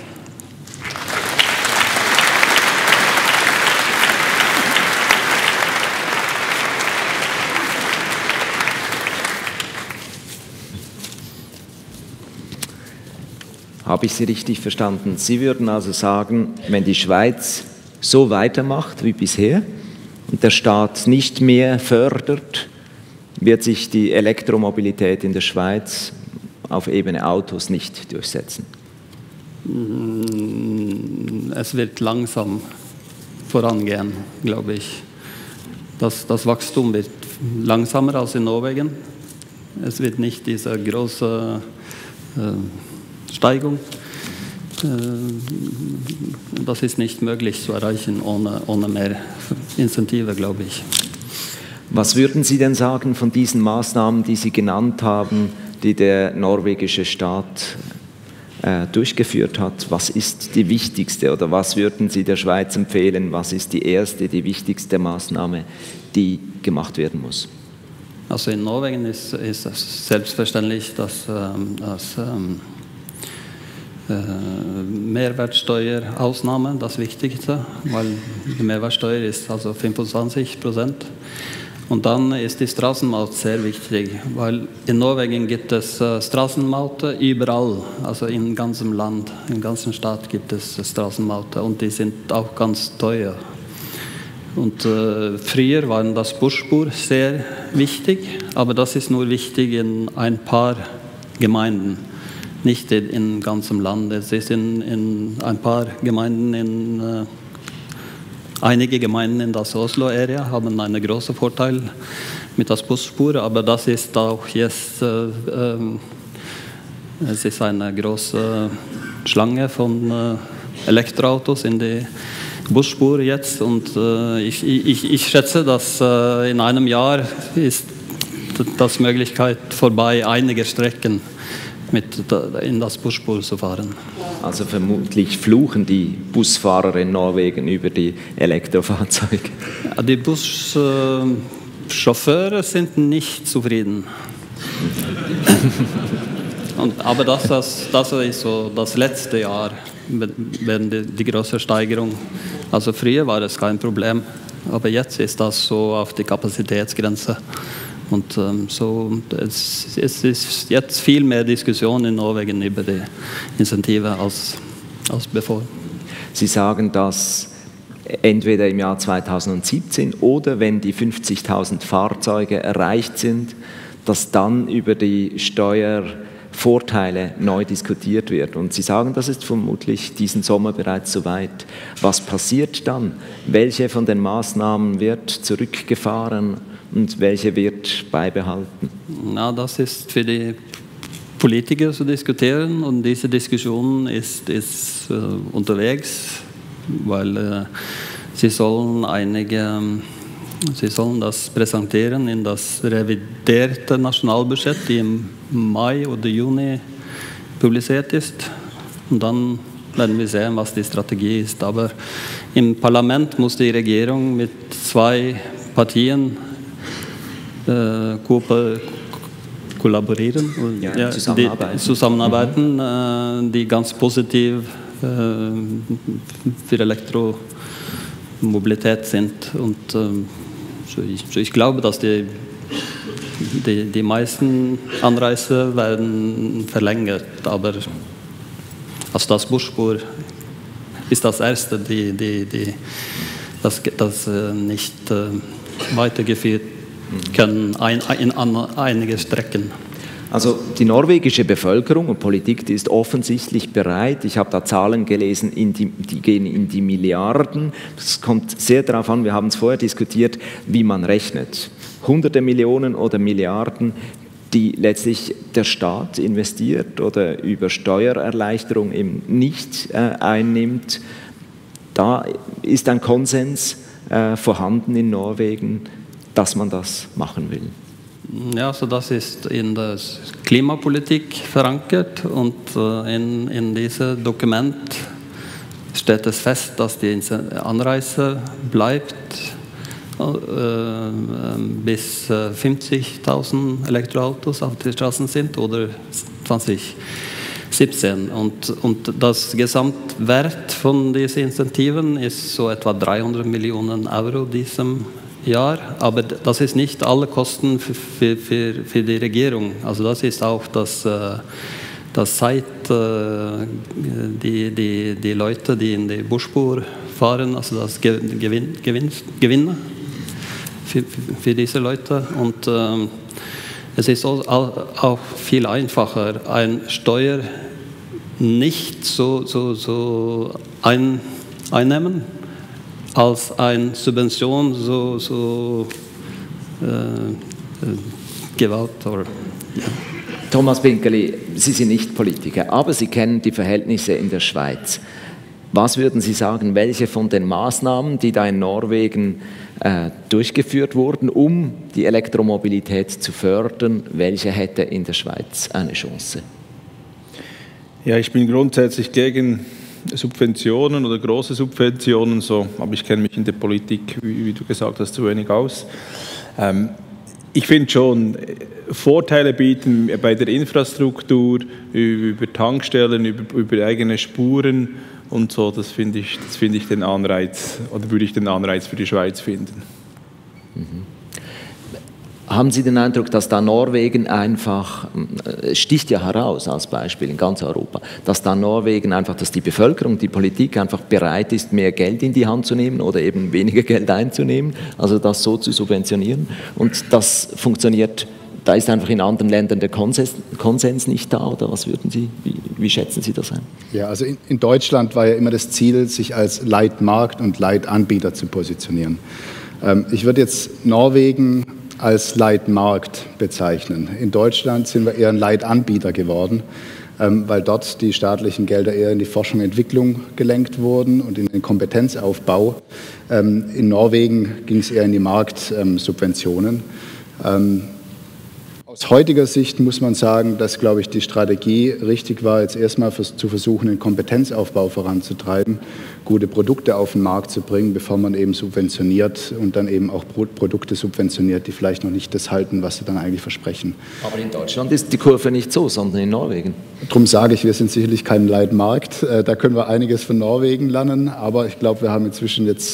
Speaker 1: Habe ich Sie richtig verstanden? Sie würden also sagen, wenn die Schweiz so weitermacht wie bisher und der Staat nicht mehr fördert, wird sich die Elektromobilität in der Schweiz auf Ebene Autos nicht durchsetzen?
Speaker 13: Es wird langsam vorangehen, glaube ich. Das, das Wachstum wird langsamer als in Norwegen. Es wird nicht diese große äh, Steigung. Das ist nicht möglich zu erreichen ohne, ohne mehr Incentive, glaube ich.
Speaker 1: Was würden Sie denn sagen von diesen Maßnahmen, die Sie genannt haben, die der norwegische Staat äh, durchgeführt hat? Was ist die wichtigste oder was würden Sie der Schweiz empfehlen? Was ist die erste, die wichtigste Maßnahme, die gemacht werden muss?
Speaker 13: Also in Norwegen ist, ist es selbstverständlich, dass, ähm, dass ähm, Mehrwertsteuerausnahme das Wichtigste, weil die Mehrwertsteuer ist also fünfundzwanzig Prozent. Und dann ist die Straßenmaut sehr wichtig, weil in Norwegen gibt es äh, Straßenmaute überall, also im ganzen Land, im ganzen Staat gibt es Straßenmaute und die sind auch ganz teuer. Und äh, früher waren das Busspur sehr wichtig, aber das ist nur wichtig in ein paar Gemeinden. Nicht in ganzem Land. Es ist in, in ein paar Gemeinden, in, äh, einige Gemeinden in der Oslo-Area haben einen großen Vorteil mit der Busspur, aber das ist auch jetzt, äh, äh, es ist eine große Schlange von äh, Elektroautos in die Busspur jetzt und äh, ich, ich, ich schätze, dass äh, in einem Jahr ist das Möglichkeit vorbei, einige Strecken mit in das Busspur zu fahren.
Speaker 1: Also vermutlich fluchen die Busfahrer in Norwegen über die Elektrofahrzeuge.
Speaker 13: Die Buschauffeure sind nicht zufrieden. Und, aber das, das, das ist so das letzte Jahr, während die, die große Steigerung. Also früher war es kein Problem, aber jetzt ist das so auf die Kapazitätsgrenze. Und ähm, so, es, es ist jetzt viel mehr Diskussion in Norwegen über die Incentive als, als bevor.
Speaker 1: Sie sagen, dass entweder im Jahr zweitausendsiebzehn oder wenn die fünfzigtausend Fahrzeuge erreicht sind, dass dann über die Steuervorteile neu diskutiert wird. Und Sie sagen, das ist vermutlich diesen Sommer bereits soweit. Was passiert dann? Welche von den Maßnahmen wird zurückgefahren und welche wird beibehalten?
Speaker 13: Na, das ist für die Politiker zu diskutieren und diese Diskussion ist, ist äh, unterwegs, weil äh, sie sollen einige, sie sollen das präsentieren in das revidierte Nationalbudget, die im Mai oder Juni publiziert ist. Und dann werden wir sehen, was die Strategie ist. Aber im Parlament muss die Regierung mit zwei Partien äh, kollaborieren,
Speaker 1: ja,
Speaker 13: ja,
Speaker 1: zusammenarbeiten,
Speaker 13: die, zusammenarbeiten mhm. äh, die ganz positiv für Elektromobilität sind. Und ähm, so ich, so ich glaube, dass die, die, die meisten Anreise werden verlängert. Aber also das Busspur ist das Erste, die, die, die, das, das äh, nicht äh, weitergeführt können ein, in an, einige Strecken.
Speaker 1: Also die norwegische Bevölkerung und Politik, die ist offensichtlich bereit. Ich habe da Zahlen gelesen, in die, die gehen in die Milliarden. Es kommt sehr darauf an, wir haben es vorher diskutiert, wie man rechnet. Hunderte Millionen oder Milliarden, die letztlich der Staat investiert oder über Steuererleichterung eben nicht äh, einnimmt. Da ist ein Konsens äh, vorhanden in Norwegen, dass man das machen will.
Speaker 13: Ja, also das ist in der Klimapolitik verankert und äh, in, in diesem Dokument steht es fest, dass die Anreise bleibt äh, bis äh, fünfzigtausend Elektroautos auf den Straßen sind oder zwanzig siebzehn. Und, und das Gesamtwert von diesen Incentiven ist so etwa dreihundert Millionen Euro diesem Jahr, aber das ist nicht alle Kosten für, für, für, für die Regierung. Also das ist auch das, das seit die, die, die Leute, die in die Busspur fahren, also das Gewinn, Gewinn, Gewinne für, für diese Leute. Und ähm, es ist auch, auch viel einfacher, ein Steuer nicht so, so, so ein, einnehmen, als eine Subvention so, so äh, Gewalt. Oder, ja.
Speaker 1: Thomas Pinkeli, Sie sind nicht Politiker, aber Sie kennen die Verhältnisse in der Schweiz. Was würden Sie sagen, welche von den Maßnahmen, die da in Norwegen äh, durchgeführt wurden, um die Elektromobilität zu fördern, welche hätte in der Schweiz eine Chance?
Speaker 12: Ja, ich bin grundsätzlich gegen Subventionen oder große Subventionen, so, aber ich kenne mich in der Politik, wie, wie du gesagt hast, zu wenig aus. Ähm, ich finde schon, Vorteile bieten bei der Infrastruktur, über Tankstellen, über, über eigene Spuren und so, das finde ich, das finde ich den Anreiz, oder würde ich den Anreiz für die Schweiz finden.
Speaker 1: Mhm. Haben Sie den Eindruck, dass da Norwegen einfach, es sticht ja heraus als Beispiel in ganz Europa, dass da Norwegen einfach, dass die Bevölkerung, die Politik einfach bereit ist, mehr Geld in die Hand zu nehmen oder eben weniger Geld einzunehmen, also das so zu subventionieren, und das funktioniert, da ist einfach in anderen Ländern der Konsens, Konsens nicht da, oder was würden Sie, wie, wie schätzen Sie das ein?
Speaker 4: Ja, also in, in Deutschland war ja immer das Ziel, sich als Leitmarkt und Leitanbieter zu positionieren. Ähm, ich würde jetzt Norwegen als Leitmarkt bezeichnen. In Deutschland sind wir eher ein Leitanbieter geworden, ähm, weil dort die staatlichen Gelder eher in die Forschung und Entwicklung gelenkt wurden und in den Kompetenzaufbau. Ähm, in Norwegen ging es eher in die Marktsubventionen. Ähm, Aus heutiger Sicht muss man sagen, dass, glaube ich, die Strategie richtig war, jetzt erstmal zu versuchen, den Kompetenzaufbau voranzutreiben, gute Produkte auf den Markt zu bringen, bevor man eben subventioniert und dann eben auch Produkte subventioniert, die vielleicht noch nicht das halten, was sie dann eigentlich versprechen.
Speaker 1: Aber in Deutschland ist die Kurve nicht so, sondern in Norwegen.
Speaker 4: Darum sage ich, wir sind sicherlich kein Leitmarkt. Da können wir einiges von Norwegen lernen, aber ich glaube, wir haben inzwischen jetzt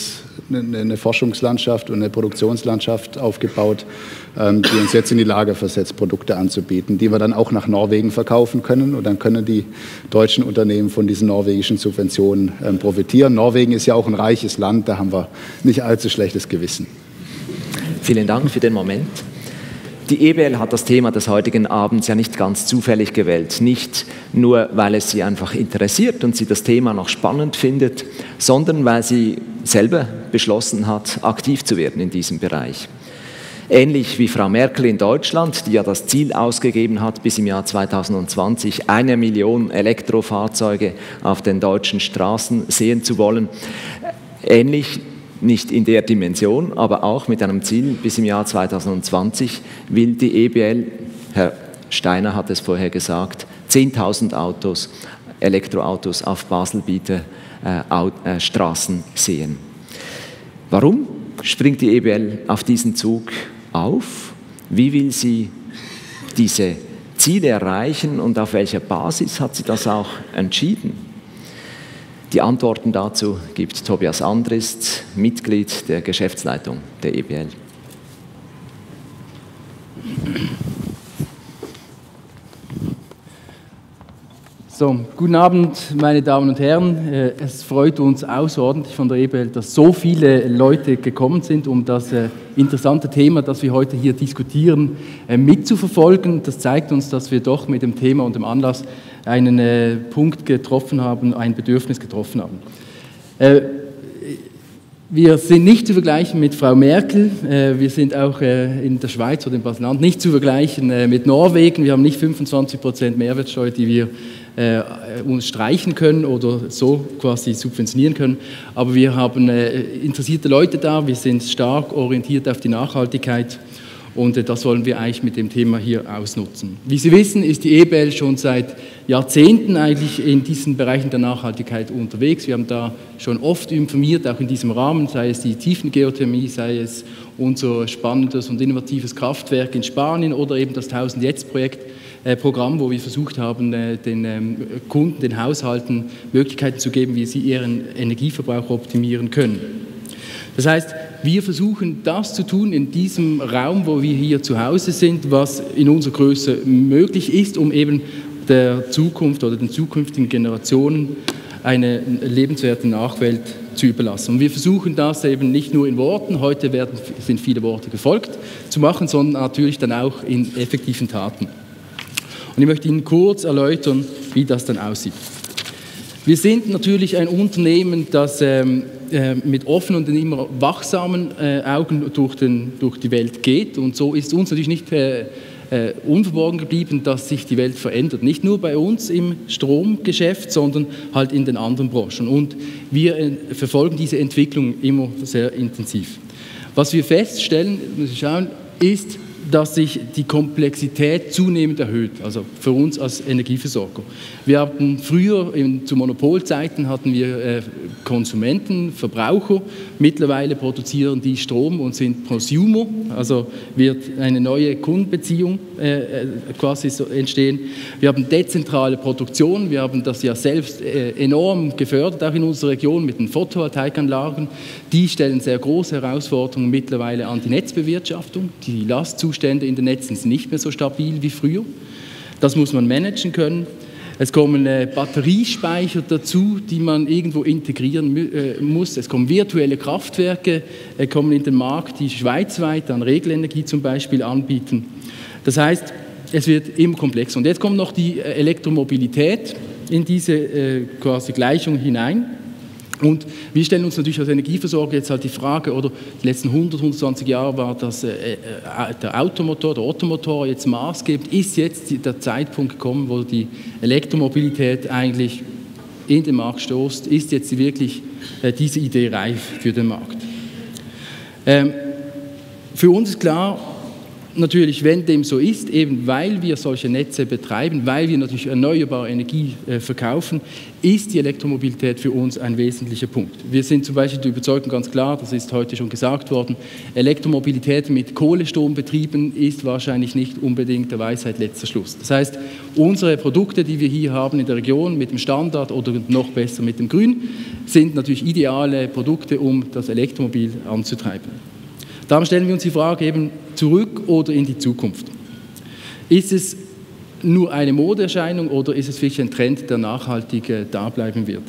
Speaker 4: eine, eine Forschungslandschaft und eine Produktionslandschaft aufgebaut, ähm, die uns jetzt in die Lage versetzt, Produkte anzubieten, die wir dann auch nach Norwegen verkaufen können. Und dann können die deutschen Unternehmen von diesen norwegischen Subventionen ähm, profitieren. Norwegen ist ja auch ein reiches Land, da haben wir nicht allzu schlechtes Gewissen.
Speaker 1: Vielen Dank für den Moment. Die E B L hat das Thema des heutigen Abends ja nicht ganz zufällig gewählt. Nicht nur, weil es sie einfach interessiert und sie das Thema noch spannend findet, sondern weil sie selber beschlossen hat, aktiv zu werden in diesem Bereich. Ähnlich wie Frau Merkel in Deutschland, die ja das Ziel ausgegeben hat, bis im Jahr zweitausendzwanzig eine Million Elektrofahrzeuge auf den deutschen Straßen sehen zu wollen. Ähnlich, nicht in der Dimension, aber auch mit einem Ziel, bis im Jahr zweitausendzwanzig will die E B L, Herr Steiner hat es vorher gesagt, zehntausend Autos, Elektroautos auf Basel-Bieter äh, äh, Straßen sehen. Warum springt die E B L auf diesen Zug auf? Wie will sie diese Ziele erreichen und auf welcher Basis hat sie das auch entschieden? Die Antworten dazu gibt Tobias Andrist, Mitglied der Geschäftsleitung der E B L.
Speaker 14: So, guten Abend, meine Damen und Herren. Es freut uns außerordentlich von der E B L, dass so viele Leute gekommen sind, um das interessante Thema, das wir heute hier diskutieren, mitzuverfolgen. Das zeigt uns, dass wir doch mit dem Thema und dem Anlass einen äh, Punkt getroffen haben, ein Bedürfnis getroffen haben. Äh, wir sind nicht zu vergleichen mit Frau Merkel, äh, wir sind auch äh, in der Schweiz oder im Basel-Land nicht zu vergleichen äh, mit Norwegen. Wir haben nicht fünfundzwanzig Prozent Mehrwertsteuer, die wir äh, uns streichen können oder so quasi subventionieren können, aber wir haben äh, interessierte Leute da, wir sind stark orientiert auf die Nachhaltigkeit. Und das wollen wir eigentlich mit dem Thema hier ausnutzen. Wie Sie wissen, ist die E B L schon seit Jahrzehnten eigentlich in diesen Bereichen der Nachhaltigkeit unterwegs. Wir haben da schon oft informiert, auch in diesem Rahmen, sei es die Tiefengeothermie, sei es unser spannendes und innovatives Kraftwerk in Spanien oder eben das tausend Jetzt Projekt, äh, Programm, wo wir versucht haben, äh, den ähm, Kunden, den Haushalten Möglichkeiten zu geben, wie sie ihren Energieverbrauch optimieren können. Das heißt, wir versuchen das zu tun in diesem Raum, wo wir hier zu Hause sind, was in unserer Größe möglich ist, um eben der Zukunft oder den zukünftigen Generationen eine lebenswerte Nachwelt zu überlassen. Und wir versuchen das eben nicht nur in Worten, heute werden, sind viele Worte gefolgt, zu machen, sondern natürlich dann auch in effektiven Taten. Und ich möchte Ihnen kurz erläutern, wie das dann aussieht. Wir sind natürlich ein Unternehmen, das ähm, äh, mit offenen und immer wachsamen äh, Augen durch, den, durch die Welt geht. Und so ist uns natürlich nicht äh, äh, unverborgen geblieben, dass sich die Welt verändert. Nicht nur bei uns im Stromgeschäft, sondern halt in den anderen Branchen. Und wir äh, verfolgen diese Entwicklung immer sehr intensiv. Was wir feststellen, müssen wir schauen, ist, dass sich die Komplexität zunehmend erhöht, also für uns als Energieversorger. Wir hatten früher, in, zu Monopolzeiten, hatten wir äh, Konsumenten, Verbraucher. Mittlerweile produzieren die Strom und sind Prosumer, also wird eine neue Kundenbeziehung äh, quasi so entstehen. Wir haben dezentrale Produktion, wir haben das ja selbst äh, enorm gefördert, auch in unserer Region mit den Photovoltaikanlagen. Die stellen sehr große Herausforderungen mittlerweile an die Netzbewirtschaftung. Die Lastzustände in den Netzen sind nicht mehr so stabil wie früher. Das muss man managen können. Es kommen äh, Batteriespeicher dazu, die man irgendwo integrieren äh, muss. Es kommen virtuelle Kraftwerke, äh, kommen in den Markt, die schweizweit an Regelenergie zum Beispiel anbieten. Das heißt, es wird immer komplexer. Und jetzt kommt noch die äh, Elektromobilität in diese äh, quasi Gleichung hinein. Und wir stellen uns natürlich als Energieversorger jetzt halt die Frage, oder die letzten hundert, hundertzwanzig Jahre war das, äh, der Automotor, der Ottomotor jetzt maßgebend, ist jetzt der Zeitpunkt gekommen, wo die Elektromobilität eigentlich in den Markt stoßt, ist jetzt wirklich äh, diese Idee reif für den Markt. Ähm, für uns ist klar, Natürlich, wenn dem so ist, eben weil wir solche Netze betreiben, weil wir natürlich erneuerbare Energie äh, verkaufen, ist die Elektromobilität für uns ein wesentlicher Punkt. Wir sind zum Beispiel der Überzeugung ganz klar, das ist heute schon gesagt worden, Elektromobilität mit Kohlestrom betrieben ist wahrscheinlich nicht unbedingt der Weisheit letzter Schluss. Das heißt, unsere Produkte, die wir hier haben in der Region mit dem Standard oder noch besser mit dem Grün, sind natürlich ideale Produkte, um das Elektromobil anzutreiben. Darum stellen wir uns die Frage eben zurück oder in die Zukunft. Ist es nur eine Modeerscheinung oder ist es wirklich ein Trend, der nachhaltig äh, da bleiben wird?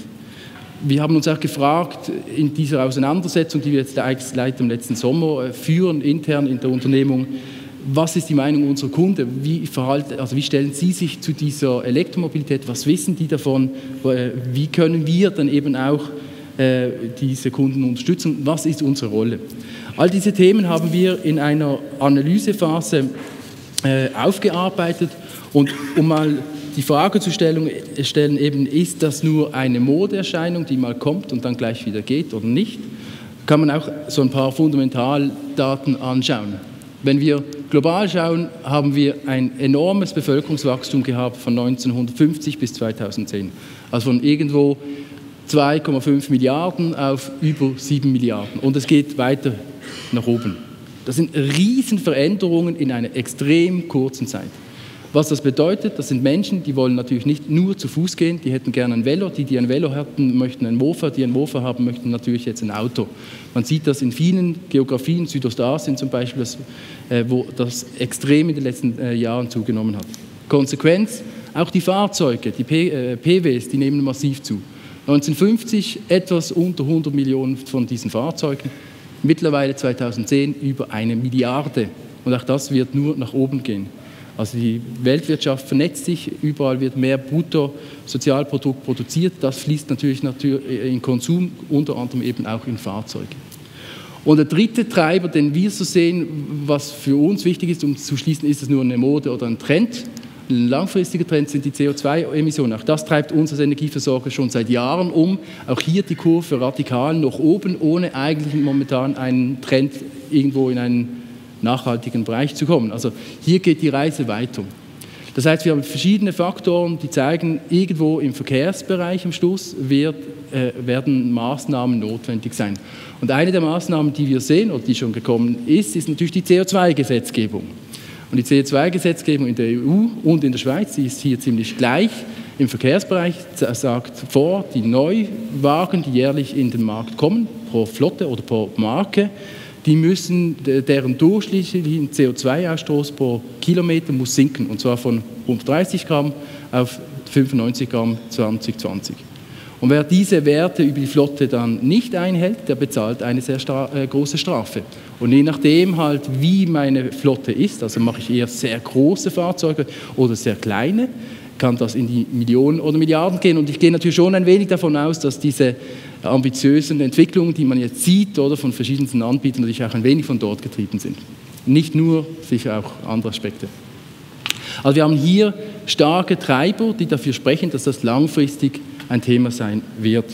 Speaker 14: Wir haben uns auch gefragt, in dieser Auseinandersetzung, die wir jetzt seit dem letzten Sommer äh, führen, intern in der Unternehmung, was ist die Meinung unserer Kunden? Wie, verhalten, also wie stellen sie sich zu dieser Elektromobilität? Was wissen die davon? Äh, wie können wir dann eben auch äh, diese Kunden unterstützen? Was ist unsere Rolle? All diese Themen haben wir in einer Analysephase äh, aufgearbeitet und um mal die Frage zu stellen, stellen, eben, ist das nur eine Modeerscheinung, die mal kommt und dann gleich wieder geht oder nicht, kann man auch so ein paar Fundamentaldaten anschauen. Wenn wir global schauen, haben wir ein enormes Bevölkerungswachstum gehabt von neunzehnhundertfünfzig bis zweitausendzehn, also von irgendwo zwei Komma fünf Milliarden auf über sieben Milliarden und es geht weiter nach oben. Das sind Riesenveränderungen in einer extrem kurzen Zeit. Was das bedeutet, das sind Menschen, die wollen natürlich nicht nur zu Fuß gehen, die hätten gerne ein Velo, die, die ein Velo hatten, möchten ein Mofa, die ein Mofa haben, möchten natürlich jetzt ein Auto. Man sieht das in vielen Geografien, Südostasien zum Beispiel, das, äh, wo das extrem in den letzten äh, Jahren zugenommen hat. Konsequenz, auch die Fahrzeuge, die P, äh, P Ws, die nehmen massiv zu. neunzehnhundertfünfzig etwas unter hundert Millionen von diesen Fahrzeugen, mittlerweile zweitausendzehn über eine Milliarde. Und auch das wird nur nach oben gehen. Also die Weltwirtschaft vernetzt sich, überall wird mehr Bruttosozialprodukt produziert. Das fließt natürlich in Konsum, unter anderem eben auch in Fahrzeuge. Und der dritte Treiber, den wir so sehen, was für uns wichtig ist, um zu schließen, ist es nur eine Mode oder ein Trend. Ein langfristiger Trend sind die C O zwei Emissionen. Auch das treibt uns als Energieversorger schon seit Jahren um. Auch hier die Kurve radikal nach oben, ohne eigentlich momentan einen Trend irgendwo in einen nachhaltigen Bereich zu kommen. Also hier geht die Reise weiter. Das heißt, wir haben verschiedene Faktoren, die zeigen, irgendwo im Verkehrsbereich am Schluss wird, äh, werden Maßnahmen notwendig sein. Und eine der Maßnahmen, die wir sehen oder die schon gekommen ist, ist natürlich die C O zwei Gesetzgebung. Und die C O zwei Gesetzgebung in der E U und in der Schweiz, die ist hier ziemlich gleich. Im Verkehrsbereich sagt vor, die Neuwagen, die jährlich in den Markt kommen, pro Flotte oder pro Marke, die müssen, deren durchschnittlichen C O zwei Ausstoß pro Kilometer muss sinken, und zwar von hundertdreißig Gramm auf fünfundneunzig Gramm zwanzig zwanzig. Und wer diese Werte über die Flotte dann nicht einhält, der bezahlt eine sehr äh, große Strafe. Und je nachdem halt, wie meine Flotte ist, also mache ich eher sehr große Fahrzeuge oder sehr kleine, kann das in die Millionen oder Milliarden gehen. Und ich gehe natürlich schon ein wenig davon aus, dass diese ambitiösen Entwicklungen, die man jetzt sieht, oder von verschiedensten Anbietern, natürlich auch ein wenig von dort getrieben sind. Nicht nur, sicher auch andere Aspekte. Also wir haben hier starke Treiber, die dafür sprechen, dass das langfristig ein Thema sein wird.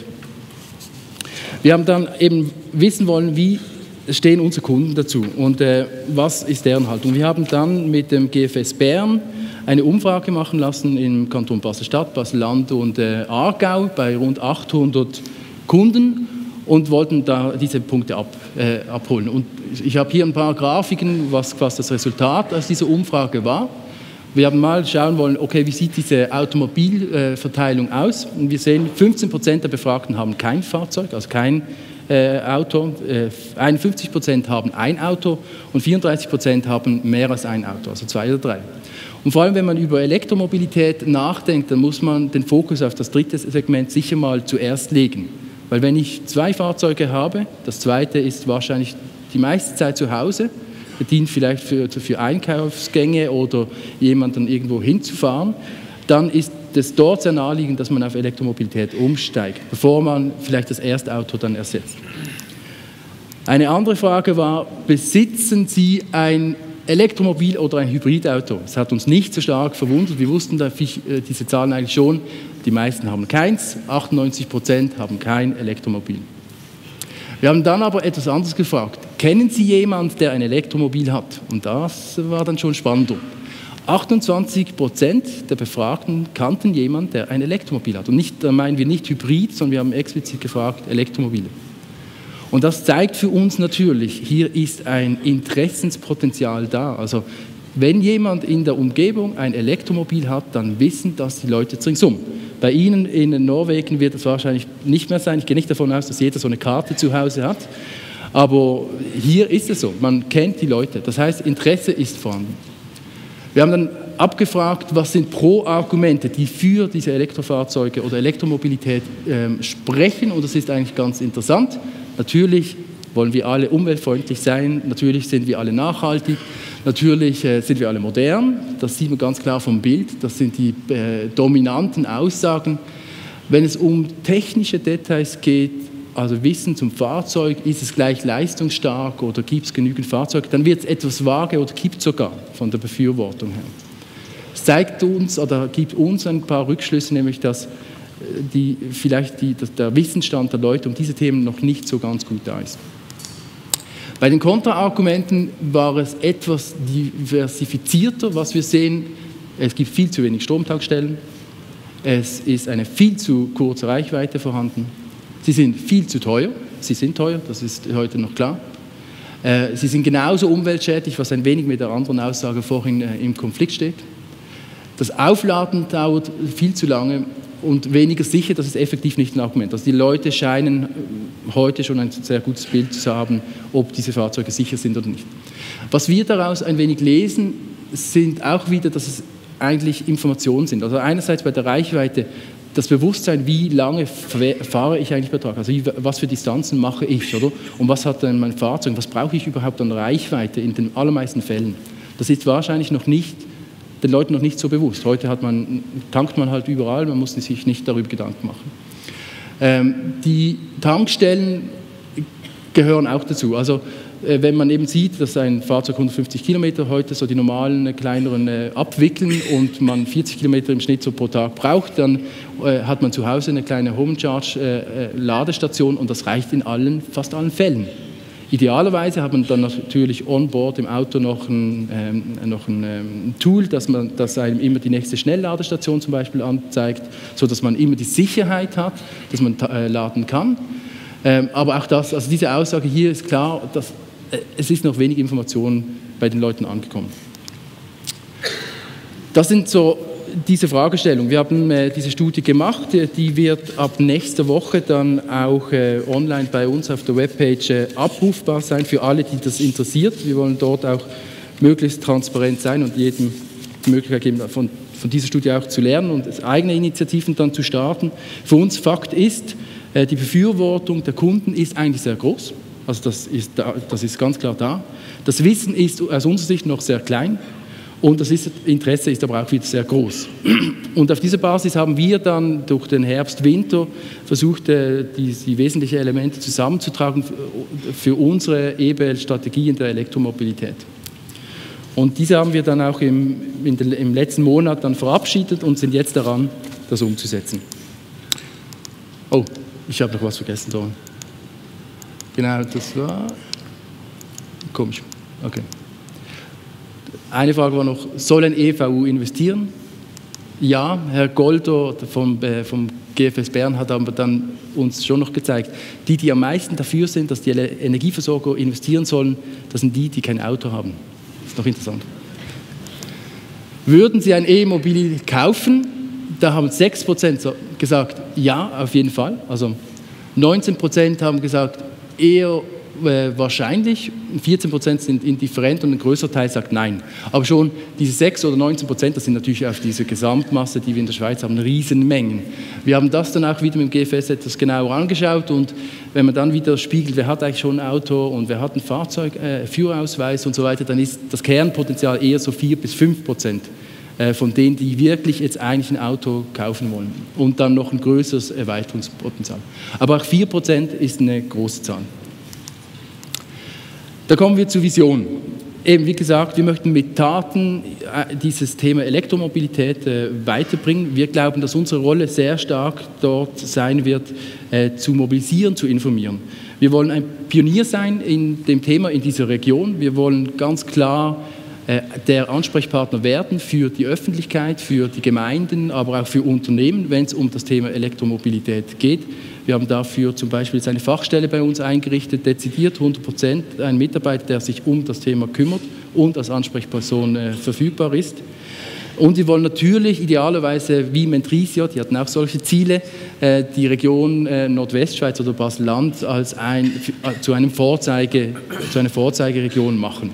Speaker 14: Wir haben dann eben wissen wollen, wie stehen unsere Kunden dazu und äh, was ist deren Haltung. Wir haben dann mit dem G F S Bern eine Umfrage machen lassen im Kanton Basel-Stadt, Basel-Land und äh, Aargau bei rund achthundert Kunden und wollten da diese Punkte ab, äh, abholen. Und ich habe hier ein paar Grafiken, was, was das Resultat aus dieser Umfrage war. Wir haben mal schauen wollen, okay, wie sieht diese Automobilverteilung aus? Und wir sehen, fünfzehn Prozent der Befragten haben kein Fahrzeug, also kein äh, Auto. Äh, einundfünfzig Prozent haben ein Auto und vierunddreißig Prozent haben mehr als ein Auto, also zwei oder drei. Und vor allem, wenn man über Elektromobilität nachdenkt, dann muss man den Fokus auf das dritte Segment sicher mal zuerst legen. Weil wenn ich zwei Fahrzeuge habe, das zweite ist wahrscheinlich die meiste Zeit zu Hause, dient vielleicht für, für Einkaufsgänge oder jemanden irgendwo hinzufahren, dann ist es dort sehr naheliegend, dass man auf Elektromobilität umsteigt, bevor man vielleicht das erste Auto dann ersetzt. Eine andere Frage war, besitzen Sie ein Elektromobil oder ein Hybridauto? Das hat uns nicht so stark verwundert. Wir wussten da diese Zahlen eigentlich schon. Die meisten haben keins, achtundneunzig Prozent haben kein Elektromobil. Wir haben dann aber etwas anderes gefragt. kennen Sie jemanden, der ein Elektromobil hat? Und das war dann schon spannender. achtundzwanzig Prozent der Befragten kannten jemanden, der ein Elektromobil hat. Und nicht, da meinen wir nicht Hybrid, sondern wir haben explizit gefragt, Elektromobile. Und das zeigt für uns natürlich, hier ist ein Interessenspotenzial da. Also wenn jemand in der Umgebung ein Elektromobil hat, dann wissen das die Leute ringsum. Bei Ihnen in Norwegen wird es wahrscheinlich nicht mehr sein. Ich gehe nicht davon aus, dass jeder so eine Karte zu Hause hat. Aber hier ist es so, man kennt die Leute. Das heißt, Interesse ist vorhanden. Wir haben dann abgefragt, was sind Pro-Argumente, die für diese Elektrofahrzeuge oder Elektromobilität ähm, sprechen. Und das ist eigentlich ganz interessant. Natürlich wollen wir alle umweltfreundlich sein, natürlich sind wir alle nachhaltig, natürlich äh, sind wir alle modern. Das sieht man ganz klar vom Bild, das sind die äh, dominanten Aussagen. Wenn es um technische Details geht, also Wissen zum Fahrzeug, ist es gleich leistungsstark oder gibt es genügend Fahrzeuge, dann wird es etwas vage oder kippt sogar von der Befürwortung her. Es zeigt uns oder gibt uns ein paar Rückschlüsse, nämlich dass die, vielleicht die, dass der Wissensstand der Leute um diese Themen noch nicht so ganz gut da ist. Bei den Kontraargumenten war es etwas diversifizierter, was wir sehen. Es gibt viel zu wenig Stromtankstellen, es ist eine viel zu kurze Reichweite vorhanden. Sie sind viel zu teuer, sie sind teuer, das ist heute noch klar. Äh, sie sind genauso umweltschädlich, was ein wenig mit der anderen Aussage vorhin äh, im Konflikt steht. Das Aufladen dauert viel zu lange und weniger sicher, das ist effektiv nicht ein Argument. Also die Leute scheinen heute schon ein sehr gutes Bild zu haben, ob diese Fahrzeuge sicher sind oder nicht. Was wir daraus ein wenig lesen, sind auch wieder, dass es eigentlich Informationen sind. Also einerseits bei der Reichweite, das Bewusstsein, wie lange fahre ich eigentlich pro Tag, also was für Distanzen mache ich, oder? Und was hat denn mein Fahrzeug, was brauche ich überhaupt an Reichweite in den allermeisten Fällen? Das ist wahrscheinlich noch nicht, den Leuten noch nicht so bewusst. Heute hat man, tankt man halt überall, man muss sich nicht darüber Gedanken machen. Ähm, die Tankstellen gehören auch dazu. Also wenn man eben sieht, dass ein Fahrzeug hundertfünfzig Kilometer heute so die normalen kleineren äh, abwickeln und man vierzig Kilometer im Schnitt so pro Tag braucht, dann äh, hat man zu Hause eine kleine Home-Charge-Ladestation äh, und das reicht in allen, fast allen Fällen. Idealerweise hat man dann natürlich on board im Auto noch ein, ähm, noch ein ähm, Tool, dass man, das einem immer die nächste Schnellladestation zum Beispiel anzeigt, sodass man immer die Sicherheit hat, dass man äh, laden kann. Ähm, aber auch das, also diese Aussage hier ist klar, dass es ist noch wenig Information bei den Leuten angekommen. Das sind so diese Fragestellungen. Wir haben äh, diese Studie gemacht, die wird ab nächster Woche dann auch äh, online bei uns auf der Webpage äh, abrufbar sein für alle, die das interessiert. Wir wollen dort auch möglichst transparent sein und jedem die Möglichkeit geben, von, von dieser Studie auch zu lernen und eigene Initiativen dann zu starten. Für uns Fakt ist, äh, die Befürwortung der Kunden ist eigentlich sehr groß. Also das ist, da, das ist ganz klar da. Das Wissen ist aus unserer Sicht noch sehr klein und das ist, Interesse ist aber auch wieder sehr groß. Und auf dieser Basis haben wir dann durch den Herbst, Winter versucht, die, die wesentlichen Elemente zusammenzutragen für unsere E B L-Strategie in der Elektromobilität. Und diese haben wir dann auch im, in den, im letzten Monat dann verabschiedet und sind jetzt daran, das umzusetzen. Oh, ich habe noch was vergessen. So. Genau, das war komisch. Okay. Eine Frage war noch, soll ein E V U investieren? Ja, Herr Golder vom, äh, vom G F S Bern hat aber dann uns schon noch gezeigt, die, die am meisten dafür sind, dass die Energieversorger investieren sollen, das sind die, die kein Auto haben. Das ist noch interessant. Würden Sie ein E-Mobil kaufen? Da haben sechs Prozent gesagt, ja, auf jeden Fall. Also neunzehn Prozent haben gesagt, eher äh, wahrscheinlich, vierzehn Prozent sind indifferent und ein größerer Teil sagt nein. Aber schon diese sechs oder neunzehn Prozent, das sind natürlich auf diese Gesamtmasse, die wir in der Schweiz haben, Riesenmengen. Wir haben das dann auch wieder mit dem G F S etwas genauer angeschaut und wenn man dann wieder spiegelt, wer hat eigentlich schon ein Auto und wer hat ein Fahrzeug, äh, Führerausweis und so weiter, dann ist das Kernpotenzial eher so vier bis fünf Prozent äh, von denen, die wirklich jetzt eigentlich ein Auto kaufen wollen und dann noch ein größeres Erweiterungspotenzial. Aber auch vier Prozent ist eine große Zahl. Da kommen wir zur Vision. eben, wie gesagt, wir möchten mit Taten dieses Thema Elektromobilität äh, weiterbringen. Wir glauben, dass unsere Rolle sehr stark dort sein wird, äh, zu mobilisieren, zu informieren. Wir wollen ein Pionier sein in dem Thema in dieser Region. Wir wollen ganz klar äh, der Ansprechpartner werden für die Öffentlichkeit, für die Gemeinden, aber auch für Unternehmen, wenn es um das Thema Elektromobilität geht. Wir haben dafür zum Beispiel eine Fachstelle bei uns eingerichtet, dezidiert hundert Prozent, ein Mitarbeiter, der sich um das Thema kümmert und als Ansprechperson äh, verfügbar ist. Und wir wollen natürlich idealerweise wie Mentrisio, die hatten auch solche Ziele, äh, die Region äh, Nordwestschweiz oder Basel-Land als ein, äh, zu, einem Vorzeige, zu einer Vorzeigeregion machen.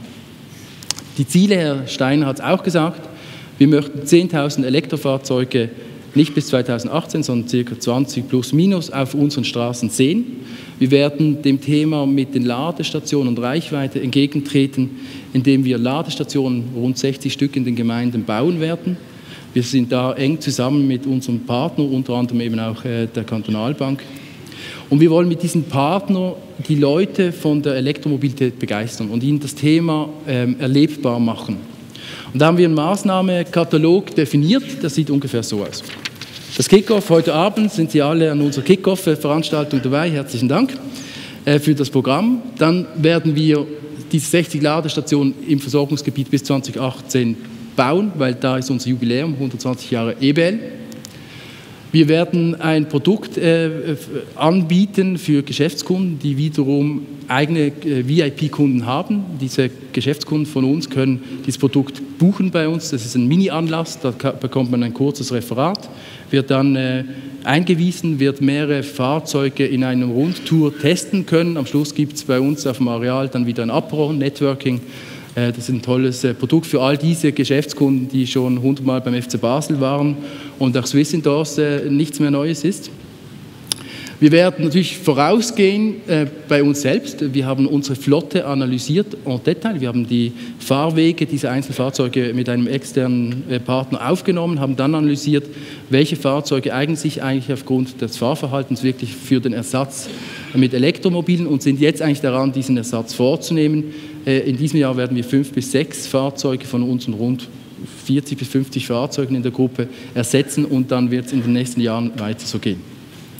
Speaker 14: Die Ziele, Herr Steiner hat es auch gesagt, wir möchten zehntausend Elektrofahrzeuge nicht bis zweitausendachtzehn, sondern ca. zwanzig plus minus auf unseren Straßen sehen. Wir werden dem Thema mit den Ladestationen und Reichweite entgegentreten, indem wir Ladestationen, rund sechzig Stück in den Gemeinden, bauen werden. Wir sind da eng zusammen mit unserem Partner, unter anderem eben auch äh, der Kantonalbank. Und wir wollen mit diesem Partner die Leute von der Elektromobilität begeistern und ihnen das Thema ähm, erlebbar machen. Und da haben wir einen Maßnahmenkatalog definiert, das sieht ungefähr so aus. Das Kickoff, heute Abend sind Sie alle an unserer Kickoff-Veranstaltung dabei, herzlichen Dank äh, für das Programm. Dann werden wir diese sechzig Ladestationen im Versorgungsgebiet bis zweitausendachtzehn bauen, weil da ist unser Jubiläum, hundertzwanzig Jahre E B L. Wir werden ein Produkt äh, anbieten für Geschäftskunden, die wiederum eigene äh, V I P-Kunden haben. Diese Geschäftskunden von uns können dieses Produkt buchen bei uns. Das ist ein Mini-Anlass, da bekommt man ein kurzes Referat, wird dann äh, eingewiesen, wird mehrere Fahrzeuge in einer Rundtour testen können. Am Schluss gibt es bei uns auf dem Areal dann wieder ein Apero, Networking. Das ist ein tolles Produkt für all diese Geschäftskunden, die schon hundertmal beim F C Basel waren und auch Swissindors nichts mehr Neues ist. Wir werden natürlich vorausgehen äh, bei uns selbst. Wir haben unsere Flotte analysiert en Detail. Wir haben die Fahrwege dieser einzelnen Fahrzeuge mit einem externen äh, Partner aufgenommen, haben dann analysiert, welche Fahrzeuge eignen sich eigentlich aufgrund des Fahrverhaltens wirklich für den Ersatz mit Elektromobilen und sind jetzt eigentlich daran, diesen Ersatz vorzunehmen. Äh, in diesem Jahr werden wir fünf bis sechs Fahrzeuge von unseren rund vierzig bis fünfzig Fahrzeugen in der Gruppe ersetzen und dann wird es in den nächsten Jahren weiter so gehen.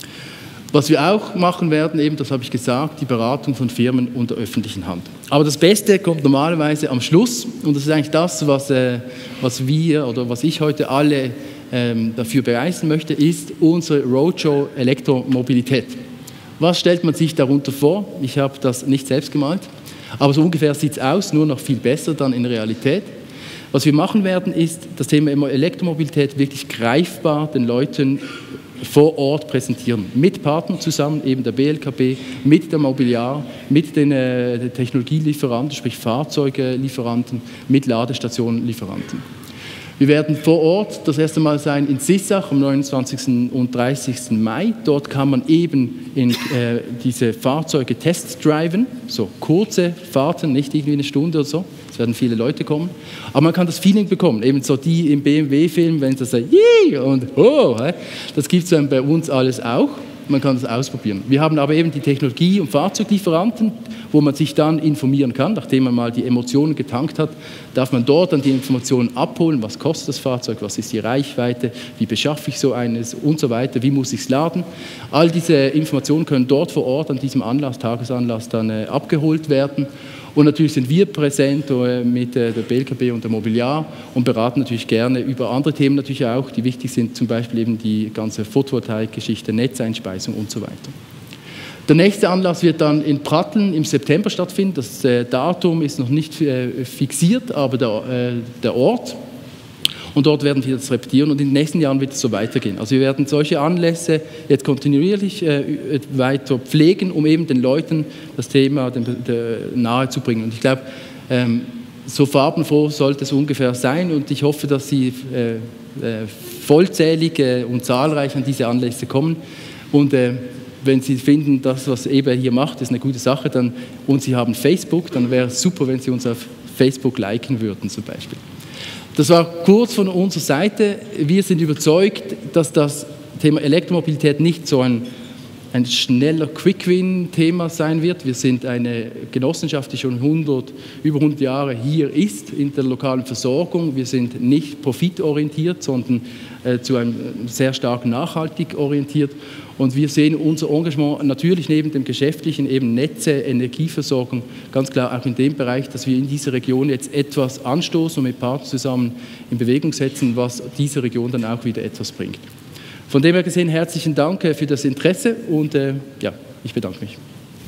Speaker 14: Was wir auch machen werden, eben, das habe ich gesagt, die Beratung von Firmen und der öffentlichen Hand. Aber das Beste kommt normalerweise am Schluss und das ist eigentlich das, was, äh, was wir oder was ich heute alle ähm, dafür begeistern möchte, ist unsere Roadshow Elektromobilität. Was stellt man sich darunter vor? Ich habe das nicht selbst gemalt, aber so ungefähr sieht es aus, nur noch viel besser dann in Realität. Was wir machen werden, ist das Thema Elektromobilität wirklich greifbar den Leuten vor Ort präsentieren, mit Partnern zusammen, eben der B L K B, mit der Mobiliar, mit den äh, Technologielieferanten, sprich Fahrzeugelieferanten, mit Ladestationenlieferanten. Wir werden vor Ort das erste Mal sein in Sissach am neunundzwanzigsten und dreißigsten Mai. Dort kann man eben in, äh, diese Fahrzeuge testdriven, so kurze Fahrten, nicht irgendwie eine Stunde oder so. Es werden viele Leute kommen. Aber man kann das Feeling bekommen, eben so die im B M W-Film, wenn sie sagen, Yee! Und oh, das gibt es dann bei uns alles auch. Man kann das ausprobieren. Wir haben aber eben die Technologie- und Fahrzeuglieferanten, wo man sich dann informieren kann. Nachdem man mal die Emotionen getankt hat, darf man dort dann die Informationen abholen. Was kostet das Fahrzeug? Was ist die Reichweite? Wie beschaffe ich so eines? Und so weiter. Wie muss ich es laden? All diese Informationen können dort vor Ort an diesem Anlass, Tagesanlass dann äh, abgeholt werden. Und natürlich sind wir präsent äh, mit äh, der B L K B und der Mobiliar und beraten natürlich gerne über andere Themen natürlich auch, die wichtig sind, zum Beispiel eben die ganze Photovoltaik-Geschichte, Netzeinspeisung und so weiter. Der nächste Anlass wird dann in Pratteln im September stattfinden. Das äh, Datum ist noch nicht äh, fixiert, aber der, äh, der Ort. Und dort werden wir das repetieren und in den nächsten Jahren wird es so weitergehen. Also wir werden solche Anlässe jetzt kontinuierlich äh, weiter pflegen, um eben den Leuten das Thema dem, der, nahe zu bringen. Und ich glaube, ähm, so farbenfroh sollte es ungefähr sein und ich hoffe, dass Sie äh, äh, vollzählig äh, und zahlreich an diese Anlässe kommen. Und äh, wenn Sie finden, das, was E B L hier macht, ist eine gute Sache, dann, und Sie haben Facebook, dann wäre es super, wenn Sie uns auf Facebook liken würden zum Beispiel. Das war kurz von unserer Seite. Wir sind überzeugt, dass das Thema Elektromobilität nicht so ein ein schneller Quick-Win-Thema sein wird. Wir sind eine Genossenschaft, die schon hundert, über hundert Jahre hier ist in der lokalen Versorgung. Wir sind nicht profitorientiert, sondern äh, zu einem sehr stark nachhaltig orientiert. Und wir sehen unser Engagement natürlich neben dem geschäftlichen, eben Netze, Energieversorgung, ganz klar auch in dem Bereich, dass wir in dieser Region jetzt etwas anstoßen und mit Partnern zusammen in Bewegung setzen, was dieser Region dann auch wieder etwas bringt. Von dem her gesehen, herzlichen Dank für das Interesse und äh, ja, ich bedanke mich.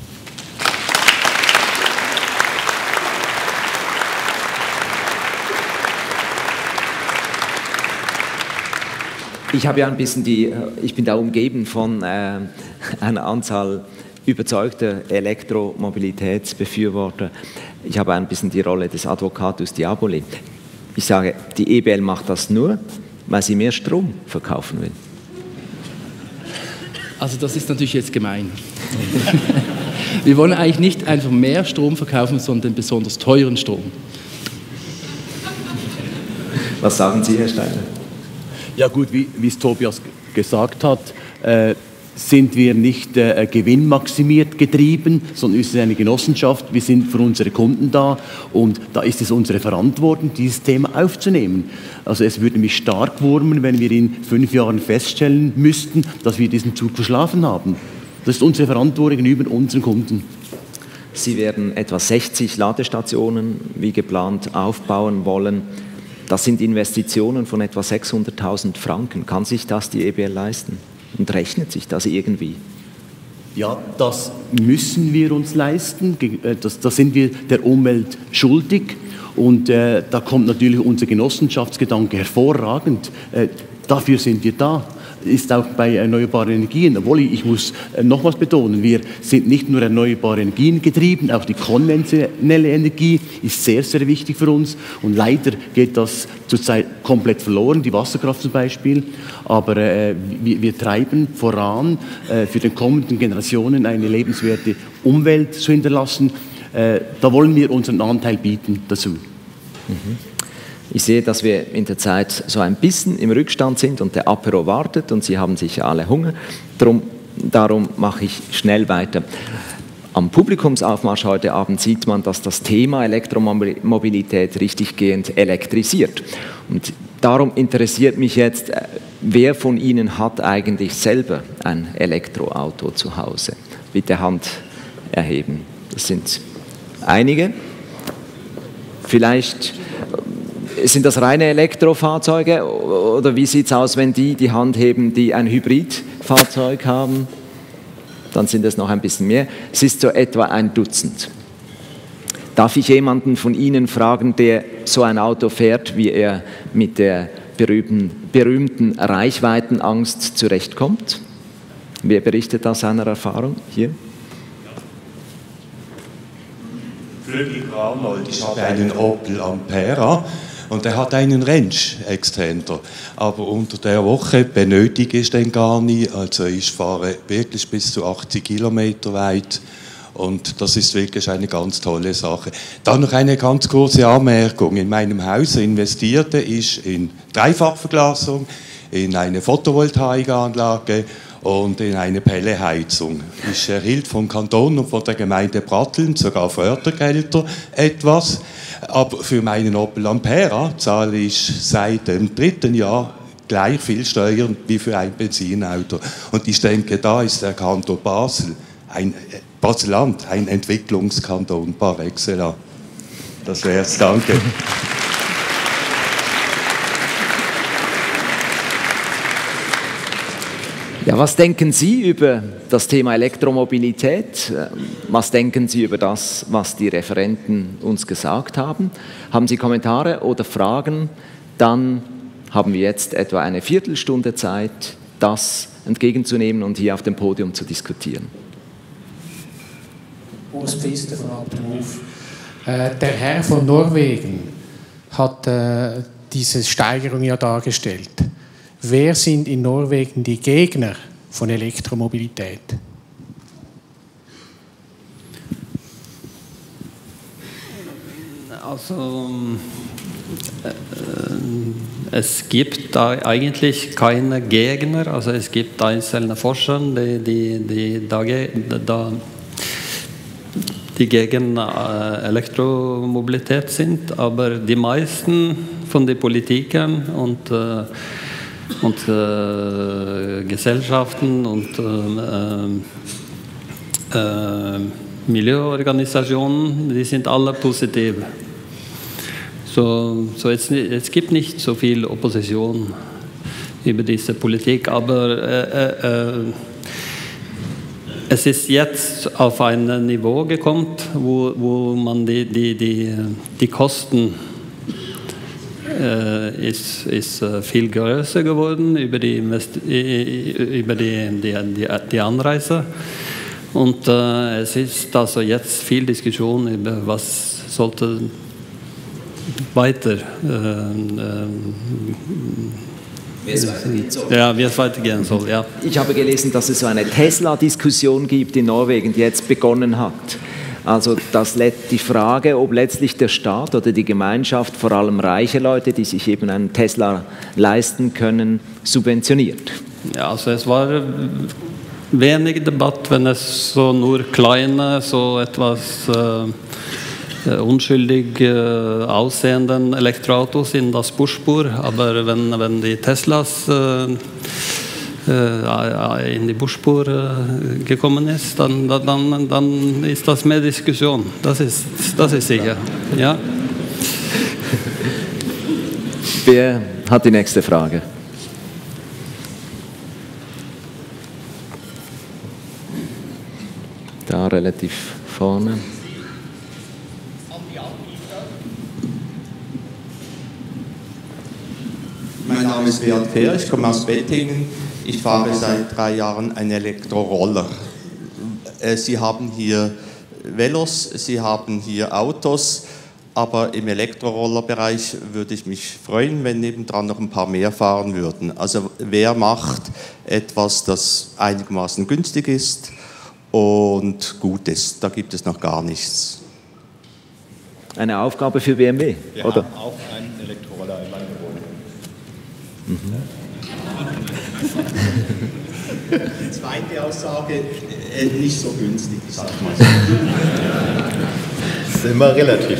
Speaker 1: Ich habe ja ein bisschen die, ich bin da umgeben von äh, einer Anzahl überzeugter Elektromobilitätsbefürworter. Ich habe ein bisschen die Rolle des Advocatus Diaboli. Ich sage, die E B L macht das nur, weil sie mehr Strom verkaufen will.
Speaker 14: Also das ist natürlich jetzt gemein. Wir wollen eigentlich nicht einfach mehr Strom verkaufen, sondern besonders teuren Strom.
Speaker 1: Was sagen Sie, Herr Steiner?
Speaker 3: Ja gut, wie, wie es Tobias gesagt hat, äh, sind wir nicht äh, gewinnmaximiert getrieben, sondern es ist eine Genossenschaft. Wir sind für unsere Kunden da und da ist es unsere Verantwortung, dieses Thema aufzunehmen. Also es würde mich stark wurmen, wenn wir in fünf Jahren feststellen müssten, dass wir diesen Zug verschlafen haben. Das ist unsere Verantwortung gegenüber unseren Kunden.
Speaker 1: Sie werden etwa sechzig Ladestationen wie geplant aufbauen wollen. Das sind Investitionen von etwa sechshunderttausend Franken. Kann sich das die E B L leisten? Und rechnet sich das irgendwie?
Speaker 3: Ja, das müssen wir uns leisten. Das, das sind wir der Umwelt schuldig. Und äh, da kommt natürlich unser Genossenschaftsgedanke hervorragend. Äh, dafür sind wir da. Ist auch bei erneuerbaren Energien. Obwohl, ich muss nochmals betonen, wir sind nicht nur erneuerbare Energien getrieben, auch die konventionelle Energie ist sehr, sehr wichtig für uns. Und leider geht das zurzeit komplett verloren, die Wasserkraft zum Beispiel. Aber äh, wir, wir treiben voran, äh, für die kommenden Generationen eine lebenswerte Umwelt zu hinterlassen. Äh, da wollen wir unseren Anteil bieten dazu.
Speaker 1: Mhm. Ich sehe, dass wir in der Zeit so ein bisschen im Rückstand sind und der Apero wartet und Sie haben sicher alle Hunger. Darum, darum mache ich schnell weiter. Am Publikumsaufmarsch heute Abend sieht man, dass das Thema Elektromobilität richtiggehend elektrisiert. Und darum interessiert mich jetzt, wer von Ihnen hat eigentlich selber ein Elektroauto zu Hause? Bitte Hand erheben. Das sind einige. Vielleicht sind das reine Elektrofahrzeuge oder wie sieht es aus, wenn die die Hand heben, die ein Hybridfahrzeug haben? Dann sind es noch ein bisschen mehr. Es ist so etwa ein Dutzend. Darf ich jemanden von Ihnen fragen, der so ein Auto fährt, wie er mit der berühmten, berühmten Reichweitenangst zurechtkommt? Wer berichtet aus seiner Erfahrung? Hier.
Speaker 15: Flügel Arnold, ich habe einen Opel Ampera. Und er hat einen Range-Extender. Aber unter der Woche benötige ich den gar nicht. Also ich fahre wirklich bis zu achtzig Kilometer weit. Und das ist wirklich eine ganz tolle Sache. Dann noch eine ganz kurze Anmerkung. In meinem Haus investierte ich in Dreifachverglasung, in eine Photovoltaikanlage und in eine Pelleheizung. Ich erhielt vom Kanton und von der Gemeinde Bratteln sogar Fördergelder etwas. Aber für meinen Opel Ampera zahle ich seit dem dritten Jahr gleich viel Steuern wie für ein Benzinauto. Und ich denke, da ist der Kanton Basel, ein Baseland, ein Entwicklungskanton par excellence. Das wär's, danke.
Speaker 1: Ja, was denken Sie über das Thema Elektromobilität? Was denken Sie über das, was die Referenten uns gesagt haben? Haben Sie Kommentare oder Fragen? Dann haben wir jetzt etwa eine Viertelstunde Zeit, das entgegenzunehmen und hier auf dem Podium zu diskutieren.
Speaker 16: Urs Pfister von Alpenhof. Äh, der Herr von Norwegen hat äh, diese Steigerung ja dargestellt. Wer sind in Norwegen die Gegner von Elektromobilität?
Speaker 13: Also Es gibt da eigentlich keine Gegner, also es gibt einzelne Forscher, die, die, die, da, da, die gegen Elektromobilität sind, aber die meisten von den Politikern und, äh, und äh, Gesellschaften und äh, äh, Milieuorganisationen, die sind alle positiv. So, so es, es gibt nicht so viel Opposition über diese Politik, aber äh, äh, es ist jetzt auf ein Niveau gekommen, wo, wo man die, die, die, die Kosten äh, ist, ist viel größer geworden über die, über die, die, die, die Anreise. Und äh, es ist also jetzt viel Diskussion über, was sollte weiter äh, äh,
Speaker 1: wie es weitergehen soll.
Speaker 13: Ja, wie es weitergehen soll, ja.
Speaker 1: Ich habe gelesen, dass es so eine Tesla-Diskussion gibt in Norwegen, die jetzt begonnen hat. Also das, die Frage, ob letztlich der Staat oder die Gemeinschaft, vor allem reiche Leute, die sich eben einen Tesla leisten können, subventioniert.
Speaker 13: Ja, also es war wenig Debatte, wenn es so nur kleine, so etwas äh, unschuldig äh, aussehenden Elektroautos in das Busspur, aber wenn, wenn die Teslas äh, äh, in die Busspur äh, gekommen ist, dann, dann, dann ist das mehr Diskussion. Das ist, das ist sicher. Ja.
Speaker 1: Wer hat die nächste Frage? Da relativ vorne.
Speaker 17: Mein Name ist Beat Fehr, ich komme aus Bettingen. Ich fahre seit drei Jahren einen Elektroroller. Sie haben hier Velos, Sie haben hier Autos, aber im Elektrorollerbereich würde ich mich freuen, wenn nebendran noch ein paar mehr fahren würden. Also wer macht etwas, das einigermaßen günstig ist und gut ist? Da gibt es noch gar nichts.
Speaker 1: Eine Aufgabe für B M W,
Speaker 5: Wir
Speaker 1: oder?
Speaker 5: haben auch einen Elektroroller im Angebot.
Speaker 17: Die zweite Aussage, äh, nicht so günstig, ich sag mal.
Speaker 5: Das ist immer relativ.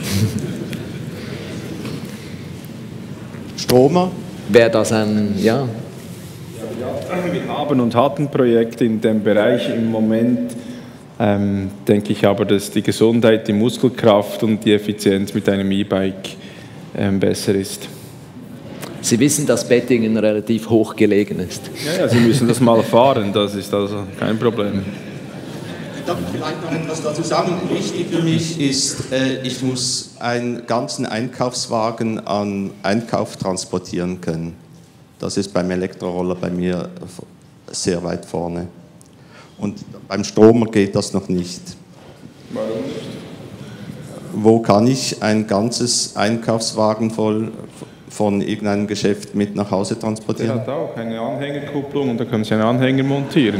Speaker 17: Stromer?
Speaker 1: Wäre das ein, ja?
Speaker 12: Wir haben und hatten Projekte in dem Bereich im Moment. Ähm, denke ich aber, dass die Gesundheit, die Muskelkraft und die Effizienz mit einem E-Bike ähm, besser ist.
Speaker 1: Sie wissen, dass Bettingen relativ hoch gelegen ist.
Speaker 12: Ja, ja, Sie müssen das mal fahren, das ist also kein Problem.
Speaker 17: Darf ich vielleicht noch etwas dazu sagen? Wichtig für mich ist, äh, ich muss einen ganzen Einkaufswagen an Einkauf transportieren können. Das ist beim Elektroroller bei mir sehr weit vorne. Und beim Stromer geht das noch nicht.
Speaker 12: Warum nicht?
Speaker 17: Wo kann ich ein ganzes Einkaufswagen voll von irgendeinem Geschäft mit nach Hause transportieren?
Speaker 12: Der hat auch eine Anhängerkupplung und da können Sie einen Anhänger montieren.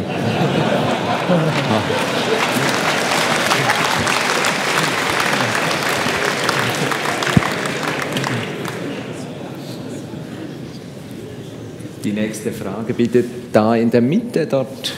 Speaker 1: Die nächste Frage bitte da in der Mitte dort.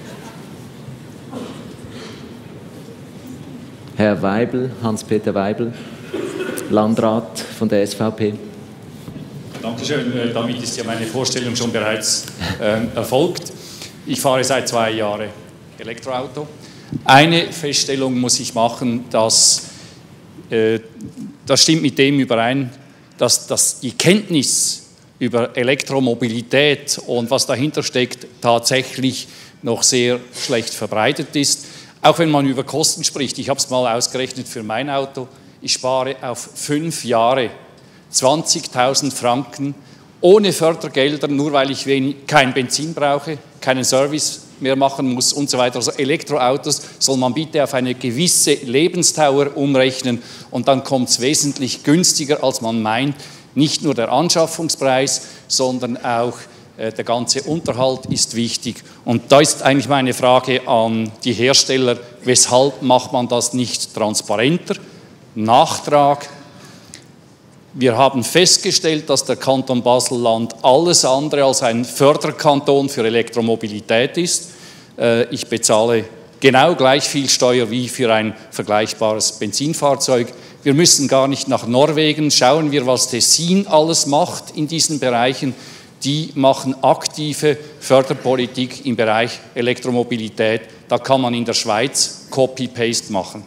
Speaker 1: Herr Weibel, Hans-Peter Weibel, Landrat von der S V P.
Speaker 18: Dankeschön. Damit ist ja meine Vorstellung schon bereits äh, erfolgt. Ich fahre seit zwei Jahren Elektroauto. Eine Feststellung muss ich machen, dass äh, das stimmt mit dem überein, dass, dass die Kenntnis über Elektromobilität und was dahinter steckt, tatsächlich noch sehr schlecht verbreitet ist. Auch wenn man über Kosten spricht, ich habe es mal ausgerechnet für mein Auto, ich spare auf fünf Jahre zwanzigtausend Franken ohne Fördergelder, nur weil ich wenig, kein Benzin brauche, keinen Service mehr machen muss und so weiter. Also Elektroautos soll man bitte auf eine gewisse Lebensdauer umrechnen und dann kommt es wesentlich günstiger, als man meint. Nicht nur der Anschaffungspreis, sondern auch äh, der ganze Unterhalt ist wichtig. Und da ist eigentlich meine Frage an die Hersteller, weshalb macht man das nicht transparenter? Nachtrag. Wir haben festgestellt, dass der Kanton Basel-Land alles andere als ein Förderkanton für Elektromobilität ist. Ich bezahle genau gleich viel Steuer wie für ein vergleichbares Benzinfahrzeug. Wir müssen gar nicht nach Norwegen. Schauen wir, was Tessin alles macht in diesen Bereichen. Die machen aktive Förderpolitik im Bereich Elektromobilität. Da kann man in der Schweiz Copy-Paste machen.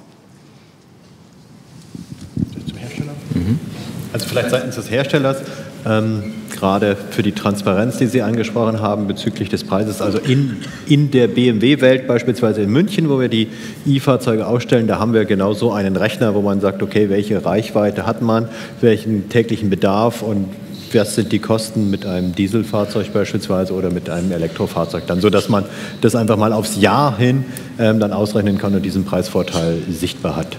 Speaker 5: Also vielleicht seitens des Herstellers, ähm, gerade für die Transparenz, die Sie angesprochen haben bezüglich des Preises, also in, in der B M W-Welt, beispielsweise in München, wo wir die E-Fahrzeuge ausstellen, da haben wir genau so einen Rechner, wo man sagt, okay, welche Reichweite hat man, welchen täglichen Bedarf und was sind die Kosten mit einem Dieselfahrzeug beispielsweise oder mit einem Elektrofahrzeug dann, sodass man das einfach mal aufs Jahr hin ähm, dann ausrechnen kann und diesen Preisvorteil sichtbar hat.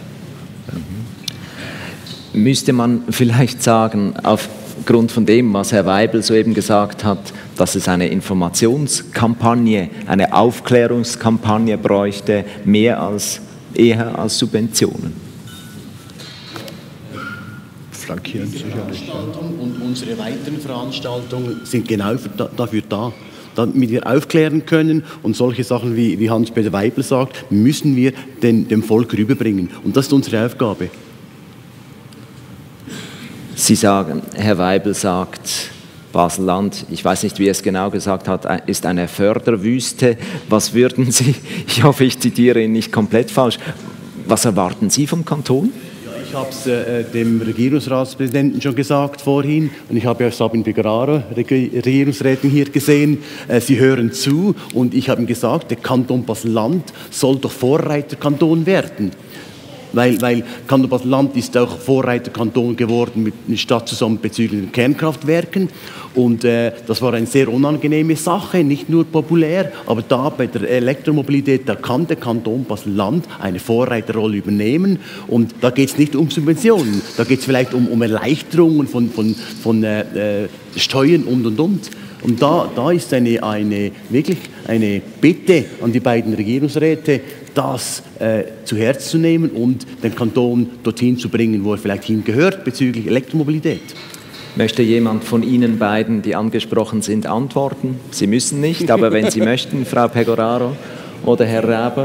Speaker 1: Müsste man vielleicht sagen, aufgrund von dem, was Herr Weibel soeben gesagt hat, dass es eine Informationskampagne, eine Aufklärungskampagne bräuchte, mehr als, eher als Subventionen?
Speaker 3: Flankieren sicherlich. Und unsere weiteren Veranstaltungen sind genau dafür da. Damit wir aufklären können und solche Sachen, wie, wie Hans-Peter Weibel sagt, müssen wir den, dem Volk rüberbringen. Und das ist unsere Aufgabe.
Speaker 1: Sie sagen, Herr Weibel sagt, Basel-Land, ich weiß nicht, wie er es genau gesagt hat, ist eine Förderwüste. Was würden Sie, ich hoffe, ich zitiere ihn nicht komplett falsch, was erwarten Sie vom Kanton?
Speaker 3: Ich habe es äh, dem Regierungsratspräsidenten schon gesagt vorhin und ich habe ja Sabine Pegraro, Regierungsrätin, hier gesehen. Äh, Sie hören zu und ich habe ihm gesagt, der Kanton Basel-Land soll doch Vorreiterkanton werden. Weil, weil Kanton Basel-Land ist auch Vorreiterkanton geworden mit der Stadt zusammen bezüglich den Kernkraftwerken. Und äh, das war eine sehr unangenehme Sache, nicht nur populär, aber da bei der Elektromobilität, da kann der Kanton Basel-Land eine Vorreiterrolle übernehmen. Und da geht es nicht um Subventionen, da geht es vielleicht um, um Erleichterungen von, von, von äh, Steuern und und und. Und da, da ist eine, eine, wirklich eine Bitte an die beiden Regierungsräte, das äh, zu Herz zu nehmen und den Kanton dorthin zu bringen, wo er vielleicht hingehört bezüglich Elektromobilität.
Speaker 1: Möchte jemand von Ihnen beiden, die angesprochen sind, antworten? Sie müssen nicht, aber wenn Sie möchten, Frau Pegraro oder Herr Räber.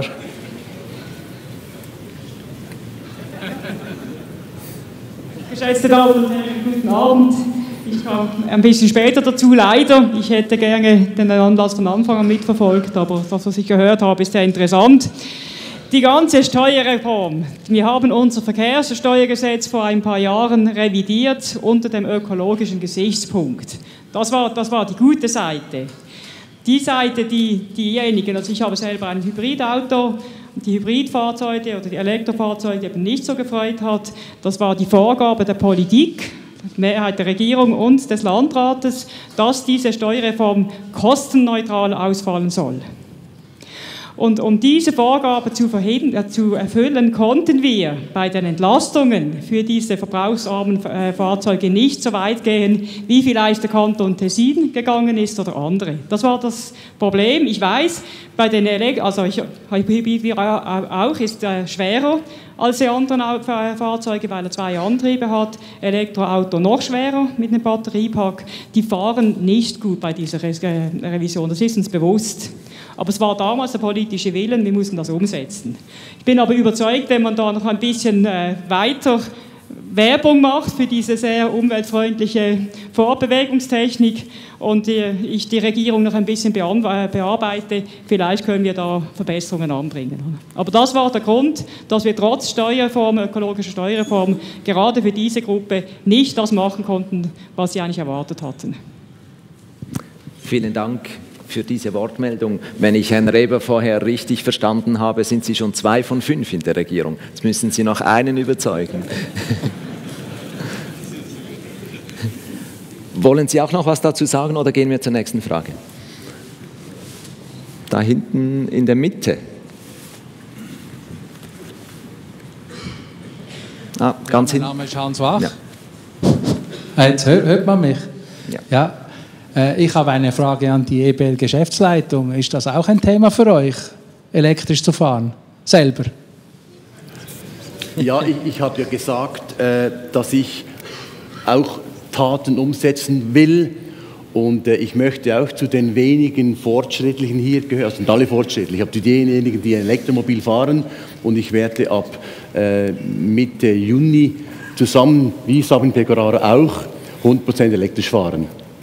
Speaker 19: Geschätzte Damen und Herren, guten Abend. Ich kam ein bisschen später dazu, leider. Ich hätte gerne den Anlass von Anfang an mitverfolgt, aber das, was ich gehört habe, ist sehr interessant. Die ganze Steuerreform. Wir haben unser Verkehrssteuergesetz vor ein paar Jahren revidiert unter dem ökologischen Gesichtspunkt. Das war, das war die gute Seite. Die Seite, die diejenigen, also ich habe selber ein Hybridauto, die Hybridfahrzeuge oder die Elektrofahrzeuge eben nicht so gefreut hat, das war die Vorgabe der Politik, die Mehrheit der Regierung und des Landrates, dass diese Steuerreform kostenneutral ausfallen soll. Und um diese Vorgabe zu, verheben, äh, zu erfüllen, konnten wir bei den Entlastungen für diese verbrauchsarmen äh, Fahrzeuge nicht so weit gehen, wie vielleicht der Kanton Tessin gegangen ist oder andere. Das war das Problem. Ich weiß, bei den Elekt also ich, Hybrid auch ist äh, schwerer als die anderen Fahrzeuge, weil er zwei Antriebe hat. Elektroauto noch schwerer mit einem Batteriepack. Die fahren nicht gut bei dieser Re Revision, das ist uns bewusst. Aber es war damals der politische Willen, wir mussten das umsetzen. Ich bin aber überzeugt, wenn man da noch ein bisschen äh, weiter Werbung macht für diese sehr umweltfreundliche Fortbewegungstechnik und äh, ich die Regierung noch ein bisschen bearbeite, vielleicht können wir da Verbesserungen anbringen. Aber das war der Grund, dass wir trotz Steuerreform, ökologischer Steuerreform, gerade für diese Gruppe nicht das machen konnten, was sie eigentlich erwartet hatten.
Speaker 1: Vielen Dank für diese Wortmeldung. Wenn ich Herrn Räber vorher richtig verstanden habe, sind Sie schon zwei von fünf in der Regierung. Jetzt müssen Sie noch einen überzeugen. Wollen Sie auch noch was dazu sagen oder gehen wir zur nächsten Frage? Da hinten in der Mitte. Ah, ganz
Speaker 20: ja, mein Name ist Hans Wach. Ja. Jetzt hört, hört man mich?
Speaker 1: Ja.
Speaker 20: ja. Ich habe eine Frage an die E B L-Geschäftsleitung. Ist das auch ein Thema für euch, elektrisch zu fahren? Selber?
Speaker 3: Ja, ich, ich habe ja gesagt, äh, dass ich auch Taten umsetzen will. Und äh, ich möchte auch zu den wenigen Fortschrittlichen hier gehören, also sind alle fortschrittlich, aber zu denjenigen, die ein Elektromobil fahren. Und ich werde ab äh, Mitte Juni zusammen, wie Sabin Pecoraro auch, hundert Prozent elektrisch fahren.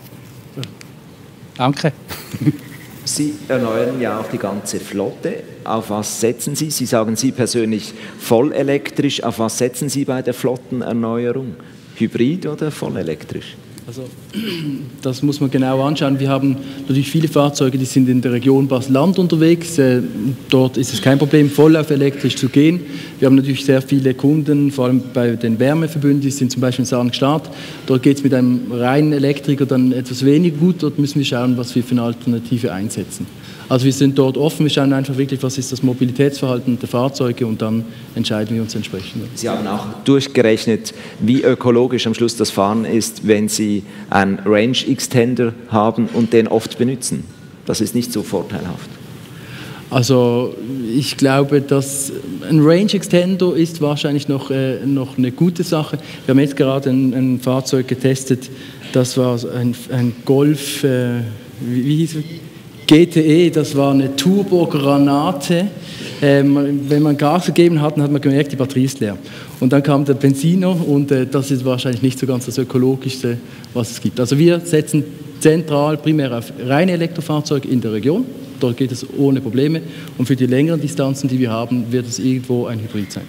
Speaker 20: Danke.
Speaker 1: Sie erneuern ja auch die ganze Flotte. Auf was setzen Sie? Sie sagen Sie persönlich voll elektrisch. Auf was setzen Sie bei der Flottenerneuerung? Hybrid oder voll elektrisch?
Speaker 14: Also, das muss man genau anschauen. Wir haben natürlich viele Fahrzeuge, die sind in der Region Basel-Land unterwegs. Dort ist es kein Problem, voll auf elektrisch zu gehen. Wir haben natürlich sehr viele Kunden, vor allem bei den Wärmeverbünden, die sind zum Beispiel in Saanen-Gstaad. Dort geht es mit einem reinen Elektriker dann etwas weniger gut. Dort müssen wir schauen, was wir für eine Alternative einsetzen. Also wir sind dort offen, wir schauen einfach wirklich, was ist das Mobilitätsverhalten der Fahrzeuge und dann entscheiden wir uns entsprechend.
Speaker 1: Sie haben auch durchgerechnet, wie ökologisch am Schluss das Fahren ist, wenn Sie einen Range Extender haben und den oft benutzen. Das ist nicht so vorteilhaft.
Speaker 14: Also ich glaube, dass ein Range Extender ist wahrscheinlich noch, äh, noch eine gute Sache. Wir haben jetzt gerade ein, ein Fahrzeug getestet, das war ein, ein Golf, äh, wie, wie hieß es? G T E, das war eine Turbogranate. Ähm, wenn man Gas gegeben hat, dann hat man gemerkt, die Batterie ist leer. Und dann kam der Benziner und äh, das ist wahrscheinlich nicht so ganz das Ökologischste, was es gibt. Also wir setzen zentral primär auf reine Elektrofahrzeuge in der Region. Dort geht es ohne Probleme. Und für die längeren Distanzen, die wir haben, wird es irgendwo ein Hybrid sein.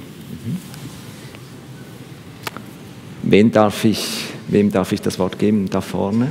Speaker 1: Mhm. Wen darf ich, wem darf ich das Wort geben? Da vorne.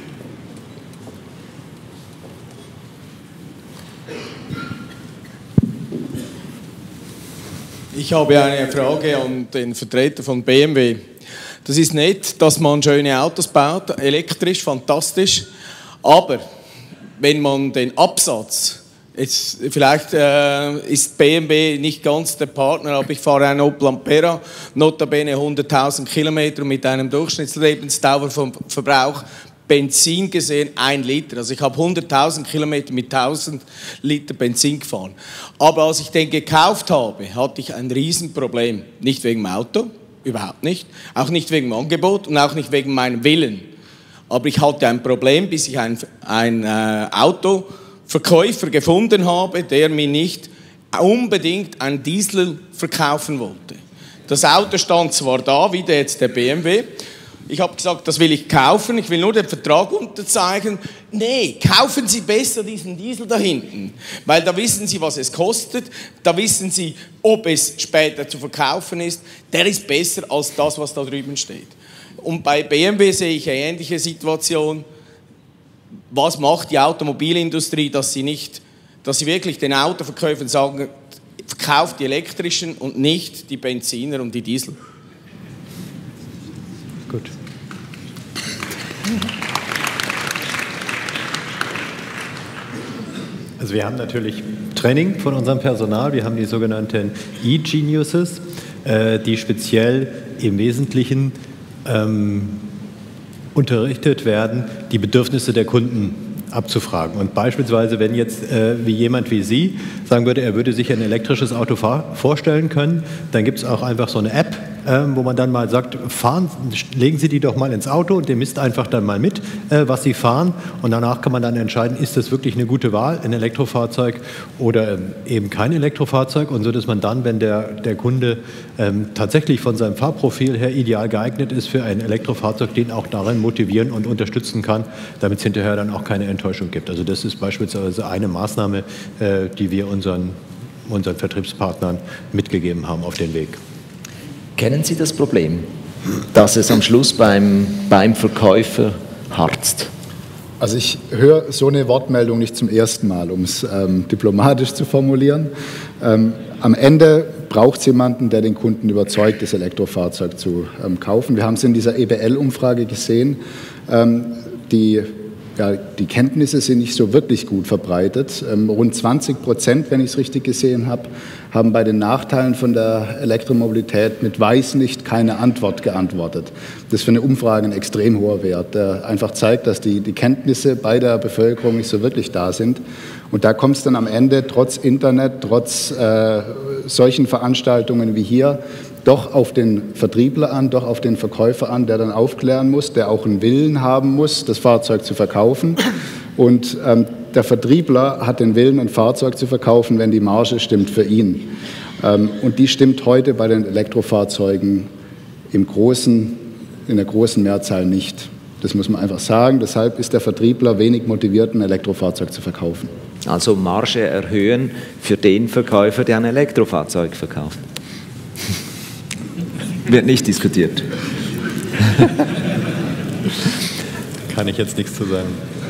Speaker 21: Ich habe eine Frage an den Vertreter von B M W. Das ist nett, dass man schöne Autos baut, elektrisch, fantastisch, aber wenn man den Absatz, jetzt, vielleicht äh, ist B M W nicht ganz der Partner, aber ich fahre einen Opel Ampera, notabene hunderttausend Kilometer mit einem Durchschnittslebensdauerverbrauch, Benzin gesehen, ein Liter. Also ich habe hunderttausend Kilometer mit tausend Liter Benzin gefahren. Aber als ich den gekauft habe, hatte ich ein Riesenproblem. Nicht wegen dem Auto, überhaupt nicht. Auch nicht wegen dem Angebot und auch nicht wegen meinem Willen. Aber ich hatte ein Problem, bis ich einen ein, äh, Autoverkäufer gefunden habe, der mir nicht unbedingt einen Diesel verkaufen wollte. Das Auto stand zwar da, wie der jetzt der B M W. Ich habe gesagt, das will ich kaufen, ich will nur den Vertrag unterzeichnen. Nee, kaufen Sie besser diesen Diesel da hinten, weil da wissen Sie, was es kostet, da wissen Sie, ob es später zu verkaufen ist. Der ist besser als das, was da drüben steht. Und bei B M W sehe ich eine ähnliche Situation. Was macht die Automobilindustrie, dass sie nicht, dass sie wirklich den Autoverkäufern sagen, verkauft die elektrischen und nicht die Benziner und die Diesel?
Speaker 5: Gut. Also wir haben natürlich Training von unserem Personal. Wir haben die sogenannten E-Geniuses, äh, die speziell im Wesentlichen ähm, unterrichtet werden, die Bedürfnisse der Kunden abzufragen. Und beispielsweise, wenn jetzt äh, wie jemand wie Sie sagen würde, er würde sich ein elektrisches Auto vorstellen können, dann gibt es auch einfach so eine App, ähm, wo man dann mal sagt, fahren, legen Sie die doch mal ins Auto und der misst einfach dann mal mit, äh, was Sie fahren. Und danach kann man dann entscheiden, ist das wirklich eine gute Wahl, ein Elektrofahrzeug oder ähm, eben kein Elektrofahrzeug. Und so, dass man dann, wenn der, der Kunde ähm, tatsächlich von seinem Fahrprofil her ideal geeignet ist für ein Elektrofahrzeug, den auch darin motivieren und unterstützen kann, damit es hinterher dann auch keine Enttäuschung gibt. Also das ist beispielsweise eine Maßnahme, äh, die wir unseren, unseren Vertriebspartnern mitgegeben haben auf den Weg.
Speaker 1: Kennen Sie das Problem, dass es am Schluss beim, beim Verkäufer harzt?
Speaker 4: Also ich höre so eine Wortmeldung nicht zum ersten Mal, um es ähm, diplomatisch zu formulieren. Ähm, am Ende braucht es jemanden, der den Kunden überzeugt, das Elektrofahrzeug zu ähm, kaufen. Wir haben es in dieser E B L-Umfrage gesehen. Ähm, die Ja, die Kenntnisse sind nicht so wirklich gut verbreitet. Ähm, rund zwanzig Prozent, wenn ich es richtig gesehen habe, haben bei den Nachteilen von der Elektromobilität mit weiß nicht keine Antwort geantwortet. Das ist für eine Umfrage ein extrem hoher Wert, der einfach zeigt, dass die, die Kenntnisse bei der Bevölkerung nicht so wirklich da sind. Und da kommt es dann am Ende, trotz Internet, trotz äh, solchen Veranstaltungen wie hier, doch auf den Vertriebler an, doch auf den Verkäufer an, der dann aufklären muss, der auch einen Willen haben muss, das Fahrzeug zu verkaufen. Und ähm, der Vertriebler hat den Willen, ein Fahrzeug zu verkaufen, wenn die Marge stimmt für ihn. Ähm, und die stimmt heute bei den Elektrofahrzeugen im großen, in der großen Mehrzahl nicht. Das muss man einfach sagen. Deshalb ist der Vertriebler wenig motiviert, ein Elektrofahrzeug zu verkaufen.
Speaker 1: Also Marge erhöhen für den Verkäufer, der ein Elektrofahrzeug verkauft. Wird nicht diskutiert.
Speaker 5: Kann ich jetzt nichts zu sagen.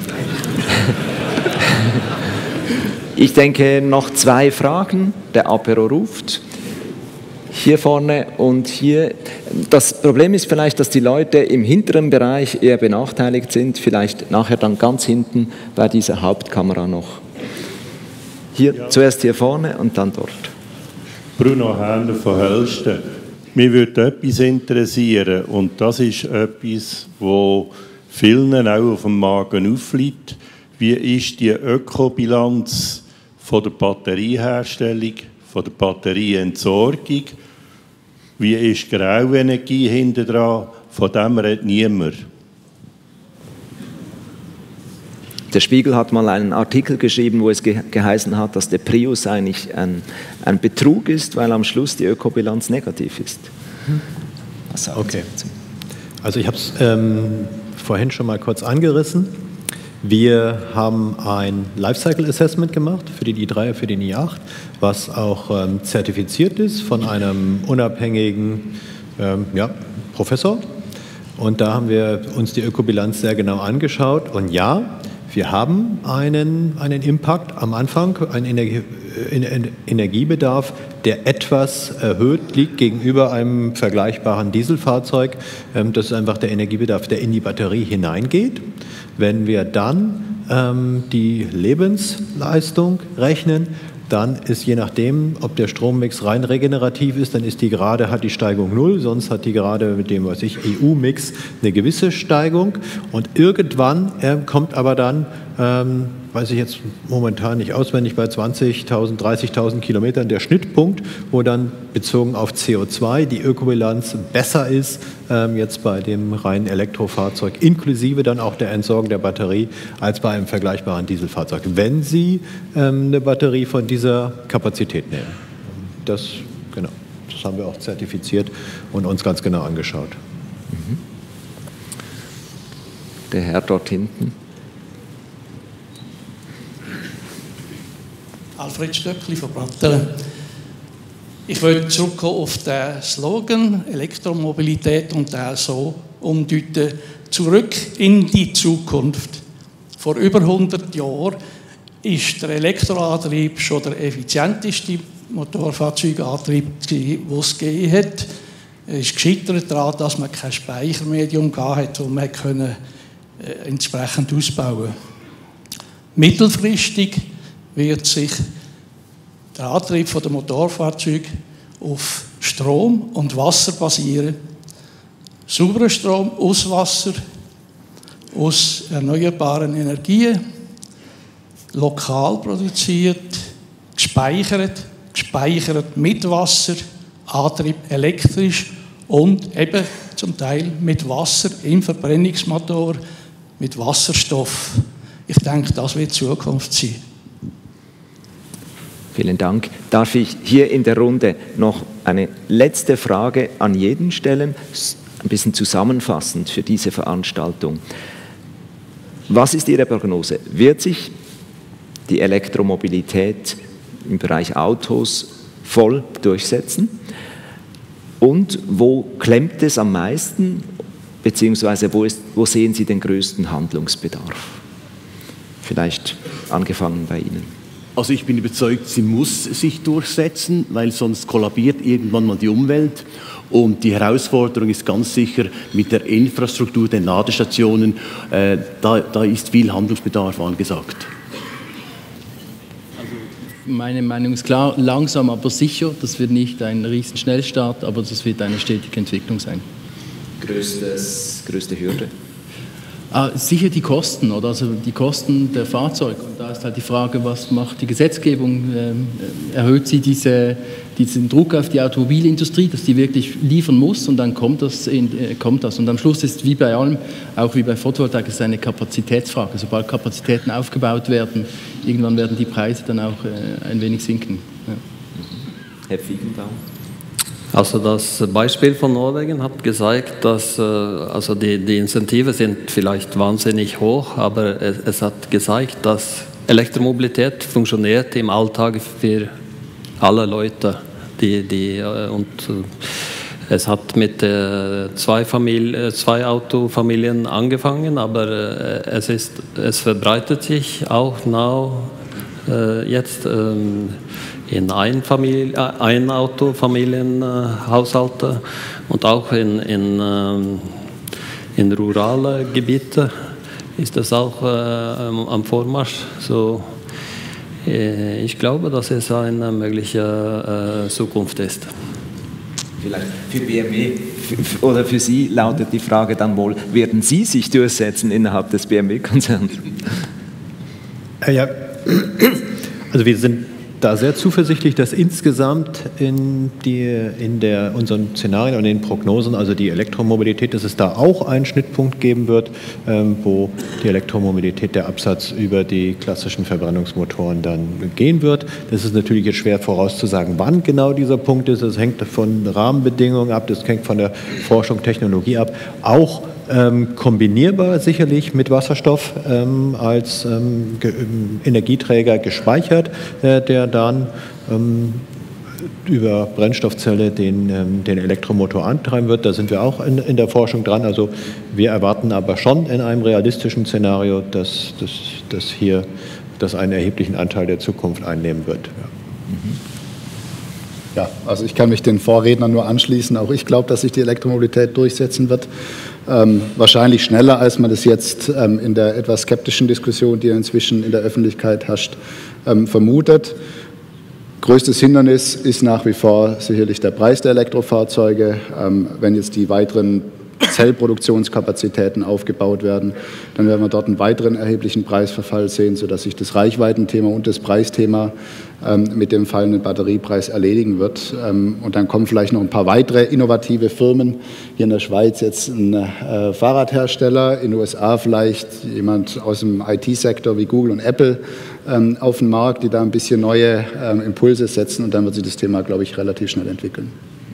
Speaker 1: Ich denke, noch zwei Fragen. Der Apero ruft. Hier vorne und hier. Das Problem ist vielleicht, dass die Leute im hinteren Bereich eher benachteiligt sind. Vielleicht nachher dann ganz hinten bei dieser Hauptkamera noch. Hier, ja. Zuerst hier vorne und dann dort.
Speaker 2: Bruno Händler von Hölsten. Mich würde etwas interessieren und das ist etwas, wo vielen auch auf dem Magen aufliegt. Wie ist die Ökobilanz von der Batterieherstellung, von der Batterieentsorgung? Wie ist die Grauenergie hinten dran? Von dem redet niemand.
Speaker 1: Der Spiegel hat mal einen Artikel geschrieben, wo es ge geheißen hat, dass der Prius eigentlich ein, ein Betrug ist, weil am Schluss die Ökobilanz negativ ist.
Speaker 5: Was okay. Also ich habe es ähm, vorhin schon mal kurz angerissen. Wir haben ein Lifecycle Assessment gemacht für den i drei, für den i acht, was auch ähm, zertifiziert ist von einem unabhängigen ähm, ja, Professor. Und da haben wir uns die Ökobilanz sehr genau angeschaut. Und ja, wir haben einen, einen Impact am Anfang, einen Energie, Energiebedarf, der etwas erhöht liegt gegenüber einem vergleichbaren Dieselfahrzeug. Das ist einfach der Energiebedarf, der in die Batterie hineingeht. Wenn wir dann ähm, die Lebensleistung rechnen, dann ist je nachdem, ob der Strommix rein regenerativ ist, dann ist die gerade, hat die Steigung null, sonst hat die gerade mit dem, was ich, E U-Mix eine gewisse Steigung. Und irgendwann äh, kommt aber dann, ähm, weiß ich jetzt momentan nicht auswendig, bei zwanzigtausend, dreißigtausend Kilometern der Schnittpunkt, wo dann bezogen auf C O zwei die Ökobilanz besser ist, ähm, jetzt bei dem reinen Elektrofahrzeug, inklusive dann auch der Entsorgung der Batterie, als bei einem vergleichbaren Dieselfahrzeug, wenn Sie ähm, eine Batterie von dieser Kapazität nehmen. Das, genau, das haben wir auch zertifiziert und uns ganz genau angeschaut.
Speaker 1: Mhm. Der Herr dort hinten.
Speaker 22: Alfred Stöckli von Brattelen. Ich wollte zurückkommen auf den Slogan Elektromobilität und den so umdeuten, zurück in die Zukunft. Vor über hundert Jahren ist der Elektroantrieb schon der effizienteste Motorfahrzeugantrieb, den es gegeben hat. Er ist gescheitert daran, dass man kein Speichermedium hatte, das man können, äh, entsprechend ausbauen konnte. Mittelfristig wird sich der Antrieb der Motorfahrzeuge auf Strom und Wasser basieren. Sauberer Strom aus Wasser, aus erneuerbaren Energien, lokal produziert, gespeichert, gespeichert mit Wasser, Antrieb elektrisch und eben zum Teil mit Wasser im Verbrennungsmotor, mit Wasserstoff. Ich denke, das wird die Zukunft sein.
Speaker 1: Vielen Dank. Darf ich hier in der Runde noch eine letzte Frage an jeden stellen, ein bisschen zusammenfassend für diese Veranstaltung. Was ist Ihre Prognose? Wird sich die Elektromobilität im Bereich Autos voll durchsetzen? Und wo klemmt es am meisten, beziehungsweise wo, ist, wo sehen Sie den größten Handlungsbedarf? Vielleicht angefangen bei Ihnen.
Speaker 3: Also ich bin überzeugt, sie muss sich durchsetzen, weil sonst kollabiert irgendwann mal die Umwelt. Und die Herausforderung ist ganz sicher mit der Infrastruktur, den Ladestationen, äh, da, da ist viel Handlungsbedarf angesagt.
Speaker 14: Also meine Meinung ist klar, langsam aber sicher. Das wird nicht ein riesen Schnellstart, aber das wird eine stetige Entwicklung sein.
Speaker 1: Größtes, größte Hürde?
Speaker 14: Ah, sicher die Kosten, oder? Also die Kosten der Fahrzeuge. Und da ist halt die Frage, was macht die Gesetzgebung? Ähm, erhöht sie diese, diesen Druck auf die Automobilindustrie, dass die wirklich liefern muss und dann kommt das, in, äh, kommt das. Und am Schluss ist wie bei allem, auch wie bei Photovoltaik, ist eine Kapazitätsfrage. Sobald Kapazitäten aufgebaut werden, irgendwann werden die Preise dann auch äh, ein wenig sinken. Ja.
Speaker 1: Herr Fiegenbaum.
Speaker 13: Also das Beispiel von Norwegen hat gezeigt, dass äh, also die, die Incentive sind vielleicht wahnsinnig hoch, aber es, es hat gezeigt, dass Elektromobilität funktioniert im Alltag für alle Leute, die, die äh, und äh, es hat mit äh, zwei, Familie, zwei Autofamilien angefangen, aber äh, es ist es verbreitet sich auch now äh, jetzt äh, in Einfamilie, ein Autofamilienhaushalte und auch in, in, in rurale Gebiete ist das auch äh, am Vormarsch. So, äh, ich glaube, dass es eine mögliche äh, Zukunft ist.
Speaker 1: Vielleicht für B M W oder für Sie lautet die Frage dann wohl, werden Sie sich durchsetzen innerhalb des B M W-Konzerns?
Speaker 5: Ja, also wir sind da sehr zuversichtlich, dass insgesamt in, die, in der, unseren Szenarien und den Prognosen, also die Elektromobilität, dass es da auch einen Schnittpunkt geben wird, ähm, wo die Elektromobilität, der Absatz über die klassischen Verbrennungsmotoren dann gehen wird. Das ist natürlich jetzt schwer vorauszusagen, wann genau dieser Punkt ist. Das hängt von Rahmenbedingungen ab, das hängt von der Forschung, Technologie ab. Auch Ähm, kombinierbar sicherlich mit Wasserstoff ähm, als ähm, ge Energieträger gespeichert, äh, der dann ähm, über Brennstoffzelle den, ähm, den Elektromotor antreiben wird. Da sind wir auch in, in der Forschung dran. Also wir erwarten aber schon in einem realistischen Szenario, dass, dass, dass hier das einen erheblichen Anteil der Zukunft einnehmen wird. Ja.
Speaker 4: Mhm. Ja, also ich kann mich den Vorrednern nur anschließen. Auch ich glaube, dass sich die Elektromobilität durchsetzen wird. Ähm, wahrscheinlich schneller, als man das jetzt ähm, in der etwas skeptischen Diskussion, die inzwischen in der Öffentlichkeit herrscht, ähm, vermutet. Größtes Hindernis ist nach wie vor sicherlich der Preis der Elektrofahrzeuge. Ähm, wenn jetzt die weiteren Zellproduktionskapazitäten aufgebaut werden, dann werden wir dort einen weiteren erheblichen Preisverfall sehen, sodass sich das Reichweitenthema und das Preisthema ähm, mit dem fallenden Batteriepreis erledigen wird. Ähm, und dann kommen vielleicht noch ein paar weitere innovative Firmen. Hier in der Schweiz jetzt ein äh, Fahrradhersteller, in den U S A vielleicht jemand aus dem I T-Sektor wie Google und Apple ähm, auf den Markt, die da ein bisschen neue ähm, Impulse setzen, und dann wird sich das Thema, glaube ich, relativ schnell entwickeln.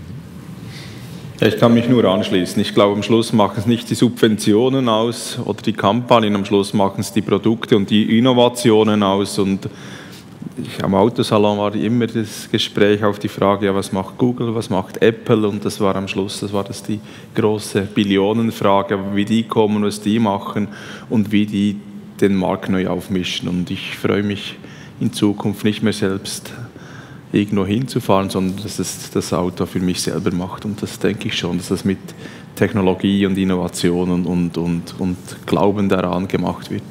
Speaker 12: Ja, ich kann mich nur anschließen. Ich glaube, am Schluss machen es nicht die Subventionen aus oder die Kampagnen, am Schluss machen es die Produkte und die Innovationen aus. Und ich, am Autosalon war immer das Gespräch auf die Frage, ja, was macht Google, was macht Apple? Und das war am Schluss, das war das die große Billionenfrage, wie die kommen, was die machen und wie die den Markt neu aufmischen. Und ich freue mich in Zukunft nicht mehr selbst irgendwo hinzufahren, sondern dass es das Auto für mich selber macht. Und das denke ich schon, dass das mit Technologie und Innovationen und, und, und Glauben daran gemacht wird.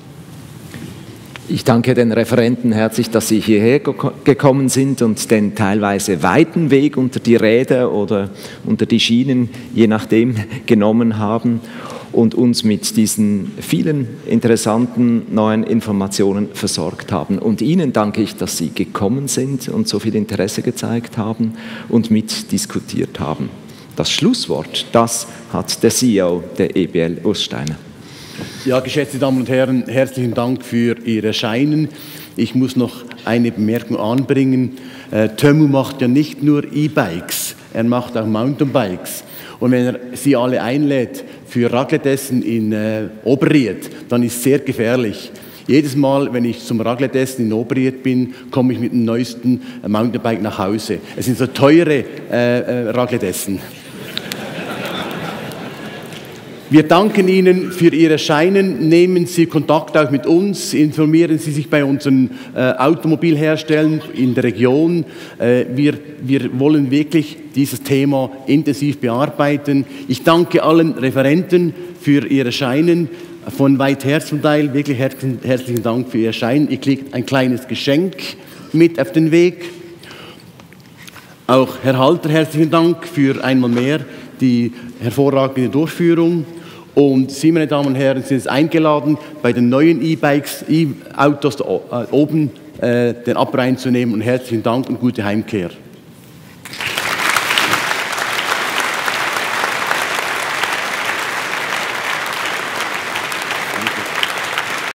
Speaker 1: Ich danke den Referenten herzlich, dass Sie hierher gekommen sind und den teilweise weiten Weg unter die Räder oder unter die Schienen, je nachdem, genommen haben und uns mit diesen vielen interessanten neuen Informationen versorgt haben. Und Ihnen danke ich, dass Sie gekommen sind und so viel Interesse gezeigt haben und mitdiskutiert haben. Das Schlusswort, das hat der C E O der E B L, Urs Steiner.
Speaker 3: Ja, geschätzte Damen und Herren, herzlichen Dank für Ihr Erscheinen. Ich muss noch eine Bemerkung anbringen. Äh, Tömu macht ja nicht nur E-Bikes, er macht auch Mountainbikes. Und wenn er Sie alle einlädt für Raclette-Essen in äh, Oberried, dann ist es sehr gefährlich. Jedes Mal, wenn ich zum Raclette-Essen in Oberried bin, komme ich mit dem neuesten äh, Mountainbike nach Hause. Es sind so teure äh, äh, Raclette-Essen. Wir danken Ihnen für Ihr Erscheinen. Nehmen Sie Kontakt auch mit uns. Informieren Sie sich bei unseren äh, Automobilherstellern in der Region. Äh, wir, wir wollen wirklich dieses Thema intensiv bearbeiten. Ich danke allen Referenten für Ihr Erscheinen. Von weit her zum Teil wirklich herzlichen, herzlichen Dank für Ihr Erscheinen. Ihr kriegt ein kleines Geschenk mit auf den Weg. Auch Herr Halter, herzlichen Dank für einmal mehr die hervorragende Durchführung. Und Sie, meine Damen und Herren, sind jetzt eingeladen, bei den neuen E-Bikes, E-Autos oben äh, den Abrhein zu nehmen. Und herzlichen Dank und gute Heimkehr.